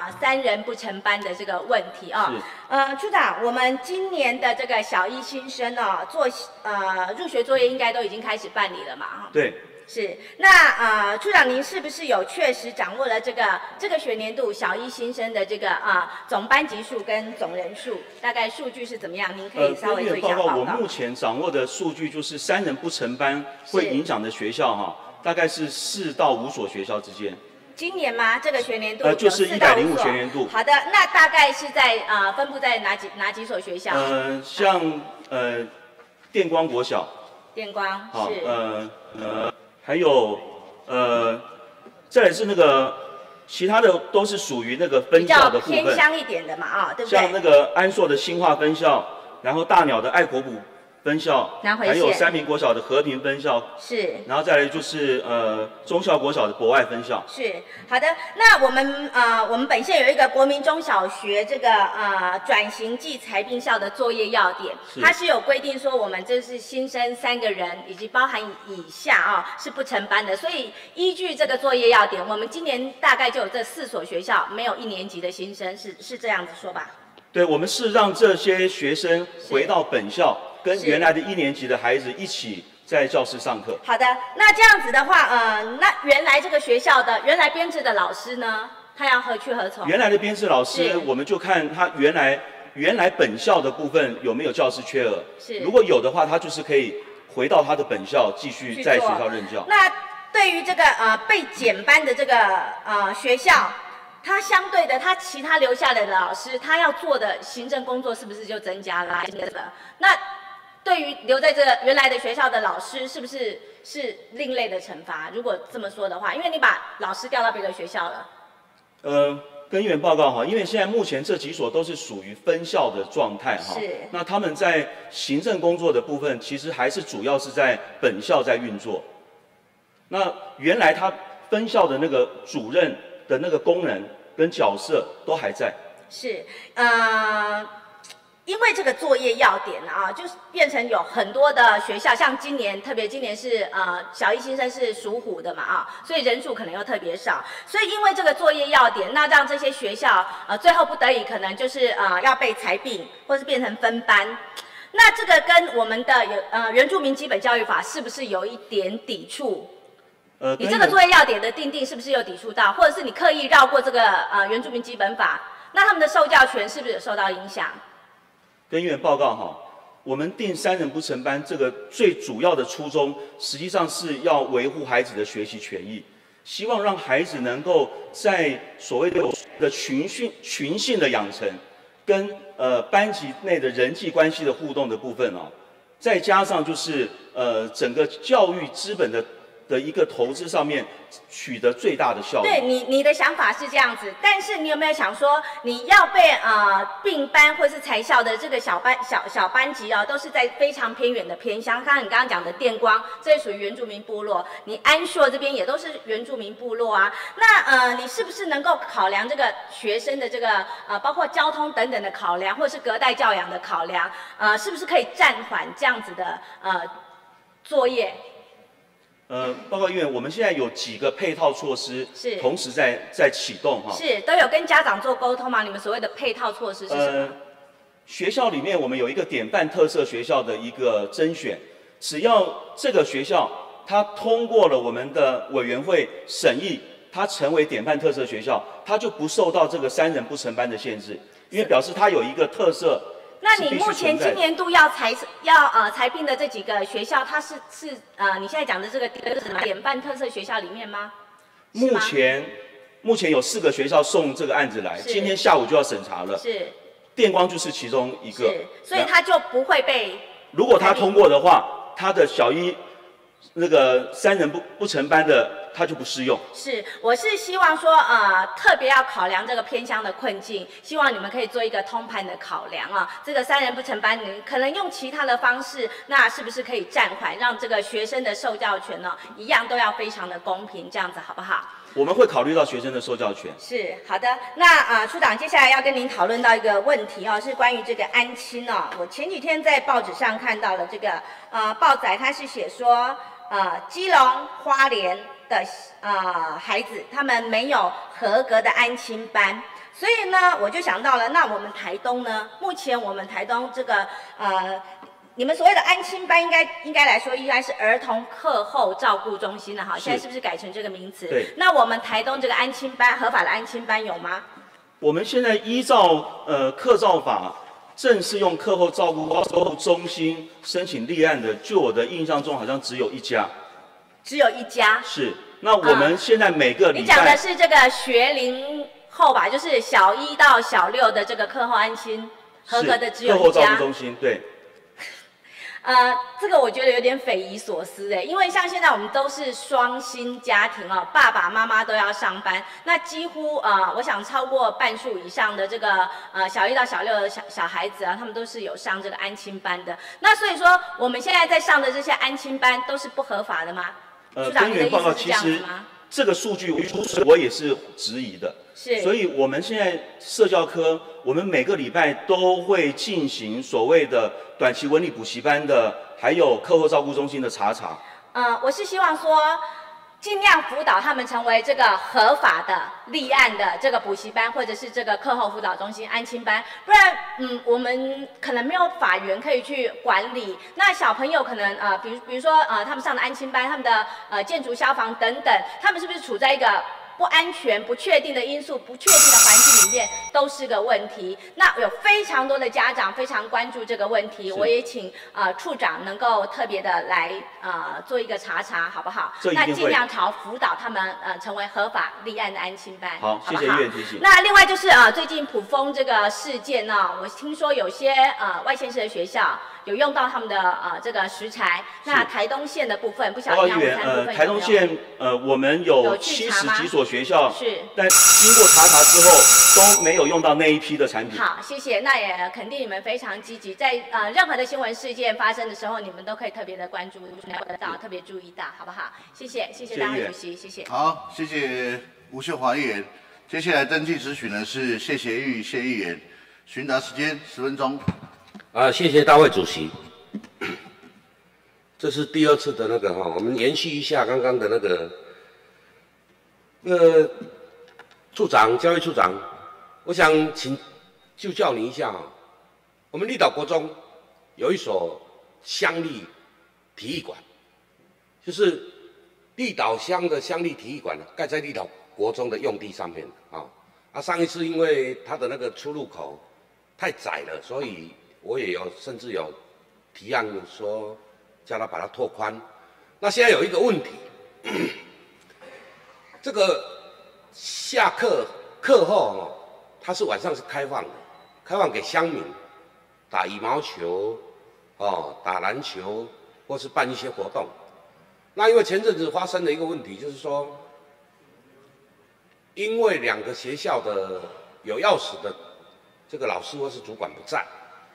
Speaker 20: 3人不成班的这个问题啊。处长，我们今年的这个小一新生入学作业应该都已经开始办理了嘛？
Speaker 3: 对。
Speaker 20: 是，那处长您是不是有确实掌握了这个学年度小一新生的这个总班级数跟总人数，大概数据是怎么样？您可以稍微做一下报告。
Speaker 3: 我目前掌握的数据就是3人不成班会影响的学校大概是4到5所学校之间。
Speaker 20: 今年吗？这个学年度
Speaker 3: 就是105学年度。
Speaker 20: 好的，那大概是在分布在哪几所学校？
Speaker 3: 像电光国小。
Speaker 20: 电光是。
Speaker 3: 还有再来是那个其他的都是属于那个分校的部分，
Speaker 20: 比较偏乡一点的嘛对不对？
Speaker 3: 像那个安硕的新化分校，然后大鸟的爱国埔分校，还有三民国小的和平分校，
Speaker 20: 是，
Speaker 3: 然后再来就是忠孝国小的国外分校。
Speaker 20: 是，好的。那我们本县有一个国民中小学这个转型暨裁并校的作业要点，它是有规定说我们这是新生3个人以及包含以下是不成班的，所以依据这个作业要点，我们今年大概就有这4所学校没有1年级的新生，是这样子说吧？
Speaker 3: 对，我们是让这些学生回到本校，跟原来的1年级的孩子一起在教室上课。
Speaker 20: 好的，那这样子的话，那原来这个学校的原来编制的老师呢，他要何去何从？
Speaker 3: 原来的编制老师，我们就看他原来本校的部分有没有教师缺额。是，如果有的话，他就是可以回到他的本校继续在学校任教。
Speaker 20: 那对于这个被减班的这个学校，他相对的，他其他留下来的老师，他要做的行政工作是不是就增加了？那对于留在这原来的学校的老师，是不是另类的惩罚？如果这么说的话，因为你把老师调到别的学校了。
Speaker 3: 跟议员报告因为现在目前这几所都是属于分校的状态
Speaker 20: 是。
Speaker 3: 那他们在行政工作的部分，其实还是主要是在本校在运作。那原来他分校的那个主任的那个功能跟角色都还在。
Speaker 20: 是，因为这个作业要点就是变成有很多的学校，像今年特别今年是小一新生是属虎的嘛所以人数可能又特别少，所以因为这个作业要点，那让这些学校最后不得已可能就是要被裁并，或是变成分班。那这个跟我们的原住民基本教育法是不是有一点抵触？你这个作业要点的定是不是有抵触到，或者是你刻意绕过这个原住民基本法？那他们的受教权是不是有受到影响？
Speaker 3: 跟议员报告我们定3人不成班这个最主要的初衷，实际上是要维护孩子的学习权益，希望让孩子能够在所谓的群性的养成，跟班级内的人际关系的互动的部分再加上就是整个教育资本的一个投资上面取得最大的效率。
Speaker 20: 对你的想法是这样子，但是你有没有想说，你要被并班或是裁校的这个小班级都是在非常偏远的偏乡，看你刚刚讲的电光，这属于原住民部落，你安硕这边也都是原住民部落那你是不是能够考量这个学生的这个包括交通等等的考量，或者是隔代教养的考量，是不是可以暂缓这样子的作业？
Speaker 3: 报告议员，我们现在有几个配套措施，是同时在启动
Speaker 20: 是都有跟家长做沟通吗？你们所谓的配套措施是什么？
Speaker 3: 学校里面我们有一个典范特色学校的一个甄选，只要这个学校它通过了我们的委员会审议，它成为典范特色学校，它就不受到这个3人不成班的限制，因为表示它有一个特色。
Speaker 20: 那你目前今年度要裁并的这几个学校，它是你现在讲的这个典范特色学校里面吗？
Speaker 3: 目前有4个学校送这个案子来，今天下午就要审查了。
Speaker 20: 是。
Speaker 3: 电光就是其中一个。
Speaker 20: 是，所以它就不会被。
Speaker 3: 如果它通过的话，它的小一那个3人不成班的，它就不适用。
Speaker 20: 是，我是希望说，特别要考量这个偏乡的困境，希望你们可以做一个通盘的考量啊。这个3人不成班，你可能用其他的方式，那是不是可以暂缓，让这个学生的受教权呢，一样都要非常的公平，这样子好不好？
Speaker 3: 我们会考虑到学生的受教权。
Speaker 20: 是，好的。那处长接下来要跟您讨论到一个问题哦，是关于这个安亲哦。我前几天在报纸上看到了这个报载，它是写说基隆、花莲的孩子他们没有合格的安亲班，所以呢，我就想到了，那我们台东呢？目前我们台东这个你们所谓的安亲班应该来说应该是儿童课后照顾中心了哈，现在是不是改成这个名词？
Speaker 3: 对。
Speaker 20: 那我们台东这个安亲班合法的安亲班有吗？
Speaker 3: 我们现在依照课照法正式用课后照顾中心申请立案的，就我的印象中好像只有1家。
Speaker 20: 只有1家。
Speaker 3: 是。那我们现在每个礼拜。
Speaker 20: 你讲的是这个学龄后吧，就是小1到小6的这个课后安亲合格的只有1家。
Speaker 3: 课后照顾中心，对。
Speaker 20: 这个我觉得有点匪夷所思因为像现在我们都是双薪家庭哦，爸爸妈妈都要上班，那几乎我想超过半数以上的这个小1到小6的小孩子啊，他们都是有上这个安亲班的。那所以说我们现在在上的这些安亲班都是不合法的吗？处长，你的意思是这样子吗？
Speaker 3: 这个数据我也是质疑的，所以我们现在社教科，我们每个礼拜都会进行所谓的短期文理补习班的，还有课后照顾中心的查。
Speaker 20: 我是希望说，尽量辅导他们成为这个合法的立案的这个补习班，或者是这个课后辅导中心安亲班，不然我们可能没有法源可以去管理。那小朋友可能比如说他们上的安亲班，他们的建筑、消防等等，他们是不是处在一个不安全、不确定的因素、不确定的环境里面，都是个问题。那有非常多的家长非常关注这个问题，我也请处长能够特别的来做一个查，好不好？那尽量朝辅导他们成为合法立案的安亲班。
Speaker 3: 好，谢谢议员提醒。
Speaker 20: 那另外就是最近埔丰这个事件呢，我听说有些外县市的学校有用到他们的这个食材。那台东县的部分，不晓得
Speaker 3: 议员台东县我们有70几所学校，
Speaker 20: 是，
Speaker 3: 但经过查之后都没有用到那一批的产品。
Speaker 20: 好，谢谢。那也肯定你们非常积极，在任何的新闻事件发生的时候，你们都可以特别的关注到，特别注意到，好不好？谢谢，谢谢大会主席，谢谢。
Speaker 18: 好，谢谢吴秀华议员。接下来登记质询的是谢协玉谢议员，询答时间10分钟。
Speaker 15: 谢谢大会主席。这是第2次的那个我们延续一下刚刚的那个处长，教育处长，我想就教你一下我们立岛国中有一所乡立体育馆，就是立岛乡的乡立体育馆盖在立岛国中的用地上面上一次因为它的那个出入口太窄了，所以我也甚至有提案说叫他把它拓宽。那现在有一个问题，这个下课后它是晚上是开放的，开放给乡民打羽毛球打篮球或是办一些活动。那因为前阵子发生了一个问题，就是说因为2个学校的有钥匙的这个老师或是主管不在，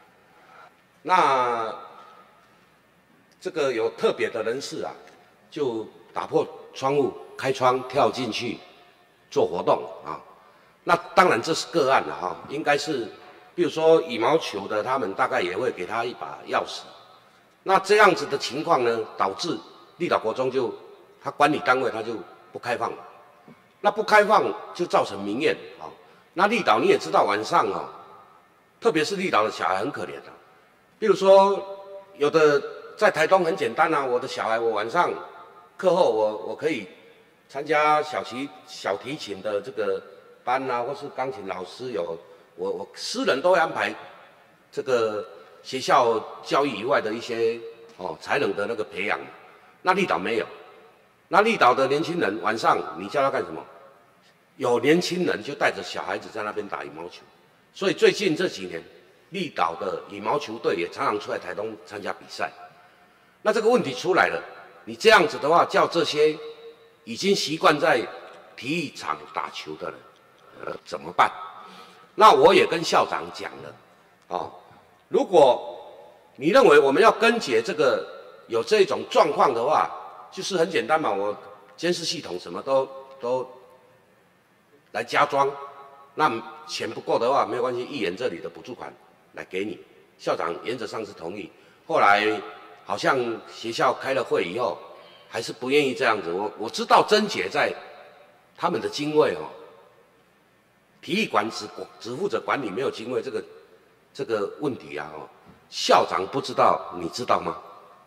Speaker 15: 那这个有特别的人士就打破窗户开窗跳进去做活动那当然这是个案了应该是比如说羽毛球的他们大概也会给他一把钥匙。那这样子的情况呢，导致立岛国中他管理单位他就不开放了。那不开放就造成民怨那立岛你也知道晚上特别是立岛的小孩很可怜比如说有的在台东很简单我的小孩我晚上课后我可以参加小提琴的这个班或是钢琴老师我私人都会安排这个学校教育以外的一些才能的那个培养。那立岛没有， 那绿岛的年轻人晚上你叫他干什么？有年轻人就带着小孩子在那边打羽毛球，所以最近这几年，绿岛的羽毛球队也常常出来台东参加比赛。那这个问题出来了，你这样子的话，叫这些已经习惯在体育场打球的人，怎么办？那我也跟校长讲了，哦，如果你认为我们要根结这个有这种状况的话，就是很简单嘛，我监视系统什么都来加装，那钱不够的话没有关系，议员这里的补助款来给你。校长原则上是同意，后来好像学校开了会以后，还是不愿意这样子。我知道症结在他们的经费哦，体育馆只负责管理，没有经费这个问题啊哦，校长不知道，你知道吗？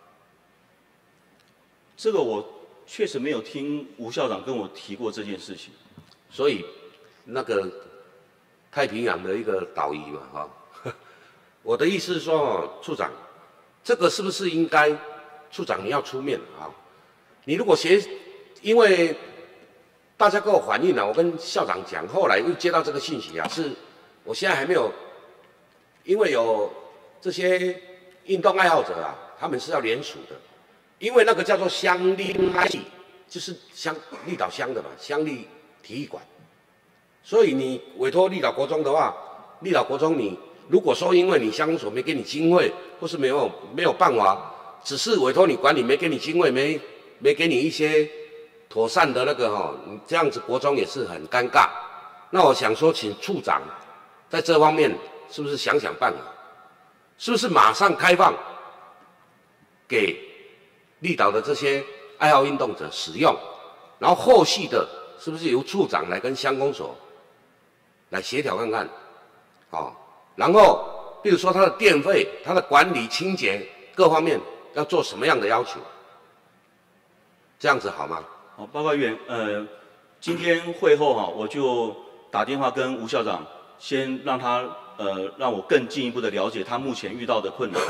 Speaker 3: 这个我确实没有听吴校长跟我提过这件事情，
Speaker 15: 所以那个太平洋的一个岛屿嘛哈，我的意思是说哦，处长。这个是不是应该，处长你要出面啊？你如果因为大家给我反映了，我跟校长讲，后来又接到这个信息啊，是我现在还没有，因为有这些运动爱好者啊，他们是要联署的，因为那个叫做乡立系，就是绿岛乡的嘛，乡立体育馆，所以你委托绿岛国中的话，绿岛国中你。如果说因为你乡公所没给你经费，或是没有办法，只是委托你管理，没给你经费，没给你一些妥善的那个你这样子国中也是很尴尬。那我想说，请处长在这方面是不是想想办法？是不是马上开放给绿岛的这些爱好运动者使用？然后后续的是不是由处长来跟乡公所来协调看看？然后，比如说它的电费、它的管理、清洁各方面要做什么样的要求？这样子好吗？
Speaker 3: 好，报告员，今天会后我就打电话跟吴校长，先让我更进一步的了解他目前遇到的困难。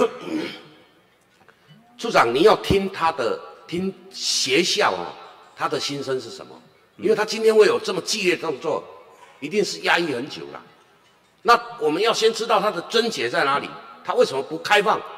Speaker 15: 处长，你要听学校他的心声是什么？因为他今天会有这么激烈的动作，一定是压抑很久了。那我们要先知道他的症结在哪里，他为什么不开放？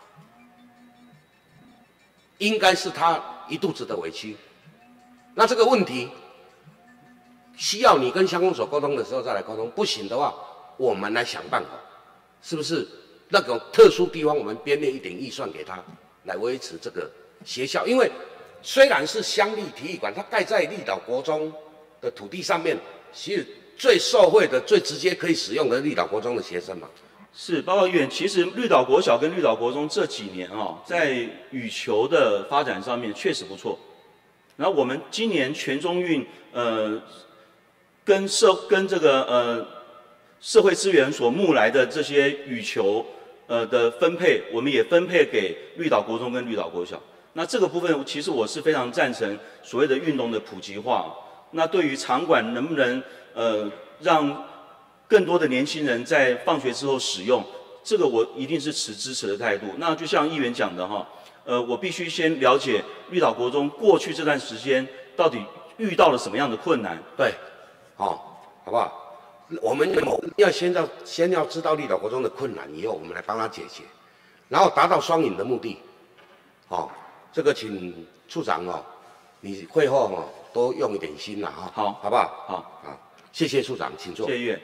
Speaker 15: 应该是他一肚子的委屈。那这个问题需要你跟乡公所沟通的时候再来沟通，不行的话，我们来想办法，是不是？那种特殊地方，我们编列一点预算给他，来维持这个学校。因为虽然是乡立体育馆，它盖在绿岛国中的土地上面，其实最受惠的、最直接可以使用的绿岛国中的学生嘛。
Speaker 3: 是，报告议员，其实绿岛国小跟绿岛国中这几年在羽球的发展上面确实不错。然后我们今年全中运跟这个社会资源所募来的这些羽球的分配，我们也分配给绿岛国中跟绿岛国小。那这个部分其实我是非常赞成所谓的运动的普及化。那对于场馆能不能让更多的年轻人在放学之后使用，这个我一定是持支持的态度。那就像议员讲的我必须先了解绿岛国中过去这段时间到底遇到了什么样的困难。
Speaker 15: 对，好不好？我们要先要知道绿岛国中的困难，以后我们来帮他解决，然后达到双赢的目的。这个请处长你会后多用一点心啦
Speaker 3: 好，
Speaker 15: 好不好？好，谢谢处长，请坐。
Speaker 3: 谢谢议员。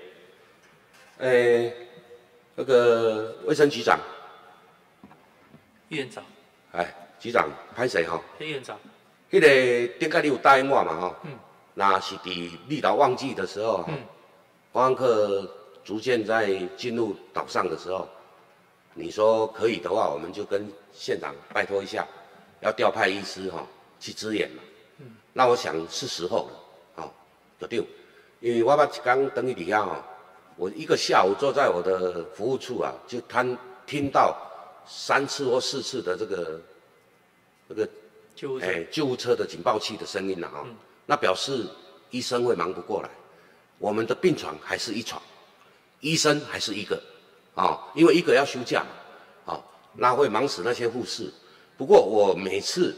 Speaker 15: 那个卫生局长，
Speaker 2: 院长，
Speaker 15: 局长，歹势
Speaker 2: 院长，
Speaker 15: 那个顶个你有答应我嘛那是伫绿岛旺季的时候观光客逐渐在进入岛上的时候，你说可以的话，我们就跟县长拜托一下，要调派医师去支援嘛。那我想是时候了，就对，因为我捌一天等于底下我一个下午坐在我的服务处就听到3次或4次的这个救护车的警报器的声音了那表示医生会忙不过来，我们的病床还是1床，医生还是1个因为1个要休假嘛那会忙死那些护士。不过我每次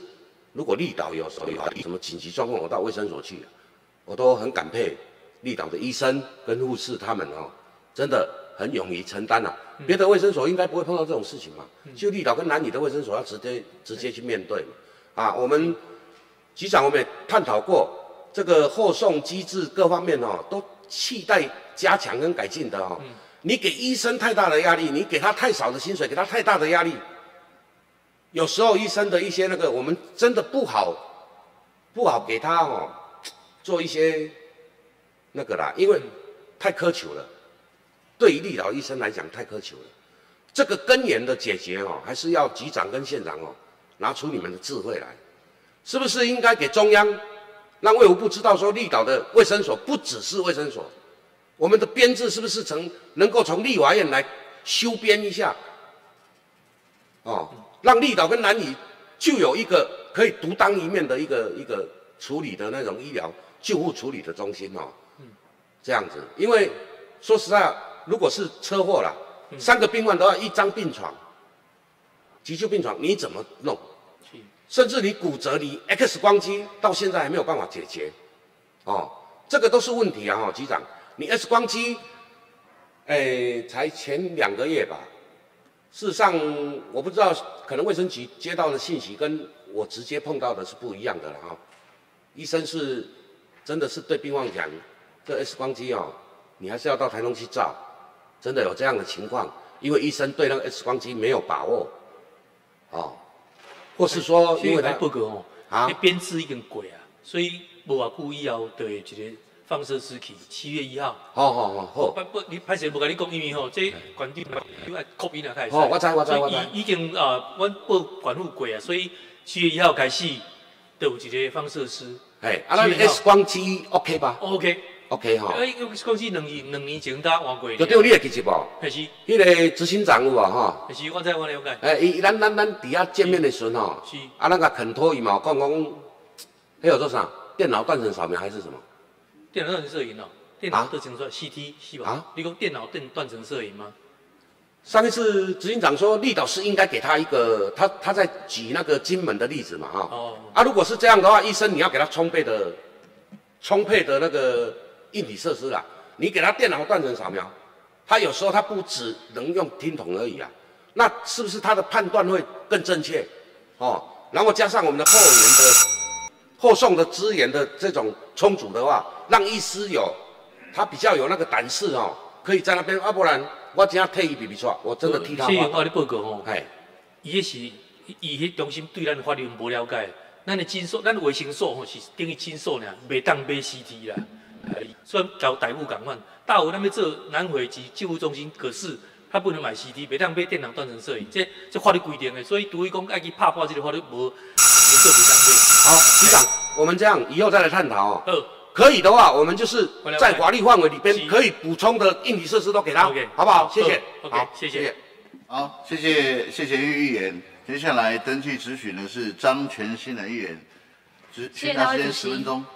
Speaker 15: 如果立岛有什么紧急状况，我到卫生所去，我都很感佩立岛的医生跟护士他们哦，真的很勇于承担啊。别的卫生所应该不会碰到这种事情嘛，就立岛跟南里的卫生所要直接去面对嘛。啊，我们局长我们也探讨过这个后送机制各方面哦，都期待加强跟改进的哦。你给医生太大的压力，你给他太少的薪水，给他太大的压力。有时候医生的一些那个，我们真的不好给他哦做一些那个啦，因为太苛求了。对于立岛医生来讲太苛求了。这个根源的解决哦，还是要局长跟县长哦拿出你们的智慧来，是不是应该给中央让卫福部知道说立岛的卫生所不只是卫生所，我们的编制是不是能够从立法院来修编一下？哦。让立岛跟南里就有一个可以独当一面的一个处理的那种医疗救护处理的中心哦，这样子，因为说实在，如果是车祸啦，3个病患都要1张病床，急救病床你怎么弄？甚至你骨折，你 X 光机到现在还没有办法解决，哦，这个都是问题啊！哦，局长，你 X 光机，才前2个月吧。事实上，我不知道，可能卫生局接到的信息跟我直接碰到的是不一样的了哈。医生是真的是对病患讲，这 X 光机哦，你还是要到台东去照，真的有这样的情况，因为医生对那个 X 光机没有把握，哦，或是说因为他
Speaker 2: 报告哦，编制已经过啊，所以无偌久以后就会一个放射师去7月1号。
Speaker 15: 好。
Speaker 2: 你歹势无甲你讲，因为吼，这关键要扩音啊，开始。
Speaker 15: 我知。
Speaker 2: 所以已经阮报管护过啊，所以7月1号开始，就有一个放射师。
Speaker 15: 咱 X 光机 OK 吧
Speaker 2: ？OK
Speaker 15: 哈。
Speaker 2: X 光机两年前才换过。
Speaker 15: 就对，你会记得无？
Speaker 2: 是。
Speaker 15: 迄个执行长有无吼？
Speaker 2: 是，我了解。
Speaker 15: 咱伫遐见面的时阵吼，咱甲肯托伊嘛，讲，迄叫做啥？电脑断层扫描还是什么？
Speaker 2: 电脑断层摄影哦，电脑断层说 CT 是吧？你讲电脑断层摄影吗？
Speaker 15: 上一次执行长说，立岛是应该给他一个，他在举那个金门的例子嘛，哈。如果是这样的话，医生你要给他充沛的那个硬体设施啦，你给他电脑断层扫描，他有时候他不只能用听筒而已啊，那是不是他的判断会更正确？哦，然后加上我们的后送的资源的这种充足的话，让医师他比较有那个胆识哦，可以在那边，不然我真替伊比出来，我真的替他。
Speaker 2: 谢谢我的报告吼，伊迄中心对咱的法律无了解，咱的诊所，咱的卫生所吼是等于诊所尔，袂当买 CT 啦。虽然交台务共款，大湖那边做南回及救护中心，可是他不能买 CT， 袂当买电脑断层摄影，这法律规定的，所以除非讲爱去拍破这个法律无。
Speaker 15: 好，局长，我们这样以后再来探讨哦。可以的话，我们就是在法律范围里边可以补充的硬体设施都给他，好不好？谢谢。
Speaker 2: 好，谢谢。
Speaker 18: 好，谢谢于议员。接下来登记质询的是张全新的议员，询答时间10分钟。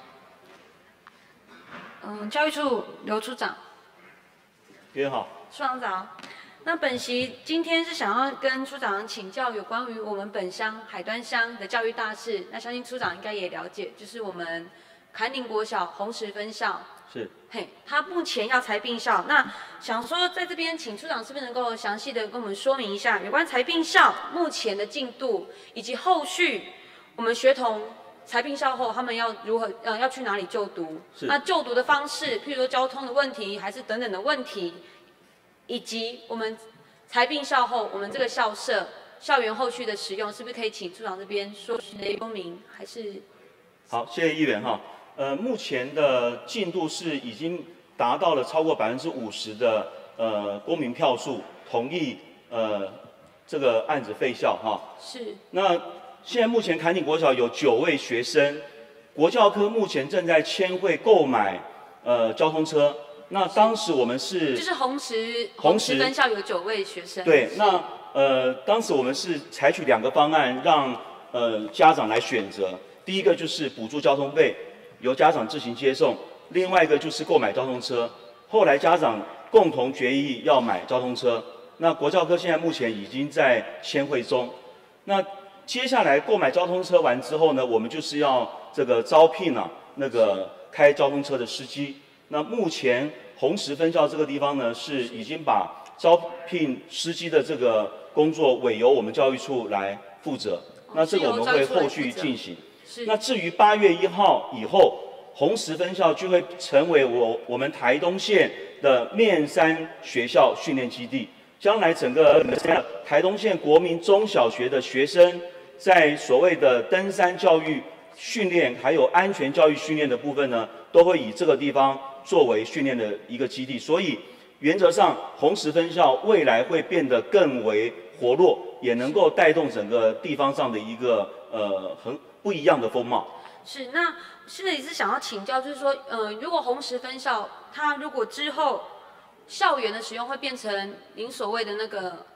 Speaker 21: 教育处刘处长。
Speaker 3: 议员好。
Speaker 21: 处长早。那本席今天是想要跟处长请教有关于我们本乡海端乡的教育大事。那相信处长应该也了解，就是我们坎宁国小红石分校
Speaker 3: 是，
Speaker 21: 他目前要裁并校。那想说在这边请处长是不是能够详细的跟我们说明一下有关裁并校目前的进度，以及后续我们学童裁并校后他们要如何要去哪里就读？那就读的方式，譬如说交通的问题，还是等等的问题。以及我们裁并校后，我们这个校舍、校园后续的使用，是不是可以请处长这边说明？还是？
Speaker 3: 好，谢谢议员哈。目前的进度是已经达到了超过50%的公民票数同意这个案子废校哈。
Speaker 21: 是。
Speaker 3: 那现在目前坎宁国小有9位学生，国教科目前正在签会购买交通车。那当时我们
Speaker 21: 就是红石分校有9位学生。
Speaker 3: 对，那当时我们是采取2个方案，让家长来选择。第一个就是补助交通费，由家长自行接送；另外一个就是购买交通车。后来家长共同决议要买交通车。那国教科现在目前已经在签会中。那接下来购买交通车完之后呢，我们就是要这个招聘那个开交通车的司机。那目前红石分校这个地方呢，是已经把招聘司机的这个工作委由我们教育处来负责。那这个我们会后续进行。那至于8月1号以后，红石分校就会成为我们台东县的面山学校训练基地。将来整个台东县国民中小学的学生，在所谓的登山教育训练还有安全教育训练的部分呢，都会以这个地方作为训练的一个基地。所以原则上，红石分校未来会变得更为活络，也能够带动整个地方上的一个很不一样的风貌。
Speaker 21: 是，那现在也是想要请教，就是说，如果红石分校它如果之后校园的使用会变成您所谓的那个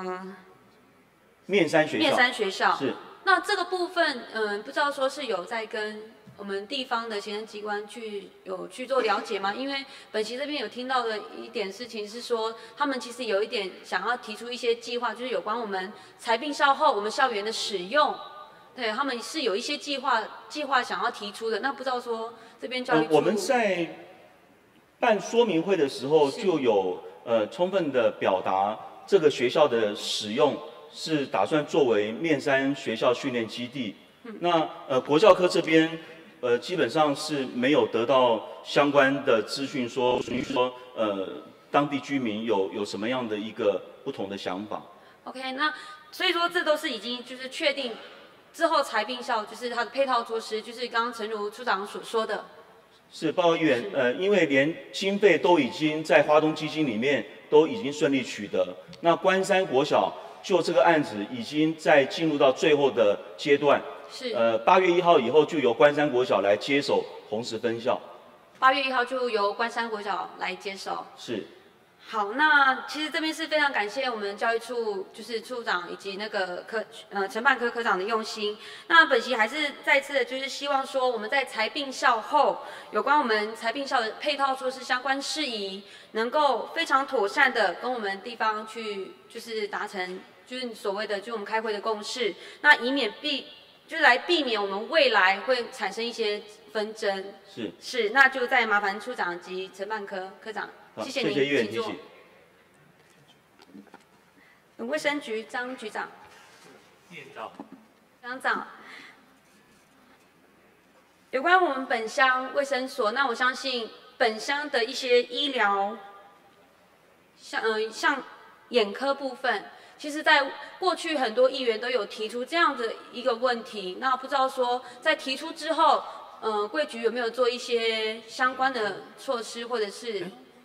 Speaker 3: 面山学校
Speaker 21: 是。那这个部分，不知道说是有在跟我们地方的行政机关有去做了解吗？因为本席这边有听到的一点事情是说，他们其实有一点想要提出一些计划，就是有关我们裁并校后我们校园的使用，对他们是有一些计划想要提出的。那不知道说这边教育处
Speaker 3: 我们在办说明会的时候就有充分的表达这个学校的使用是打算作为面山学校训练基地。那国教科这边基本上是没有得到相关的资讯说当地居民有什么样的一个不同的想法。
Speaker 21: OK， 那所以说这都是已经就是确定之后裁并校就是它的配套措施，就是刚刚陈如处长所说的。
Speaker 3: 是，报告议员，因为连经费都已经在花东基金里面都已经顺利取得，那关山国小就这个案子已经在进入到最后的阶段。
Speaker 21: 是。
Speaker 3: 8月1号以后就由关山国小来接手红石分校。
Speaker 21: 8月1号就由关山国小来接手。
Speaker 3: 是。
Speaker 21: 好，那其实这边是非常感谢我们教育处就是处长以及那个承办科科长的用心。那本席还是再次的就是希望说，我们在裁并校后，有关我们裁并校的配套措施相关事宜，能够非常妥善的跟我们地方去就是达成就是所谓的就我们开会的共识，那以免就是来避免我们未来会产生一些纷争。是，那就再麻烦处长及承办科科长。谢谢您，
Speaker 3: 谢谢议员提醒。
Speaker 21: 卫生局张局长。张长，有关我们本乡卫生所，那我相信本乡的一些医疗，像眼科部分，其实在过去很多议员都有提出这样的一个问题。那不知道说在提出之后，贵局有没有做一些相关的措施，或者是？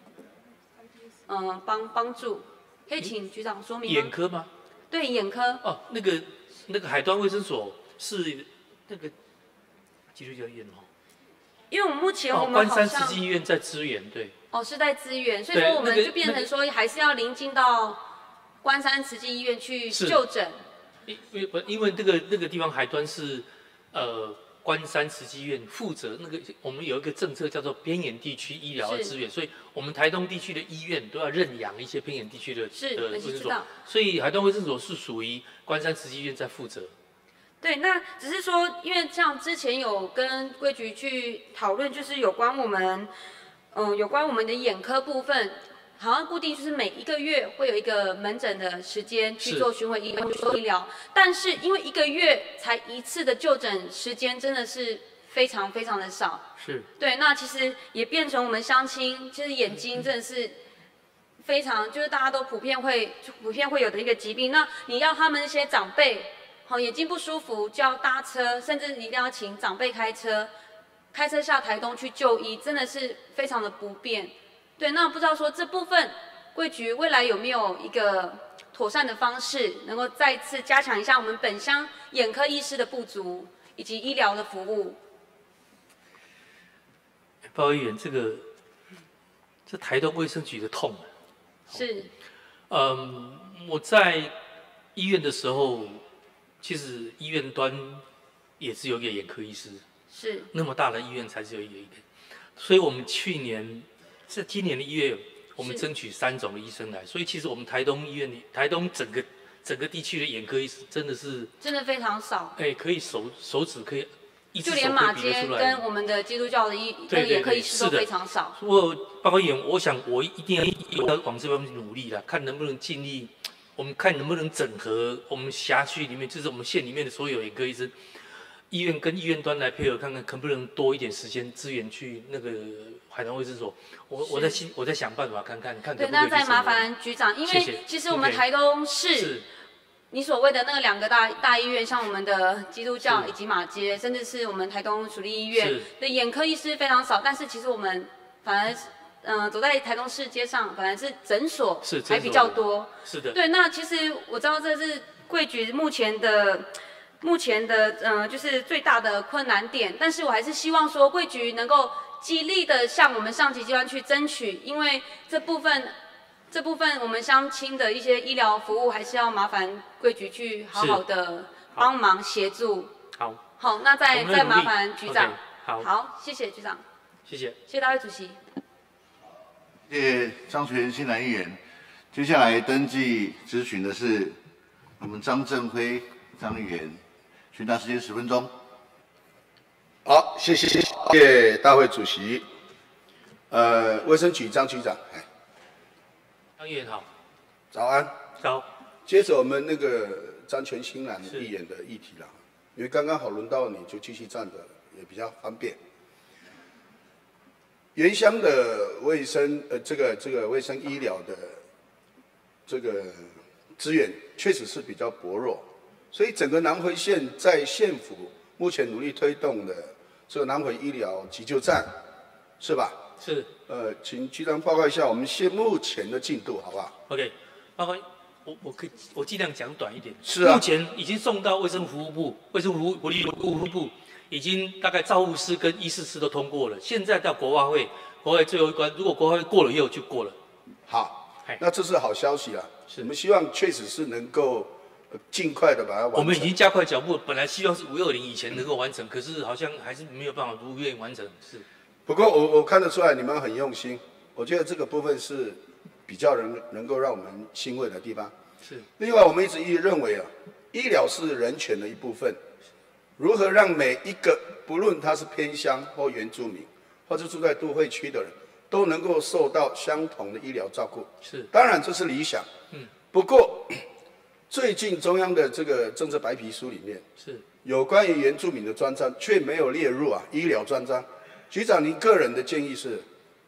Speaker 21: 帮助，可以请局长说明吗？
Speaker 2: 眼科吗？
Speaker 21: 对，眼科。
Speaker 2: 哦，那个海端卫生所是那个基督教医院哦。
Speaker 21: 因为我们目前我们
Speaker 2: 关山慈济医院在支援，对。
Speaker 21: 哦，是在支援，所以说我们就变成说还是要临近到关山慈济医院去就诊。
Speaker 2: 因为那个地方海端是关山慈济医院负责我们有一个政策叫做边远地区医疗的资源，所以我们台东地区的医院都要认养一些偏远地区的卫生所，所以海端卫生所是属于关山慈济医院在负责。
Speaker 21: 对，那只是说，因为像之前有跟贵局去讨论，就是有关我们的眼科部分。好像固定就是每1个月会有一个门诊的时间去做巡回医疗，但是因为1个月才1次的就诊时间，真的是非常非常的少。
Speaker 2: 是。对，
Speaker 21: 那其实也变成我们乡亲，其实眼睛真的是非常，就是大家都普遍会有的一个疾病。那你要他们那些长辈，眼睛不舒服就要搭车，甚至一定要请长辈开车下台东去就医，真的是非常的不便。对，那不知道说这部分贵局未来有没有一个妥善的方式，能够再次加强一下我们本乡眼科医师的不足以及医疗的服务？
Speaker 2: 报告议员，这台东卫生局的痛。
Speaker 21: 是。
Speaker 2: 我在医院的时候，其实医院端也只有一个眼科医师。
Speaker 21: 是。那
Speaker 2: 么大的医院才只有一个，所以我们今年的1月，我们争取3种的医生来，所以其实我们台东整个整个地区的眼科医师真的是
Speaker 21: 真的非常少。
Speaker 2: 可以手指可以一只手
Speaker 21: 就连马
Speaker 2: 可以比得
Speaker 21: 街
Speaker 2: 出来。
Speaker 21: 跟我们的基督教的那个眼科医师都非常少。
Speaker 2: 报告议员，我想我一定要往这方面努力啦，看能不能尽力，我们看能不能整合我们辖区里面，就是我们县里面的所有眼科医师。医院跟医院端来配合，看看可不能多一点时间资源去那个海南卫生所。我在想办法看可不可以。
Speaker 21: 对，那再麻烦局长，因为其实我们台东市，你所谓的那个2个大医院，像我们的基督教以及马街，甚至是我们台东属立医院的眼科医师非常少，但是其实我们反而走在台东市街上，反而是诊所还比较多。
Speaker 2: 是的。
Speaker 21: 对，那其实我知道这是贵局目前的就是最大的困难点，但是我还是希望说贵局能够极力的向我们上级机关去争取，因为这部分我们乡亲的一些医疗服务还是要麻烦贵局去好好的帮忙协助。好，那再麻烦局长。好，谢谢局长。
Speaker 2: 谢谢。
Speaker 21: 谢谢大会主席。
Speaker 18: 谢谢张学新南议员。接下来登记咨询的是我们张振辉张议员。询答时间10分钟。
Speaker 7: 好，谢谢大会主席。卫生局张局长，
Speaker 2: 张议员好。
Speaker 7: 早安。
Speaker 2: 早。
Speaker 7: 接着我们那个张全新南议员的议题啦，因为刚刚好轮到你，就继续站着也比较方便。原乡的卫生这个卫生医疗的这个资源确实是比较薄弱。所以整个南回县在县府目前努力推动的这个南回医疗急救站，是吧？
Speaker 2: 是。
Speaker 7: 请局长报告一下我们县目前的进度，好不好
Speaker 2: ？OK， 报告我尽量讲短一点。
Speaker 7: 是啊。
Speaker 2: 目前已经送到卫生服务部，卫生福利部已经大概照护师跟医事师都通过了，现在到国发会，国会最后一关，如果国发会过了以后就过了。
Speaker 7: 好，那这是好消息啦。我们希望确实是能够。尽快的把它完成。
Speaker 2: 我们已经加快脚步，本来希望是520以前能够完成，可是好像还是没有办法如愿完成。是。
Speaker 7: 不过我看得出来你们很用心，我觉得这个部分是比较能够让我们欣慰的地方。
Speaker 2: 是。
Speaker 7: 另外，我们一直认为啊，医疗是人权的一部分，如何让每一个不论他是偏乡或原住民，或者住在都会区的人，都能够受到相同的医疗照顾。
Speaker 2: 是。
Speaker 7: 当然这是理想。不过。最近中央的这个政策白皮书里面，
Speaker 2: 是
Speaker 7: 有关于原住民的专章，却没有列入医疗专章。局长，您个人的建议是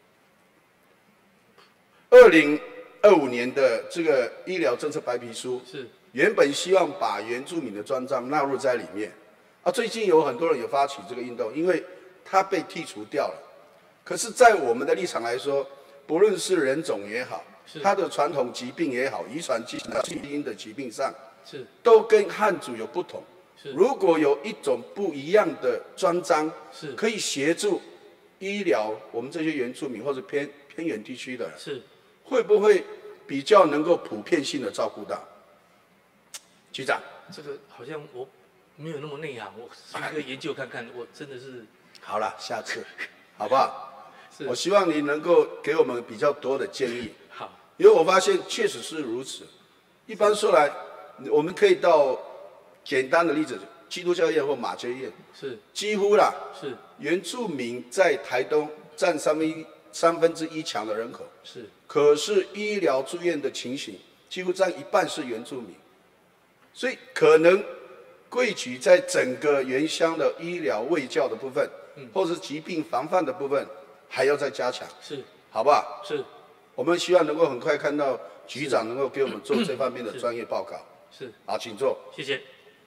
Speaker 7: ？2025年的这个医疗政策白皮书
Speaker 2: 是
Speaker 7: 原本希望把原住民的专章纳入在里面，最近有很多人有发起这个运动，因为它被剔除掉了。可是，在我们的立场来说，不论是人种也好，它的传统疾病也好，遗传基因的疾病上，都跟汉族有不同。如果有一种不一样的专章，可以协助医疗我们这些原住民或者偏远地区的人，会不会比较能够普遍性的照顾到？局长，
Speaker 2: 这个好像我没有那么内行，我一个研究看看，我真的是
Speaker 7: 好了，下次好不好？我希望你能够给我们比较多的建议。
Speaker 2: 好，
Speaker 7: 因为我发现确实是如此。一般说来，我们可以到简单的例子，基督教院或马偕院，
Speaker 2: 是
Speaker 7: 几乎啦，
Speaker 2: 是
Speaker 7: 原住民在台东占1/3强的人口，
Speaker 2: 是。
Speaker 7: 可是医疗住院的情形，几乎占1半是原住民，所以可能贵局在整个原乡的医疗卫教的部分，或者是疾病防范的部分，还要再加强，
Speaker 2: 是，
Speaker 7: 好不好？
Speaker 2: 是，
Speaker 7: 我们希望能够很快看到局长能够给我们做这方面的专业报告。
Speaker 2: 是，
Speaker 7: 好，请坐。
Speaker 2: 谢谢。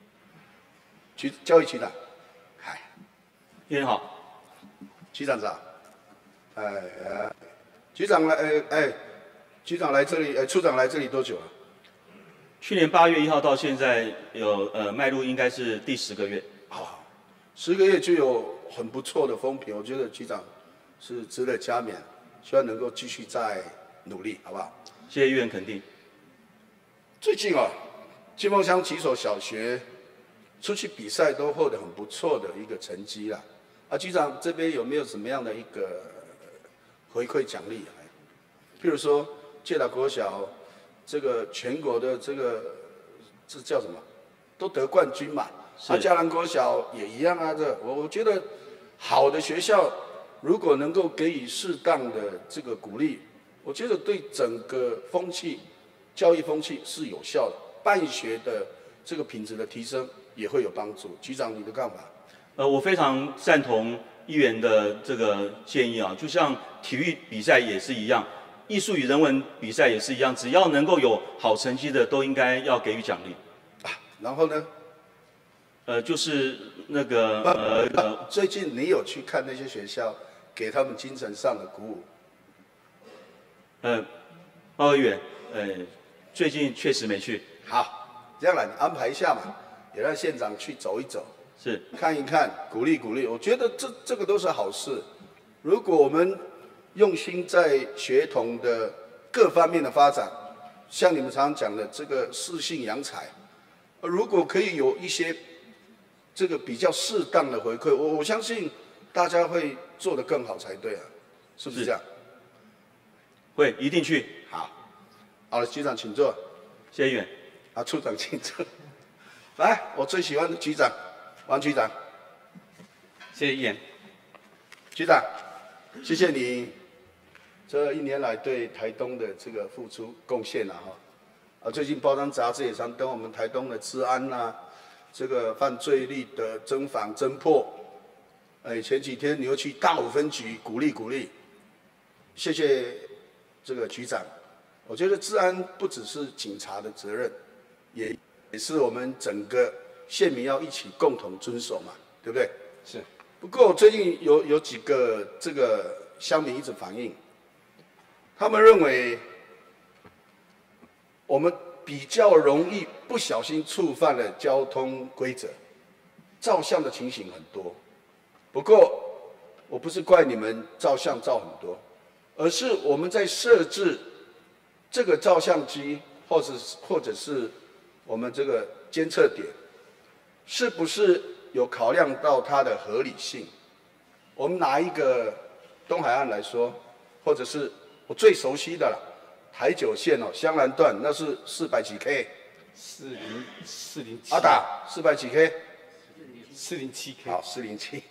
Speaker 7: 教育局长，
Speaker 3: 议员好，
Speaker 7: 局长长，局长来，局长来这里，处长来这里多久了？
Speaker 3: 去年8月1号到现在有迈入应该是第10个月。
Speaker 7: 好，10个月就有很不错的风评，我觉得局长是值得嘉勉，希望能够继续再努力，好不好？
Speaker 3: 谢谢议员肯定。
Speaker 7: 最近金峰乡几所小学出去比赛都获得很不错的一个成绩啦。局长这边有没有什么样的一个回馈奖励？譬如说，介达国小这个全国的这个这叫什么？都得冠军嘛。嘉南国小也一样啊。我觉得好的学校如果能够给予适当的这个鼓励，我觉得对整个风气、教育风气是有效的，办学的这个品质的提升也会有帮助。局长，你的看法？
Speaker 3: 我非常赞同议员的这个建议啊，就像体育比赛也是一样，艺术与人文比赛也是一样，只要能够有好成绩的，都应该要给予奖励。
Speaker 7: 然后呢？
Speaker 3: 就是那个
Speaker 7: 最近你有去看那些学校，给他们精神上的鼓舞？
Speaker 3: 报告议员，最近确实没去。
Speaker 7: 好，这样来你安排一下嘛，也让县长去走一走，
Speaker 3: 是
Speaker 7: 看一看，鼓励鼓励。我觉得这个都是好事。如果我们用心在学童的各方面的发展，像你们常常讲的这个适性扬才，如果可以有一些这个比较适当的回馈，我相信大家会做得更好才对啊，是不是这样？
Speaker 3: 会，一定去。
Speaker 7: 好了，局长请坐。
Speaker 3: 谢谢议员。
Speaker 7: 处长请坐。来，我最喜欢的局长，王局长。
Speaker 5: 谢谢议员。
Speaker 7: 局长，谢谢你这1年来对台东的这个付出贡献了哈。最近报章杂志也常登我们台东的治安啊，这个犯罪率的侦防侦破。前几天你又去大武分局鼓励鼓励，谢谢这个局长。我觉得治安不只是警察的责任，也是我们整个县民要一起共同遵守嘛，对不对？
Speaker 5: 是。
Speaker 7: 不过最近有几个这个乡民一直反映，他们认为我们比较容易不小心触犯了交通规则，照相的情形很多。不过我不是怪你们照相照很多，而是我们在设置这个照相机或者是我们这个监测点，是不是有考量到它的合理性？我们拿一个东海岸来说，或者是我最熟悉的了，台九线香兰段那是400几 K，407。阿达400几
Speaker 5: K，407 K。
Speaker 7: 好，407。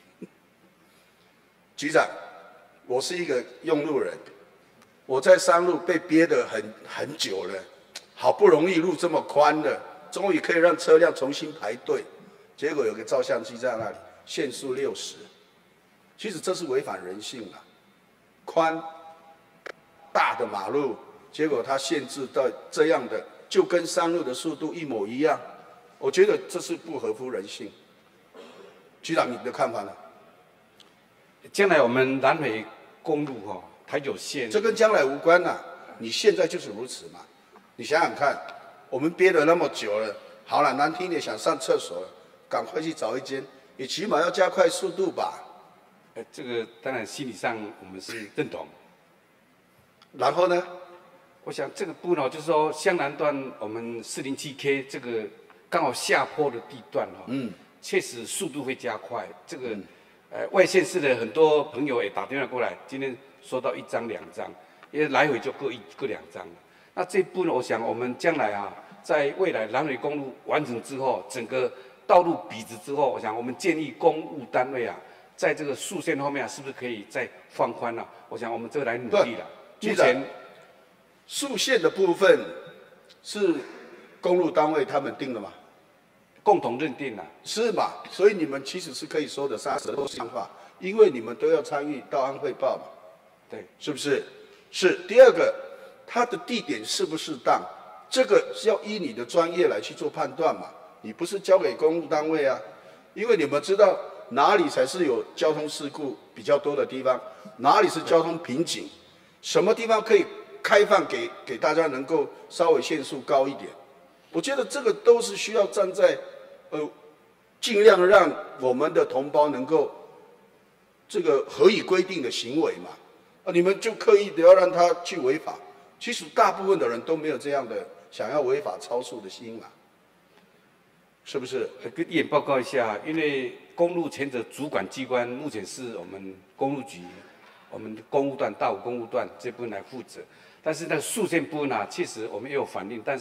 Speaker 7: 局长，我是一个用路人，我在山路被憋得很久了，好不容易路这么宽了，终于可以让车辆重新排队，结果有个照相机在那里，限速60，其实这是违反人性了。宽大的马路，结果它限制到这样的，就跟山路的速度一模一样，我觉得这是不合乎人性。局长，你的看法呢？
Speaker 5: 将来我们南回公路台九线，
Speaker 7: 这跟将来无关呐，你现在就是如此嘛。你想想看，我们憋了那么久了，好了，难听点想上厕所了，赶快去找一间，也起码要加快速度吧。
Speaker 5: 这个当然心理上我们是认同。
Speaker 7: 然后呢？
Speaker 5: 我想这个部分就是说香南段我们407 K 这个刚好下坡的地段确实速度会加快。这个外县市的很多朋友也打电话过来，今天收到1张2张，因为来回就各2张。那这一部分我想我们将来在未来南回公路完成之后，整个道路笔直之后，我想我们建议公务单位在这个速线后面是不是可以再放宽了？我想我们这个来努力了。目前
Speaker 7: 速线的部分是公路单位他们定的吗？
Speaker 5: 共同认定了。
Speaker 7: 是嘛？所以你们其实是可以说得上都是话，因为你们都要参与到安汇报嘛。
Speaker 5: 对，
Speaker 7: 是不是？是。第二个，它的地点适不适当，这个是要依你的专业来去做判断嘛。你不是交给公路单位啊，因为你们知道哪里才是有交通事故比较多的地方，哪里是交通瓶颈，什么地方可以开放给大家能够稍微限速高一点。我觉得这个都是需要站在尽量让我们的同胞能够这个合以规定的行为嘛。你们就刻意的要让他去违法，其实大部分的人都没有这样的想要违法超速的心嘛，是不是？
Speaker 5: 跟议员报告一下，因为公路前者主管机关目前是我们公路局，我们公务段大武公路段这部分来负责。但是那个速线部分确实我们也有反映，但是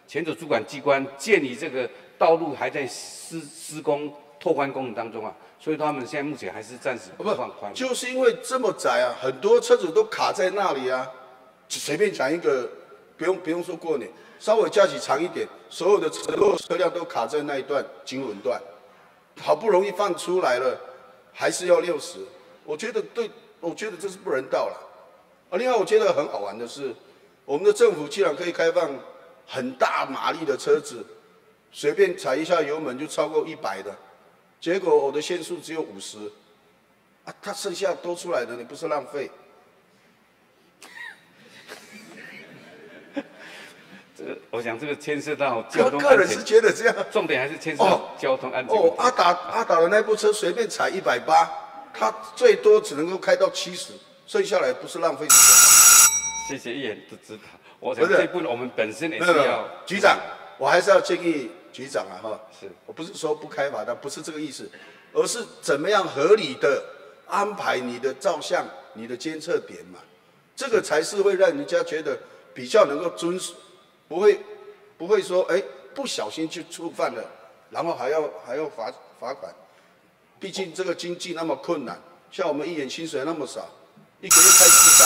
Speaker 5: 前者主管机关鉴于这个道路还在施工拓宽工程当中啊，所以他们现在目前还是暂时不放宽。
Speaker 7: 就是因为这么窄啊，很多车子都卡在那里啊。随便讲一个，不用说过年，稍微假期长一点，所有的车辆都卡在那一段经轮段，好不容易放出来了，还是要60。我觉得这是不人道了。另外我觉得很好玩的是，我们的政府既然可以开放很大马力的车子，随便踩一下油门就超过100的，结果我的限速只有50，它剩下多出来的你不是浪费？
Speaker 5: 我想这个牵涉到交通安全。
Speaker 7: 个人是觉得这样，
Speaker 5: 重点还是牵涉到交通安全。
Speaker 7: 阿达的那部车随便踩180，他最多只能够开到70，剩下来不是浪费时间。
Speaker 5: 谢谢议员的指导。我想这部分我们本身也是要。
Speaker 7: 局长，我还是要建议局长啊哈，是我不是说不开罚单，不是这个意思，而是怎么样合理的安排你的照相、你的监测点嘛，这个才是会让人家觉得比较能够遵守。不会说不小心去触犯了，然后还要罚款。毕竟这个经济那么困难，像我们议员薪水那么少，一个月开4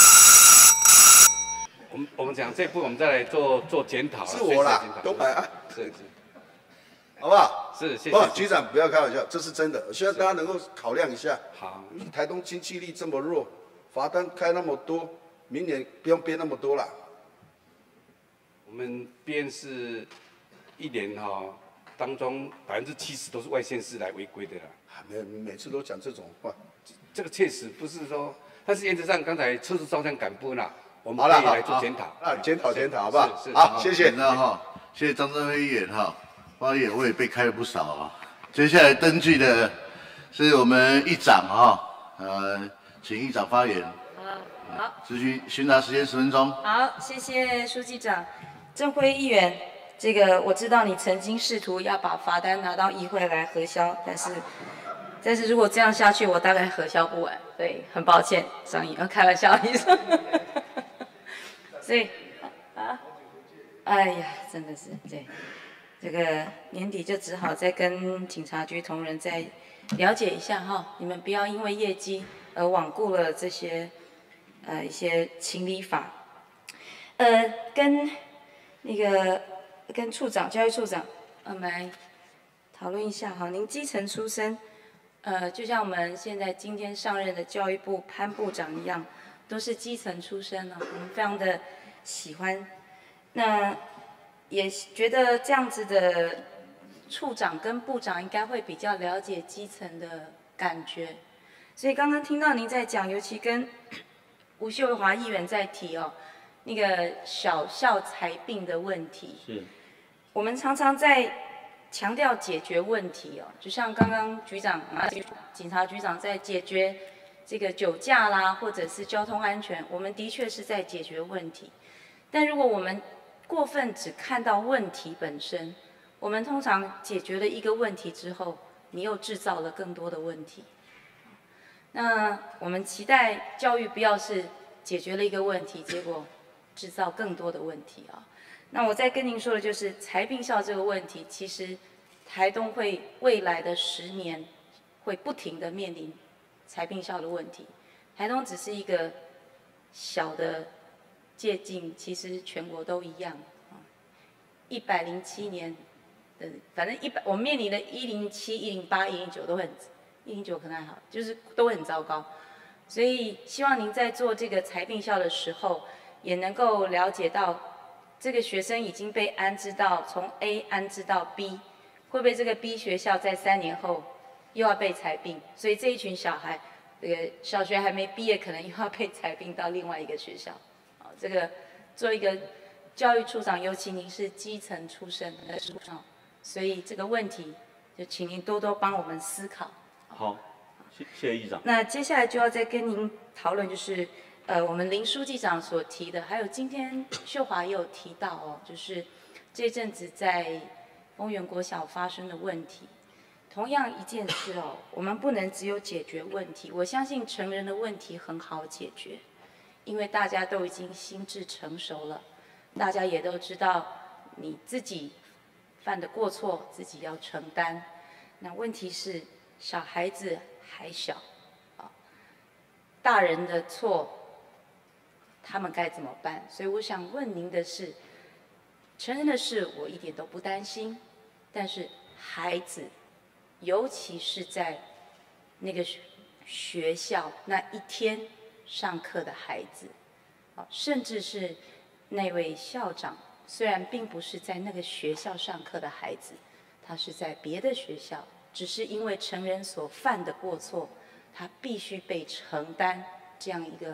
Speaker 7: 张
Speaker 5: 我们讲这部我们再来做检讨。
Speaker 7: 是我啦，都摆啊，
Speaker 5: 是，
Speaker 7: 好不好？
Speaker 5: 是，谢谢。
Speaker 7: 局长不要开玩笑，这是真的，我希望大家能够考量一下。
Speaker 5: 好，
Speaker 7: 台东经济力这么弱，罚单开那么多，明年不用编那么多啦。
Speaker 5: 我们编是1年当中70%都是外县市来违规的啦。
Speaker 7: 每次都讲这种话，
Speaker 5: 这个确实不是说，但是原则上刚才测试照相赶不啦，我们可以来做检讨。
Speaker 7: 检讨好不好？
Speaker 5: 是，
Speaker 7: 好，谢谢。
Speaker 18: 谢谢张正辉议员花议员我也被开了不少啊。接下来登记的是我们议长请议长发言。
Speaker 1: 好，
Speaker 18: 咨询询答时间10分钟。
Speaker 1: 好，谢谢书记长。正辉议员，这个我知道你曾经试图要把罚单拿到议会来核销，但是如果这样下去，我大概核销不完，所以很抱歉，张议员，开玩笑，你说，所以哎呀，真的是对，这个年底就只好再跟警察局同仁再了解一下哈，你们不要因为业绩而罔顾了这些一些情理法，跟处长、教育处长，我们来讨论一下哈。您基层出身，就像我们现在今天上任的教育部潘部长一样，都是基层出身我们非常的喜欢。那也觉得这样子的处长跟部长应该会比较了解基层的感觉。所以刚刚听到您在讲，尤其跟吴秀华议员在提那个小校裁并的问题，是我们常常在强调解决问题就像刚刚警察局长在解决这个酒驾啦，或者是交通安全，我们的确是在解决问题。但如果我们过分只看到问题本身，我们通常解决了一个问题之后，你又制造了更多的问题。那我们期待教育不要是解决了一个问题，结果制造更多的问题那我再跟您说的就是裁并校这个问题，其实台东会未来的10年会不停的面临裁并校的问题。台东只是一个小的借镜，其实全国都一样107年的，反正我们面临的107、108、109都很，109可能还好，就是都很糟糕。所以希望您在做这个裁并校的时候，也能够了解到，这个学生已经被安置到从 A 安置到 B， 会不会这个 B 学校在3年后又要被裁并？所以这一群小孩，这个小学还没毕业，可能又要被裁并到另外一个学校。这个做一个教育处长，尤其您是基层出身的处长，所以这个问题就请您多多帮我们思考。
Speaker 3: 好，谢谢议长。
Speaker 1: 那接下来就要再跟您讨论，就是我们林书记长所提的，还有今天秀华也有提到就是这阵子在丰原国小发生的问题。同样一件事我们不能只有解决问题。我相信成人的问题很好解决，因为大家都已经心智成熟了，大家也都知道你自己犯的过错自己要承担。那问题是小孩子还小，啊，大人的错他们该怎么办？所以我想问您的是，成人的事我一点都不担心，但是孩子，尤其是在那个学校那一天上课的孩子，甚至是那位校长，虽然并不是在那个学校上课的孩子，他是在别的学校，只是因为成人所犯的过错，他必须被承担这样一个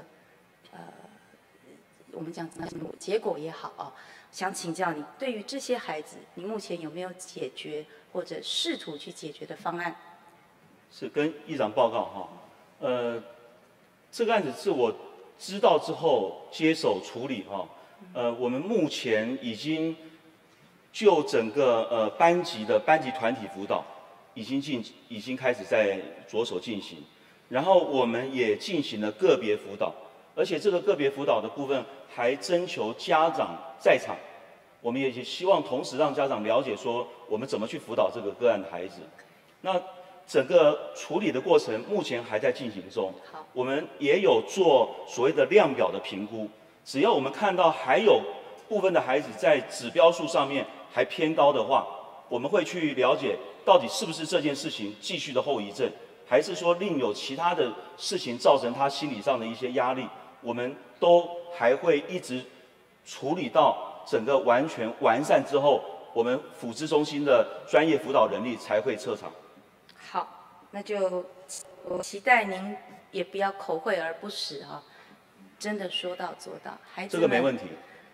Speaker 1: 我们讲结果也好啊。想请教你，对于这些孩子，你目前有没有解决或者试图去解决的方案？
Speaker 3: 是跟议长报告哈，这个案子是我知道之后接手处理哈，我们目前已经就整个班级的班级团体辅导已经开始在着手进行，然后我们也进行了个别辅导，而且这个个别辅导的部分还征求家长在场，我们也希望同时让家长了解说我们怎么去辅导这个个案的孩子。那整个处理的过程目前还在进行中，我们也有做所谓的量表的评估，只要我们看到还有部分的孩子在指标数上面还偏高的话，我们会去了解到底是不是这件事情继续的后遗症，还是说另有其他的事情造成他心理上的一些压力，我们都还会一直处理到整个完全完善之后，我们辅智中心的专业辅导人力才会撤场。
Speaker 1: 好，那就我期待您也不要口惠而不实啊，真的说到做到。孩子们，
Speaker 3: 这个没问题。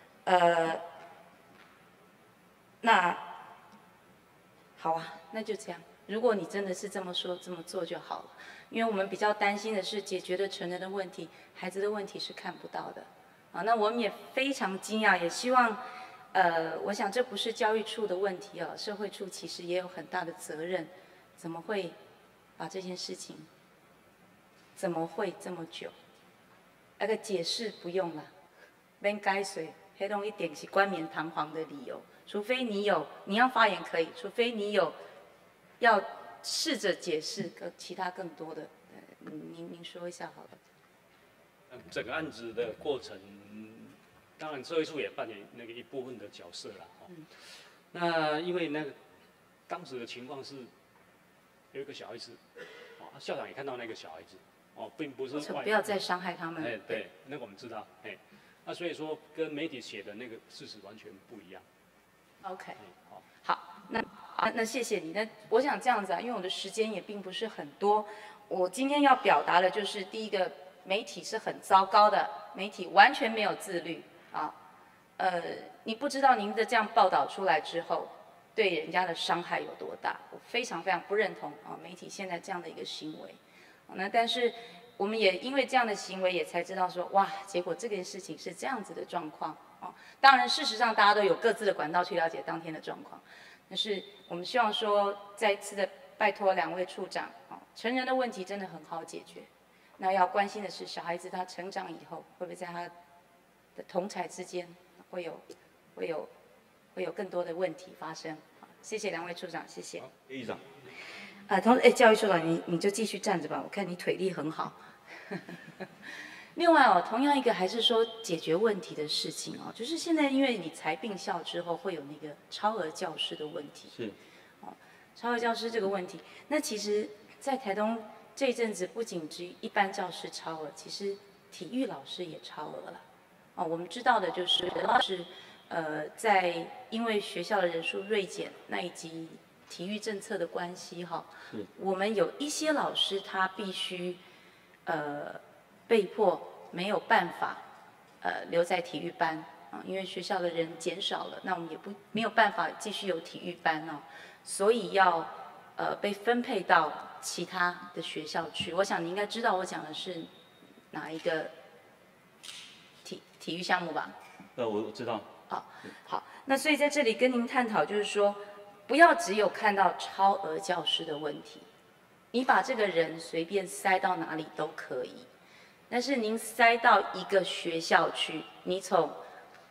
Speaker 1: 那好啊，那就这样。如果你真的是这么说这么做就好了，因为我们比较担心的是解决了成人的问题，孩子的问题是看不到的。啊，那我们也非常惊讶，也希望，我想这不是教育处的问题哦，社会处其实也有很大的责任。怎么会把这件事情怎么会这么久？那个解释不用了，免解释，黑洞一点是冠冕堂皇的理由。除非你要发言可以，除非你有要试着解释其他更多的，您说一下好了。
Speaker 4: 整个案子的过程，当然社会处也扮演那个一部分的角色了。那因为那个当时的情况是。有一个小孩子，校长也看到那个小孩子，并不是
Speaker 1: 不要再伤害他们。
Speaker 4: 对，那个我们知道，那所以说跟媒体写的那个事实完全不一样。
Speaker 1: OK， 好，那谢谢你。那我想这样子啊，因为我的时间也并不是很多，我今天要表达的就是第一个，媒体是很糟糕的，媒体完全没有自律啊。你不知道您的这样报道出来之后，对人家的伤害有多大？我非常非常不认同啊，媒体现在这样的一个行为。那但是我们也因为这样的行为，也才知道说，哇，结果这件事情是这样子的状况啊。当然，事实上大家都有各自的管道去了解当天的状况，但是我们希望说，再次的拜托两位处长啊，成人的问题真的很好解决。那要关心的是，小孩子他成长以后，会不会在他的同侪之间会有更多的问题发生？谢谢两位处长，谢谢。
Speaker 3: 议长。
Speaker 1: 教育处长，你就继续站着吧，我看你腿力很好。另外同样一个还是说解决问题的事情就是现在因为你裁并校之后会有那个超额教师的问题。
Speaker 3: 是。
Speaker 1: 超额教师这个问题，那其实，在台东这一阵子不仅只一般教师超额，其实体育老师也超额了。我们知道的就是在因为学校的人数锐减，那以及体育政策的关系我们有一些老师他必须被迫没有办法留在体育班因为学校的人减少了，那我们也没有办法继续有体育班所以要被分配到其他的学校去。我想你应该知道我讲的是哪一个体育项目吧？
Speaker 3: 我知道。
Speaker 1: 好，那所以在这里跟您探讨，就是说，不要只有看到超额教师的问题，你把这个人随便塞到哪里都可以，但是您塞到一个学校去，你从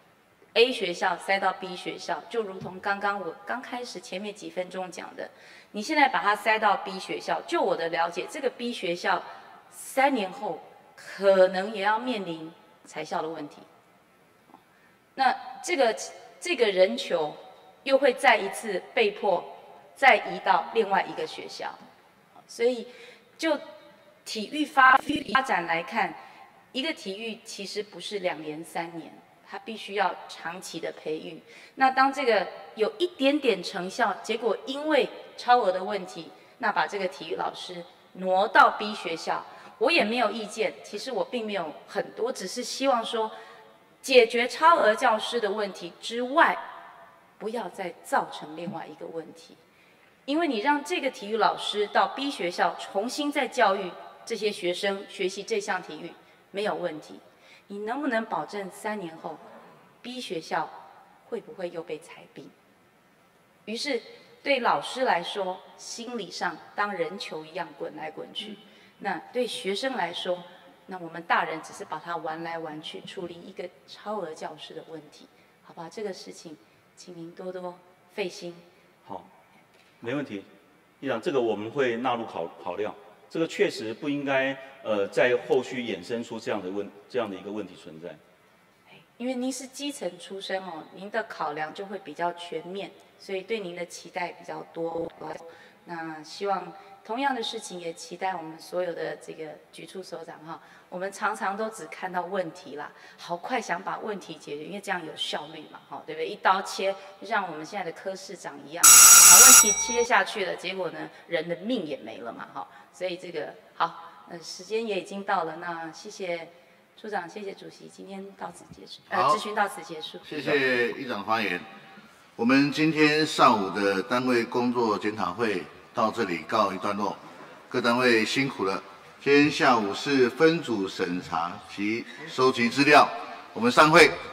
Speaker 1: A 学校塞到 B 学校，就如同刚刚我刚开始前面几分钟讲的，你现在把它塞到 B 学校，就我的了解，这个 B 学校3年后可能也要面临裁校的问题。那这个人球又会再一次被迫再移到另外一个学校，所以就体育发展来看，一个体育其实不是2年3年。他必须要长期的培育。那当这个有一点点成效，结果因为超额的问题，那把这个体育老师挪到 B 学校，我也没有意见。其实我并没有很多，只是希望说，解决超额教师的问题之外，不要再造成另外一个问题。因为你让这个体育老师到 B 学校重新再教育这些学生学习这项体育，没有问题。你能不能保证3年后 B 学校会不会又被裁并？于是对老师来说，心理上当人球一样滚来滚去；那对学生来说，那我们大人只是把它玩来玩去，处理一个超额教师的问题，好吧？这个事情，请您多多费心。
Speaker 3: 好，没问题，议长，这个我们会纳入考量。这个确实不应该在后续衍生出这样的一个问题存在。
Speaker 1: 因为您是基层出身哦，您的考量就会比较全面，所以对您的期待比较多。那希望同样的事情也期待我们所有的这个局处首长哈，我们常常都只看到问题啦，好快想把问题解决，因为这样有效率嘛，哈，对不对？一刀切，就像我们现在的柯市长一样，把问题切下去了，结果呢，人的命也没了嘛，哈。所以这个好，时间也已经到了，那谢谢处长，谢谢主席，今天到此结束，质询到此结束。
Speaker 18: 谢谢议长发言。我们今天上午的单位工作检讨会到这里告一段落，各单位辛苦了。今天下午是分组审查及收集资料，我们散会。